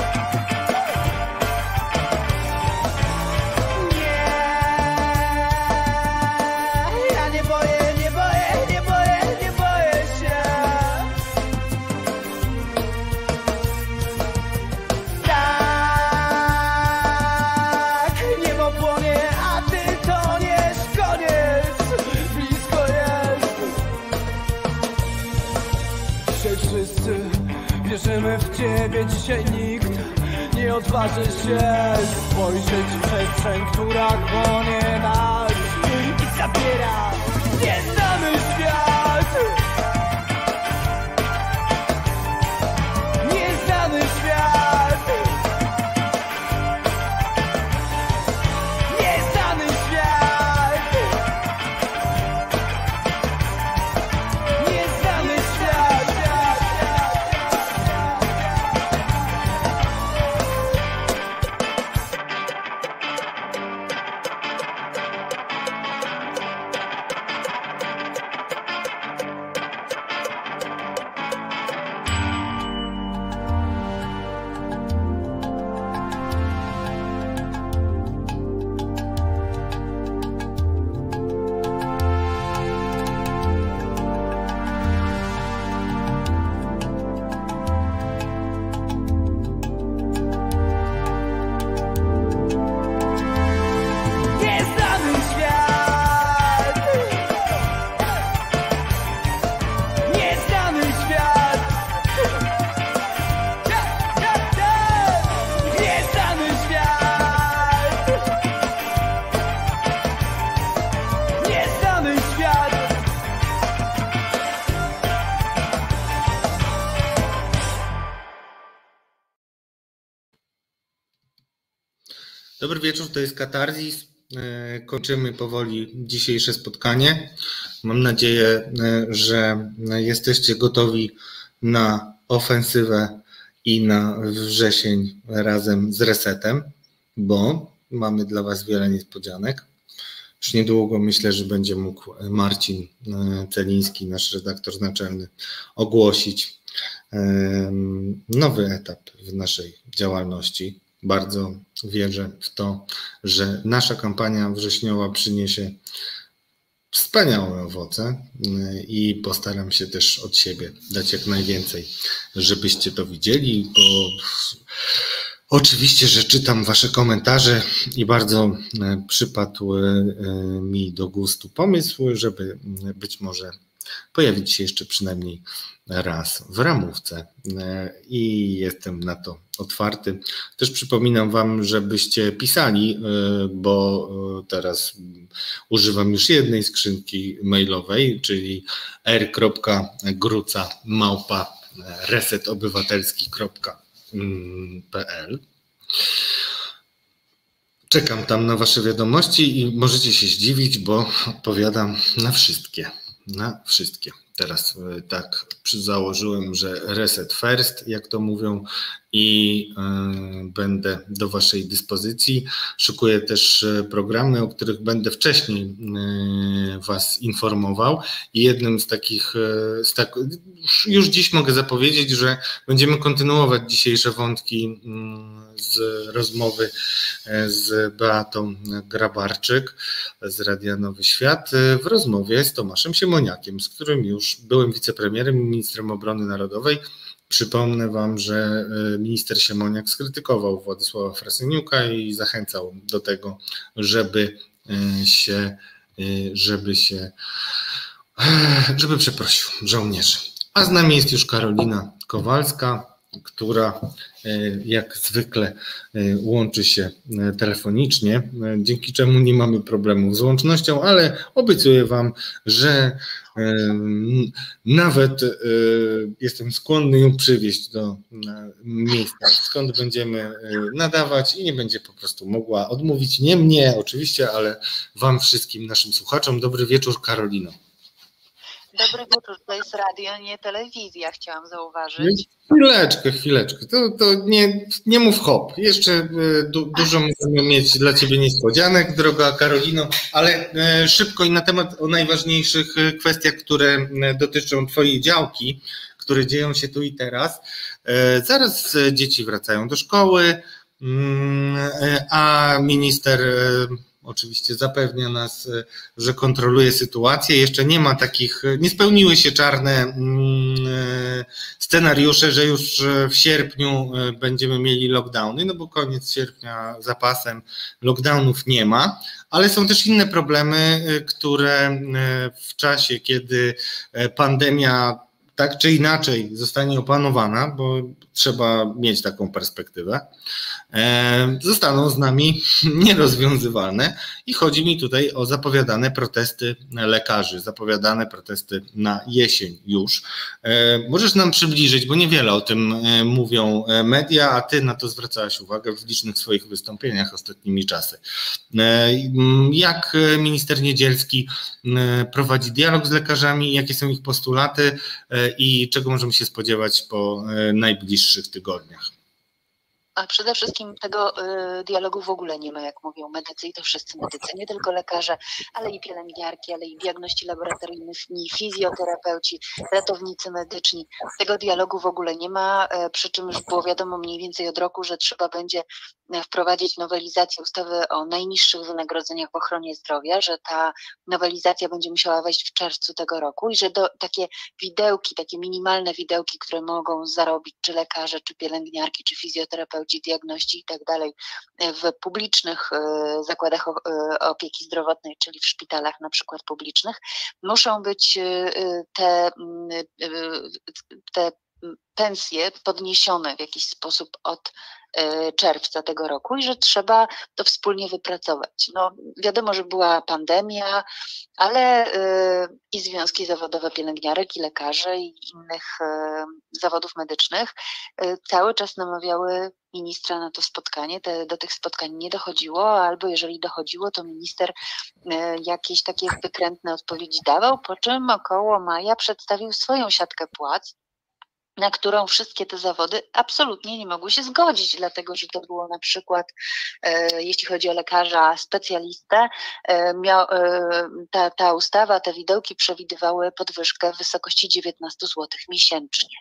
Nie, ja nie boję, nie boję, nie boję, nie boję się. Tak, niebo płonie, a ty toniesz, koniec, blisko jest. Dzisiaj wszyscy wierzymy w Ciebie, dzisiaj nikt nie odważy się spojrzeć w przestrzeń, która chłonie nas i zabiera nieznany świat. Nieznany świat. Nieznany świat. Nieznany świat. Nieznany świat. Nieznany świat. Nieznany świat. Nieznany świat. Dobry wieczór, to jest Katarzis. E, Kończymy powoli dzisiejsze spotkanie. Mam nadzieję, e, że jesteście gotowi na ofensywę i na wrzesień razem z Resetem, bo mamy dla Was wiele niespodzianek. Już niedługo myślę, że będzie mógł Marcin e, Celiński, nasz redaktor naczelny, ogłosić e, nowy etap w naszej działalności. Bardzo wierzę w to, że nasza kampania wrześniowa przyniesie wspaniałe owoce i postaram się też od siebie dać jak najwięcej, żebyście to widzieli, bo oczywiście, że czytam Wasze komentarze i bardzo przypadł mi do gustu pomysł, żeby być może pojawić się jeszcze przynajmniej raz w ramówce i jestem na to otwarty. Też przypominam Wam, żebyście pisali, bo teraz używam już jednej skrzynki mailowej, czyli r kropka gruca małpa reset obywatelski kropka p l. Czekam tam na Wasze wiadomości i możecie się zdziwić, bo odpowiadam na wszystkie. Na wszystkie. Teraz tak założyłem, że reset first, jak to mówią, i y, będę do Waszej dyspozycji. Szykuję też programy, o których będę wcześniej y, Was informował i jednym z takich, y, z tak, już, już dziś mogę zapowiedzieć, że będziemy kontynuować dzisiejsze wątki y, z rozmowy z Beatą Grabarczyk z Radia Nowy Świat w rozmowie z Tomaszem Siemoniakiem, z którym już byłem wicepremierem i ministrem obrony narodowej. Przypomnę Wam, że minister Siemoniak skrytykował Władysława Frasyniuka i zachęcał do tego, żeby się, żeby się, żeby przeprosił żołnierzy. A z nami jest już Karolina Kowalska która jak zwykle łączy się telefonicznie, dzięki czemu nie mamy problemów z łącznością, ale obiecuję Wam, że nawet jestem skłonny ją przywieźć do miejsca, skąd będziemy nadawać i nie będzie po prostu mogła odmówić. Nie mnie oczywiście, ale Wam wszystkim, naszym słuchaczom. Dobry wieczór, Karolino. Dobry wieczór, to jest radio, nie telewizja, chciałam zauważyć. Chwileczkę, chwileczkę, to, to nie, nie mów hop, jeszcze du, dużo możemy mieć dla Ciebie niespodzianek, droga Karolino, ale szybko i na temat o najważniejszych kwestiach, które dotyczą Twojej działki, które dzieją się tu i teraz. Zaraz dzieci wracają do szkoły, a minister oczywiście zapewnia nas, że kontroluje sytuację. Jeszcze nie ma takich, nie spełniły się czarne scenariusze, że już w sierpniu będziemy mieli lockdowny, no bo koniec sierpnia za pasem, lockdownów nie ma, ale są też inne problemy, które w czasie, kiedy pandemia tak czy inaczej zostanie opanowana, bo trzeba mieć taką perspektywę, zostaną z nami nierozwiązywalne i chodzi mi tutaj o zapowiadane protesty lekarzy, zapowiadane protesty na jesień już. Możesz nam przybliżyć, bo niewiele o tym mówią media, a Ty na to zwracałaś uwagę w licznych swoich wystąpieniach ostatnimi czasy. Jak minister Niedzielski prowadzi dialog z lekarzami, jakie są ich postulaty i czego możemy się spodziewać po najbliższych tygodniach? A przede wszystkim tego y, dialogu w ogóle nie ma, jak mówią medycy i to wszyscy medycy, nie tylko lekarze, ale i pielęgniarki, ale i diagności laboratoryjni, fizjoterapeuci, ratownicy medyczni. Tego dialogu w ogóle nie ma, y, przy czym już było wiadomo mniej więcej od roku, że trzeba będzie wprowadzić nowelizację ustawy o najniższych wynagrodzeniach w ochronie zdrowia, że ta nowelizacja będzie musiała wejść w czerwcu tego roku i że do, takie widełki, takie minimalne widełki, które mogą zarobić czy lekarze, czy pielęgniarki, czy fizjoterapeuci, diagności i tak dalej w publicznych zakładach opieki zdrowotnej, czyli w szpitalach na przykład publicznych, muszą być te, te pensje podniesione w jakiś sposób od czerwca tego roku i że trzeba to wspólnie wypracować. No, wiadomo, że była pandemia, ale y, i związki zawodowe pielęgniarek, i lekarzy, i innych y, zawodów medycznych y, cały czas namawiały ministra na to spotkanie. Te, do tych spotkań nie dochodziło, albo jeżeli dochodziło, to minister y, jakieś takie wykrętne odpowiedzi dawał, po czym około maja przedstawił swoją siatkę płac, na którą wszystkie te zawody absolutnie nie mogły się zgodzić, dlatego że to było na przykład, e, jeśli chodzi o lekarza specjalistę, e, miał, e, ta, ta ustawa, te widełki przewidywały podwyżkę w wysokości dziewiętnaście złotych miesięcznie.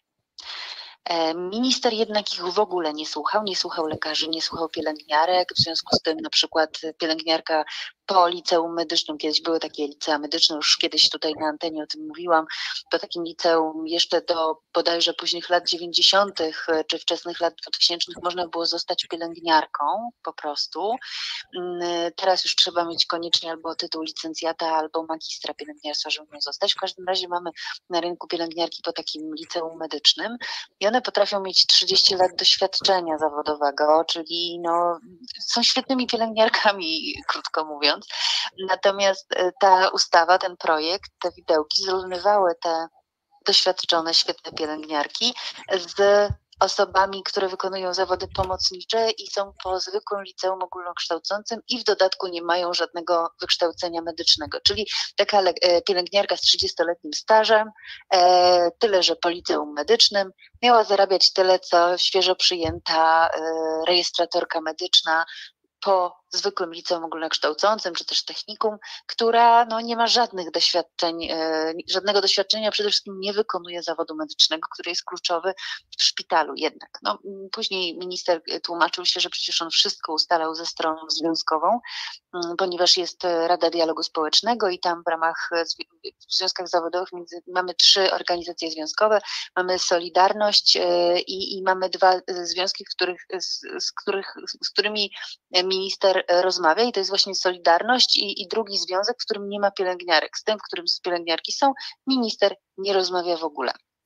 Minister jednak ich w ogóle nie słuchał, nie słuchał lekarzy, nie słuchał pielęgniarek, w związku z tym na przykład pielęgniarka po liceum medycznym, kiedyś były takie licea medyczne, już kiedyś tutaj na antenie o tym mówiłam, po takim liceum jeszcze do bodajże późnych lat dziewięćdziesiątych czy wczesnych lat dwutysięcznych można było zostać pielęgniarką po prostu. Teraz już trzeba mieć koniecznie albo tytuł licencjata, albo magistra pielęgniarstwa, żeby nią zostać. W każdym razie mamy na rynku pielęgniarki po takim liceum medycznym i one potrafią mieć trzydzieści lat doświadczenia zawodowego, czyli no, są świetnymi pielęgniarkami, krótko mówiąc. Natomiast ta ustawa, ten projekt, te widełki zrównywały te doświadczone, świetne pielęgniarki z osobami, które wykonują zawody pomocnicze i są po zwykłym liceum ogólnokształcącym i w dodatku nie mają żadnego wykształcenia medycznego. Czyli taka pielęgniarka z trzydziestoletnim stażem, e, tyle że po liceum medycznym, miała zarabiać tyle, co świeżo przyjęta e, rejestratorka medyczna po zwykłym liceum ogólnokształcącym, czy też technikum, która no, nie ma żadnych doświadczeń, e, żadnego doświadczenia, przede wszystkim nie wykonuje zawodu medycznego, który jest kluczowy w szpitalu jednak. No, później minister tłumaczył się, że przecież on wszystko ustalał ze stroną związkową, m, ponieważ jest Rada Dialogu Społecznego i tam w ramach, w związkach zawodowych między, mamy trzy organizacje związkowe, mamy Solidarność e, i, i mamy dwa związki, w których, z, z, których, z którymi minister rozmawia i to jest właśnie Solidarność i, i drugi związek, w którym nie ma pielęgniarek. Z tym, w którym pielęgniarki są, minister nie rozmawia w ogóle.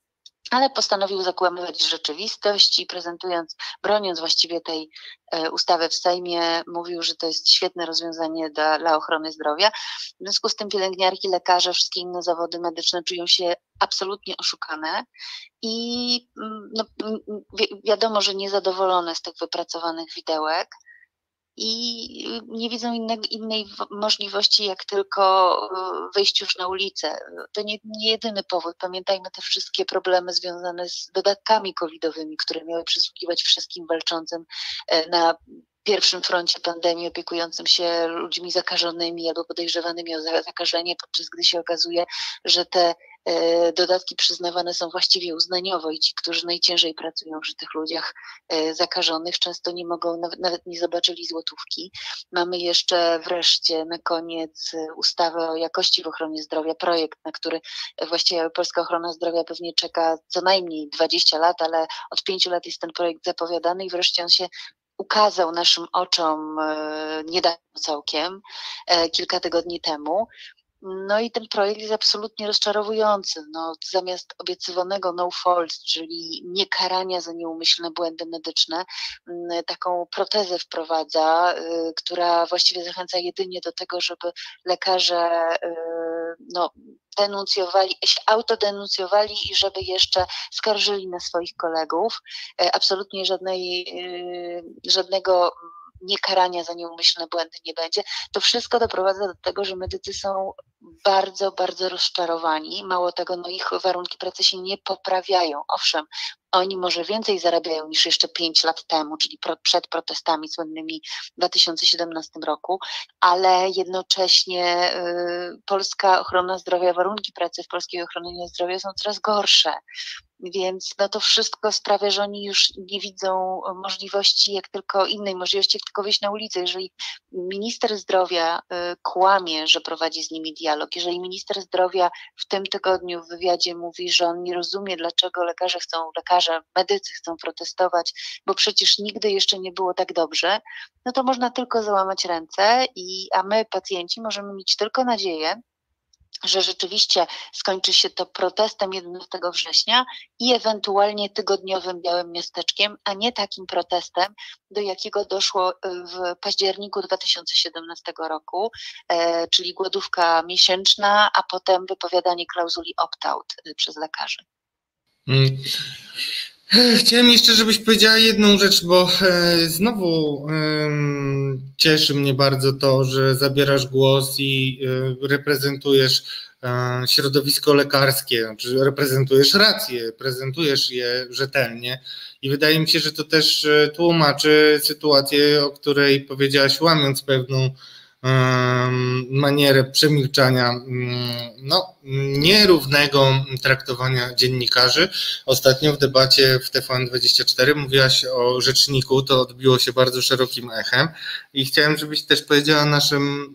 ale postanowił zakłamywać rzeczywistość i prezentując, broniąc właściwie tej ustawy w Sejmie, mówił, że to jest świetne rozwiązanie dla, dla ochrony zdrowia. W związku z tym pielęgniarki, lekarze, wszystkie inne zawody medyczne czują się absolutnie oszukane i no, wi wiadomo, że niezadowolone z tych wypracowanych widełek. I nie widzą innej, innej możliwości, jak tylko wyjść już na ulicę. To nie, nie jedyny powód. Pamiętajmy te wszystkie problemy związane z dodatkami covidowymi, które miały przysługiwać wszystkim walczącym na pierwszym froncie pandemii, opiekującym się ludźmi zakażonymi albo podejrzewanymi o zakażenie, podczas gdy się okazuje, że te dodatki przyznawane są właściwie uznaniowo i ci, którzy najciężej pracują przy tych ludziach zakażonych, często nie mogą, nawet, nawet nie zobaczyli złotówki. Mamy jeszcze wreszcie na koniec ustawę o jakości w ochronie zdrowia, projekt, na który właściwie polska ochrona zdrowia pewnie czeka co najmniej dwadzieścia lat, ale od pięciu lat jest ten projekt zapowiadany i wreszcie on się ukazał naszym oczom niedawno całkiem, kilka tygodni temu. No i ten projekt jest absolutnie rozczarowujący. No, zamiast obiecywanego no fault, czyli nie karania za nieumyślne błędy medyczne, taką protezę wprowadza, która właściwie zachęca jedynie do tego, żeby lekarze no, denuncjowali, się autodenuncjowali i żeby jeszcze skarżyli na swoich kolegów. Absolutnie żadnej, żadnego nie karania za nieumyślne błędy nie będzie. To wszystko doprowadza do tego, że medycy są bardzo, bardzo rozczarowani. Mało tego, no ich warunki pracy się nie poprawiają. Owszem, oni może więcej zarabiają niż jeszcze pięć lat temu, czyli pro, przed protestami słynnymi w dwa tysiące siedemnastym roku, ale jednocześnie y, polska ochrona zdrowia, warunki pracy w polskiej ochronie zdrowia są coraz gorsze. Więc no to wszystko sprawia, że oni już nie widzą możliwości, jak tylko innej możliwości, jak tylko wyjść na ulicę. Jeżeli minister zdrowia y, kłamie, że prowadzi z nimi dialog, jeżeli minister zdrowia w tym tygodniu w wywiadzie mówi, że on nie rozumie, dlaczego lekarze chcą, lekarze, medycy chcą protestować, bo przecież nigdy jeszcze nie było tak dobrze, no to można tylko załamać ręce, i, a my, pacjenci, możemy mieć tylko nadzieję, że rzeczywiście skończy się to protestem jedenastego września i ewentualnie tygodniowym białym miasteczkiem, a nie takim protestem, do jakiego doszło w październiku dwa tysiące siedemnastego roku, e, czyli głodówka miesięczna, a potem wypowiadanie klauzuli opt-out przez lekarzy. Hmm. Chciałem jeszcze, żebyś powiedziała jedną rzecz, bo e, znowu e, cieszy mnie bardzo to, że zabierasz głos i e, reprezentujesz e, środowisko lekarskie, znaczy reprezentujesz rację, prezentujesz je rzetelnie i wydaje mi się, że to też e, tłumaczy sytuację, o której powiedziałaś, łamiąc pewną manierę przemilczania, no, nierównego traktowania dziennikarzy. Ostatnio w debacie w T V N dwadzieścia cztery mówiłaś o rzeczniku, to odbiło się bardzo szerokim echem i chciałem, żebyś też powiedziała naszym,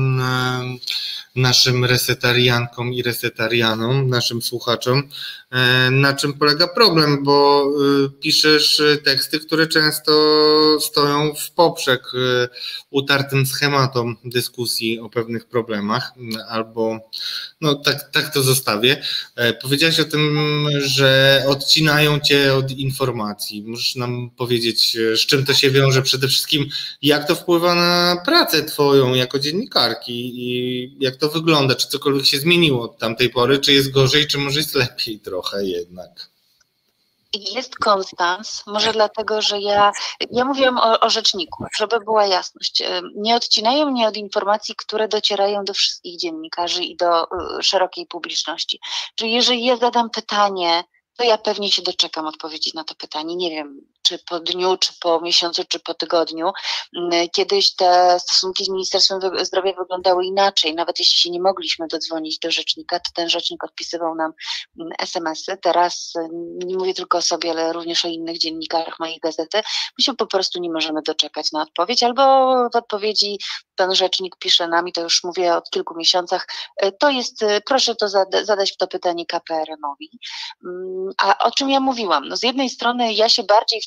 naszym resetariankom i resetarianom, naszym słuchaczom, na czym polega problem, bo piszesz teksty, które często stoją w poprzek utartym schematom dyskusji o pewnych problemach, albo no tak, tak to zostawię. Powiedziałaś o tym, że odcinają cię od informacji. Możesz nam powiedzieć, z czym to się wiąże, przede wszystkim jak to wpływa na pracę twoją jako dziennikarki i jak to wygląda, czy cokolwiek się zmieniło od tamtej pory, czy jest gorzej, czy może jest lepiej trochę jednak. Jest konstans, może dlatego, że ja, ja mówiłam o, o rzeczniku, żeby była jasność. Nie odcinają mnie od informacji, które docierają do wszystkich dziennikarzy i do y, szerokiej publiczności. Czyli jeżeli ja zadam pytanie, to ja pewnie się doczekam odpowiedzi na to pytanie. Nie wiem, czy po dniu, czy po miesiącu, czy po tygodniu. Kiedyś te stosunki z Ministerstwem Zdrowia wyglądały inaczej. Nawet jeśli się nie mogliśmy dodzwonić do rzecznika, to ten rzecznik odpisywał nam es em esy. Teraz nie mówię tylko o sobie, ale również o innych dziennikarzach mojej gazety. My się po prostu nie możemy doczekać na odpowiedź, albo w odpowiedzi pan rzecznik pisze nam, i to już mówię od kilku miesiącach, to jest, proszę to zada zadać to pytanie K P R M owi. A o czym ja mówiłam? No z jednej strony ja się bardziej w tej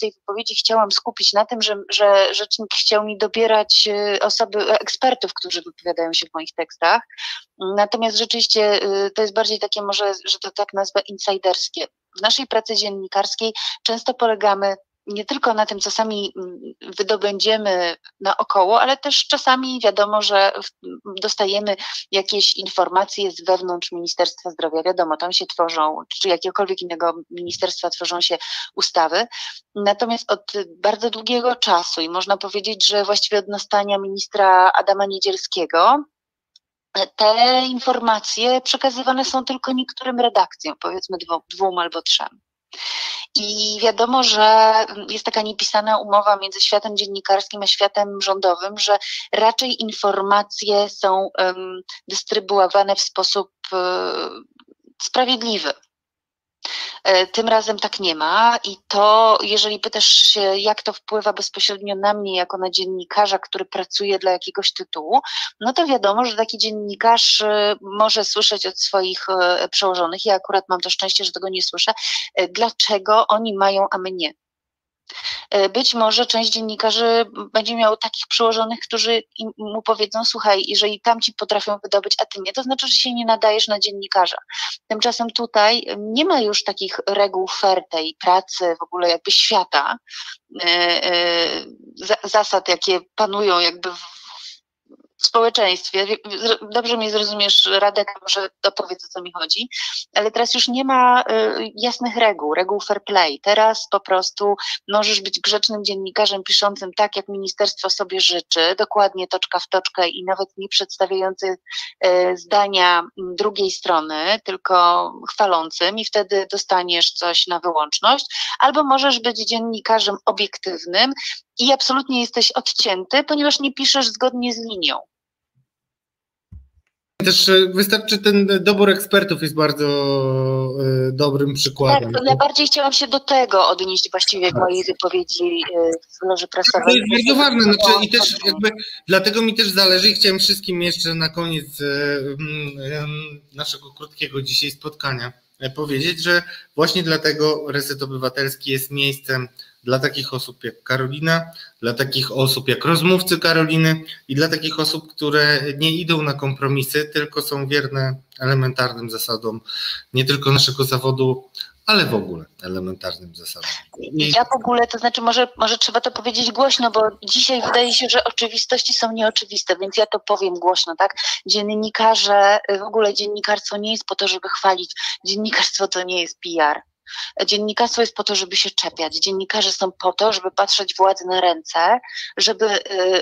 tej wypowiedzi chciałam skupić na tym, że, że rzecznik chciał mi dobierać osoby, ekspertów, którzy wypowiadają się w moich tekstach. Natomiast rzeczywiście to jest bardziej takie, może, że to tak nazwę, insajderskie. W naszej pracy dziennikarskiej często polegamy nie tylko na tym, co sami wydobędziemy naokoło, ale też czasami wiadomo, że dostajemy jakieś informacje z wewnątrz Ministerstwa Zdrowia. Wiadomo, tam się tworzą, czy jakiegokolwiek innego ministerstwa tworzą się ustawy. Natomiast od bardzo długiego czasu i można powiedzieć, że właściwie od nastania ministra Adama Niedzielskiego, te informacje przekazywane są tylko niektórym redakcjom, powiedzmy dwóm, dwóm albo trzem. I wiadomo, że jest taka niepisana umowa między światem dziennikarskim a światem rządowym, że raczej informacje są um, dystrybuowane w sposób um, sprawiedliwy. Tym razem tak nie ma i to, jeżeli pytasz się, jak to wpływa bezpośrednio na mnie jako na dziennikarza, który pracuje dla jakiegoś tytułu, no to wiadomo, że taki dziennikarz może słyszeć od swoich przełożonych, ja akurat mam to szczęście, że tego nie słyszę, dlaczego oni mają, a my nie. Być może część dziennikarzy będzie miało takich przełożonych, którzy mu powiedzą, słuchaj, jeżeli tamci potrafią wydobyć, a ty nie, to znaczy, że się nie nadajesz na dziennikarza. Tymczasem tutaj nie ma już takich reguł fair tej pracy, w ogóle jakby świata, zasad, jakie panują jakby w w społeczeństwie. Dobrze mnie zrozumiesz, Radek, może dopowiedz, o co mi chodzi, ale teraz już nie ma y, jasnych reguł, reguł fair play. Teraz po prostu możesz być grzecznym dziennikarzem piszącym tak, jak ministerstwo sobie życzy, dokładnie toczka w toczkę i nawet nie przedstawiający y, zdania drugiej strony, tylko chwalącym i wtedy dostaniesz coś na wyłączność, albo możesz być dziennikarzem obiektywnym i absolutnie jesteś odcięty, ponieważ nie piszesz zgodnie z linią. Też wystarczy, ten dobór ekspertów jest bardzo y, dobrym przykładem. Tak, najbardziej chciałam się do tego odnieść właściwie w mojej wypowiedzi w loży prasowej. To jest bardzo ważne, znaczy, i też jakby dlatego mi też zależy i chciałem wszystkim jeszcze na koniec y, y, naszego krótkiego dzisiaj spotkania powiedzieć, że właśnie dlatego Reset Obywatelski jest miejscem dla takich osób jak Karolina, dla takich osób jak rozmówcy Karoliny i dla takich osób, które nie idą na kompromisy, tylko są wierne elementarnym zasadom nie tylko naszego zawodu, ale w ogóle elementarnym zasadom. I... Ja w ogóle, to znaczy może, może trzeba to powiedzieć głośno, bo dzisiaj wydaje się, że oczywistości są nieoczywiste, więc ja to powiem głośno, tak? Dziennikarze, w ogóle dziennikarstwo nie jest po to, żeby chwalić, dziennikarstwo to nie jest P R. Dziennikarstwo jest po to, żeby się czepiać. Dziennikarze są po to, żeby patrzeć władzy na ręce, żeby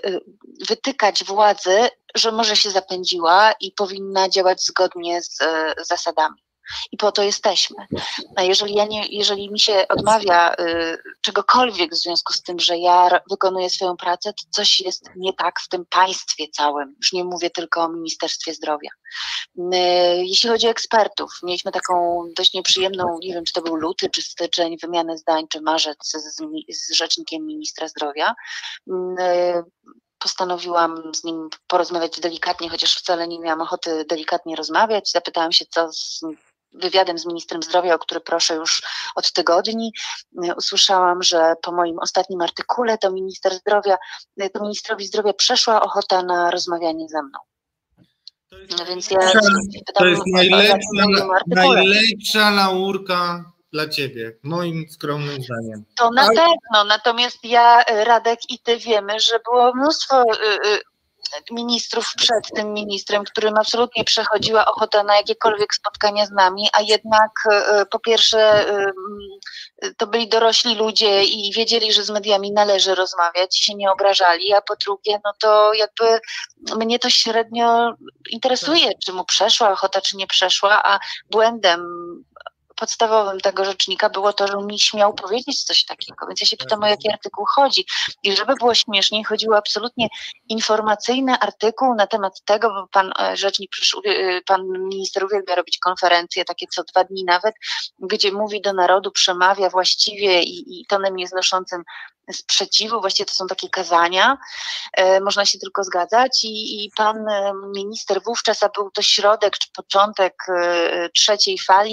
wytykać władzy, że może się zapędziła i powinna działać zgodnie z zasadami. I po to jesteśmy. A jeżeli, ja nie, jeżeli mi się odmawia y, czegokolwiek w związku z tym, że ja wykonuję swoją pracę, to coś jest nie tak w tym państwie całym. Już nie mówię tylko o Ministerstwie Zdrowia. Y, jeśli chodzi o ekspertów, mieliśmy taką dość nieprzyjemną, nie wiem, czy to był luty, czy styczeń, wymianę zdań, czy marzec z, z rzecznikiem ministra zdrowia. Y, Postanowiłam z nim porozmawiać delikatnie, chociaż wcale nie miałam ochoty delikatnie rozmawiać. Zapytałam się, co z wywiadem z ministrem zdrowia, o który proszę już od tygodni. Usłyszałam, że po moim ostatnim artykule to minister zdrowia, to ministrowi zdrowia przeszła ochota na rozmawianie ze mną. No więc ja to pytam, jest najlepsza, najlepsza laurka dla ciebie, moim skromnym zdaniem. To na pewno, natomiast ja, Radek i ty wiemy, że było mnóstwo ministrów przed tym ministrem, którym absolutnie przechodziła ochota na jakiekolwiek spotkania z nami, a jednak po pierwsze to byli dorośli ludzie i wiedzieli, że z mediami należy rozmawiać i się nie obrażali, a po drugie, no to jakby mnie to średnio interesuje, czy mu przeszła ochota, czy nie przeszła, a błędem podstawowym tego rzecznika było to, że on mi śmiał powiedzieć coś takiego, więc ja się pytam, o jaki artykuł chodzi. I żeby było śmieszniej, chodziło absolutnie informacyjny artykuł na temat tego, bo pan rzecznik, pan minister uwielbia robić konferencje, takie co dwa dni nawet, gdzie mówi do narodu, przemawia właściwie i, i tonem nieznoszącym sprzeciwu, właściwie to są takie kazania, e, można się tylko zgadzać i, i pan minister wówczas, a był to środek czy początek e, trzeciej fali,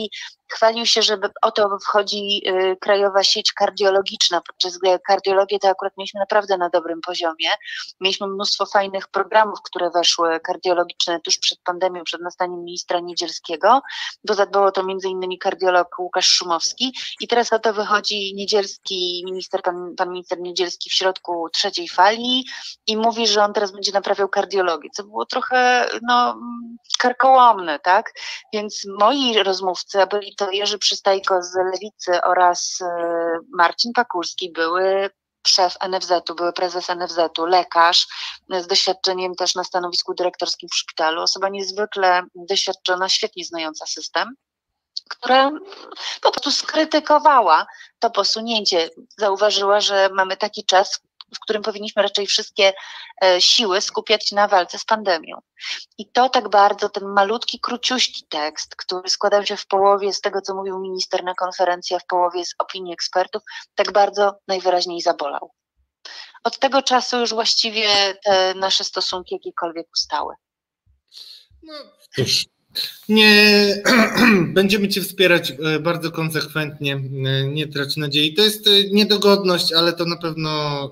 chwalił się, że oto wchodzi krajowa sieć kardiologiczna, podczas gdy kardiologię to akurat mieliśmy naprawdę na dobrym poziomie. Mieliśmy mnóstwo fajnych programów, które weszły kardiologiczne tuż przed pandemią, przed nastaniem ministra Niedzielskiego, bo zadbał o to między innymi kardiolog Łukasz Szumowski i teraz oto wychodzi Niedzielski, minister, pan, pan minister Niedzielski w środku trzeciej fali i mówi, że on teraz będzie naprawiał kardiologię, co było trochę no, karkołomne, tak? Więc moi rozmówcy, a byli to Jerzy Przystajko z Lewicy oraz Marcin Pakulski, były szef N F Z-u, były prezes N F Z-u, lekarz z doświadczeniem też na stanowisku dyrektorskim w szpitalu, osoba niezwykle doświadczona, świetnie znająca system, która po prostu skrytykowała to posunięcie. Zauważyła, że mamy taki czas, w którym powinniśmy raczej wszystkie siły skupiać na walce z pandemią. I to tak bardzo, ten malutki, króciuśki tekst, który składał się w połowie z tego, co mówił minister na konferencji, a w połowie z opinii ekspertów, tak bardzo najwyraźniej zabolał. Od tego czasu już właściwie te nasze stosunki jakiekolwiek ustały. No cóż, nie będziemy Cię wspierać bardzo konsekwentnie, nie trać nadziei. To jest niedogodność, ale to na pewno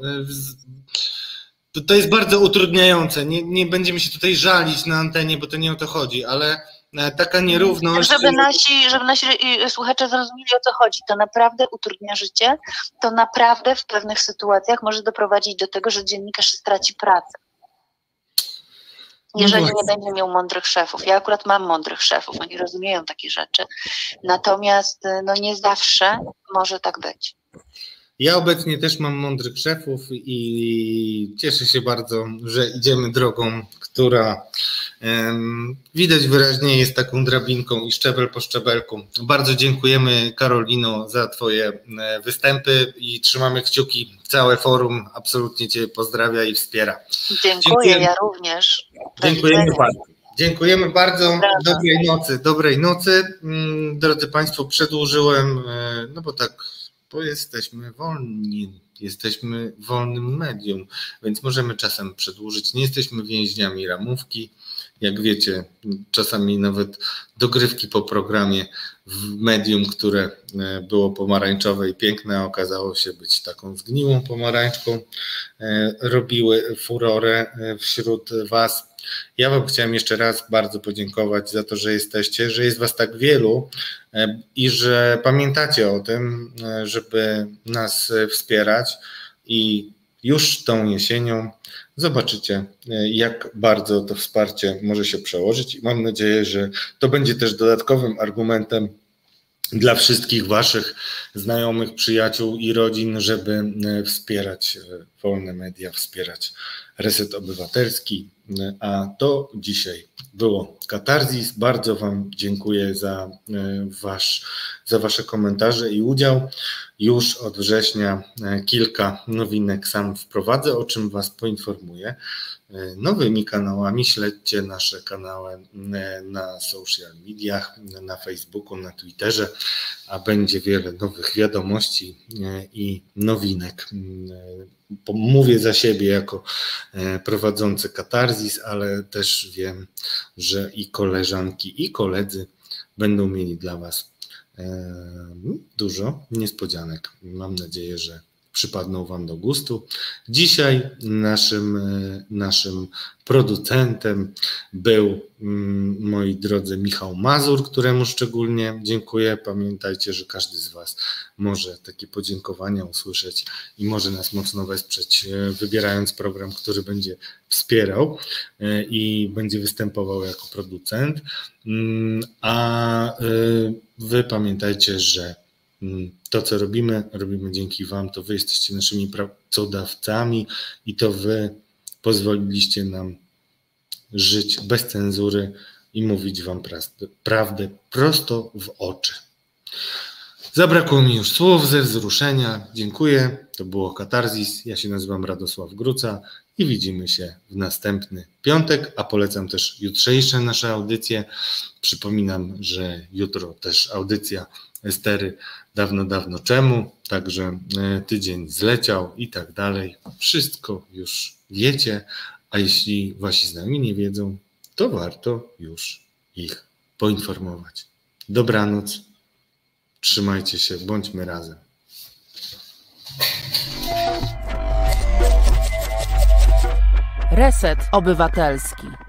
to jest bardzo utrudniające. Nie, nie będziemy się tutaj żalić na antenie, bo to nie o to chodzi, ale taka nierówność. Żeby nasi, żeby nasi słuchacze zrozumieli, o co chodzi, to naprawdę utrudnia życie, to naprawdę w pewnych sytuacjach może doprowadzić do tego, że dziennikarz straci pracę. Jeżeli nie będzie miał mądrych szefów. Ja akurat mam mądrych szefów, oni rozumieją takie rzeczy. Natomiast no nie zawsze może tak być. Ja obecnie też mam mądrych szefów i cieszę się bardzo, że idziemy drogą, która um, widać wyraźnie jest taką drabinką i szczebel po szczebelku. Bardzo dziękujemy, Karolino, za Twoje występy i trzymamy kciuki. Całe forum absolutnie Cię pozdrawia i wspiera. Dziękuję, Dziękujemy. Ja również. Dziękujemy bardzo. Dziękujemy bardzo. Dobrej nocy. Dobrej nocy. Drodzy Państwo, przedłużyłem, no bo tak, bo jesteśmy wolni, jesteśmy wolnym medium, więc możemy czasem przedłużyć. Nie jesteśmy więźniami ramówki. Jak wiecie, czasami nawet dogrywki po programie w medium, które było pomarańczowe i piękne, okazało się być taką zgniłą pomarańczką, robiły furorę wśród Was. Ja Wam chciałem jeszcze raz bardzo podziękować za to, że jesteście, że jest Was tak wielu i że pamiętacie o tym, żeby nas wspierać i już tą jesienią zobaczycie, jak bardzo to wsparcie może się przełożyć i mam nadzieję, że to będzie też dodatkowym argumentem dla wszystkich Waszych znajomych, przyjaciół i rodzin, żeby wspierać wolne media, wspierać Reset Obywatelski. A to dzisiaj było Katarzis. Bardzo Wam dziękuję za, wasz, za Wasze komentarze i udział. Już od września kilka nowinek sam wprowadzę, o czym Was poinformuję. Nowymi kanałami śledźcie nasze kanały na social mediach, na Facebooku, na Twitterze, a będzie wiele nowych wiadomości i nowinek. Mówię za siebie jako prowadzący Katarzis, ale też wiem, że i koleżanki, i koledzy będą mieli dla Was dużo niespodzianek. Mam nadzieję, że przypadną Wam do gustu. Dzisiaj naszym, naszym producentem był, moi drodzy, Michał Mazur, któremu szczególnie dziękuję. Pamiętajcie, że każdy z Was może takie podziękowania usłyszeć i może nas mocno wesprzeć, wybierając program, który będzie wspierał i będzie występował jako producent. A Wy pamiętajcie, że to, co robimy, robimy dzięki Wam, to Wy jesteście naszymi pracodawcami i to Wy pozwoliliście nam żyć bez cenzury i mówić Wam prawdę prosto w oczy. Zabrakło mi już słów ze wzruszenia. Dziękuję. To było Katarzis. Ja się nazywam Radosław Gruca i widzimy się w następny piątek, a polecam też jutrzejsze nasze audycje. Przypominam, że jutro też audycja Estery dawno, dawno czemu, także tydzień zleciał i tak dalej. Wszystko już wiecie, a jeśli Wasi znajomi nie wiedzą, to warto już ich poinformować. Dobranoc. Trzymajcie się, bądźmy razem. Reset Obywatelski.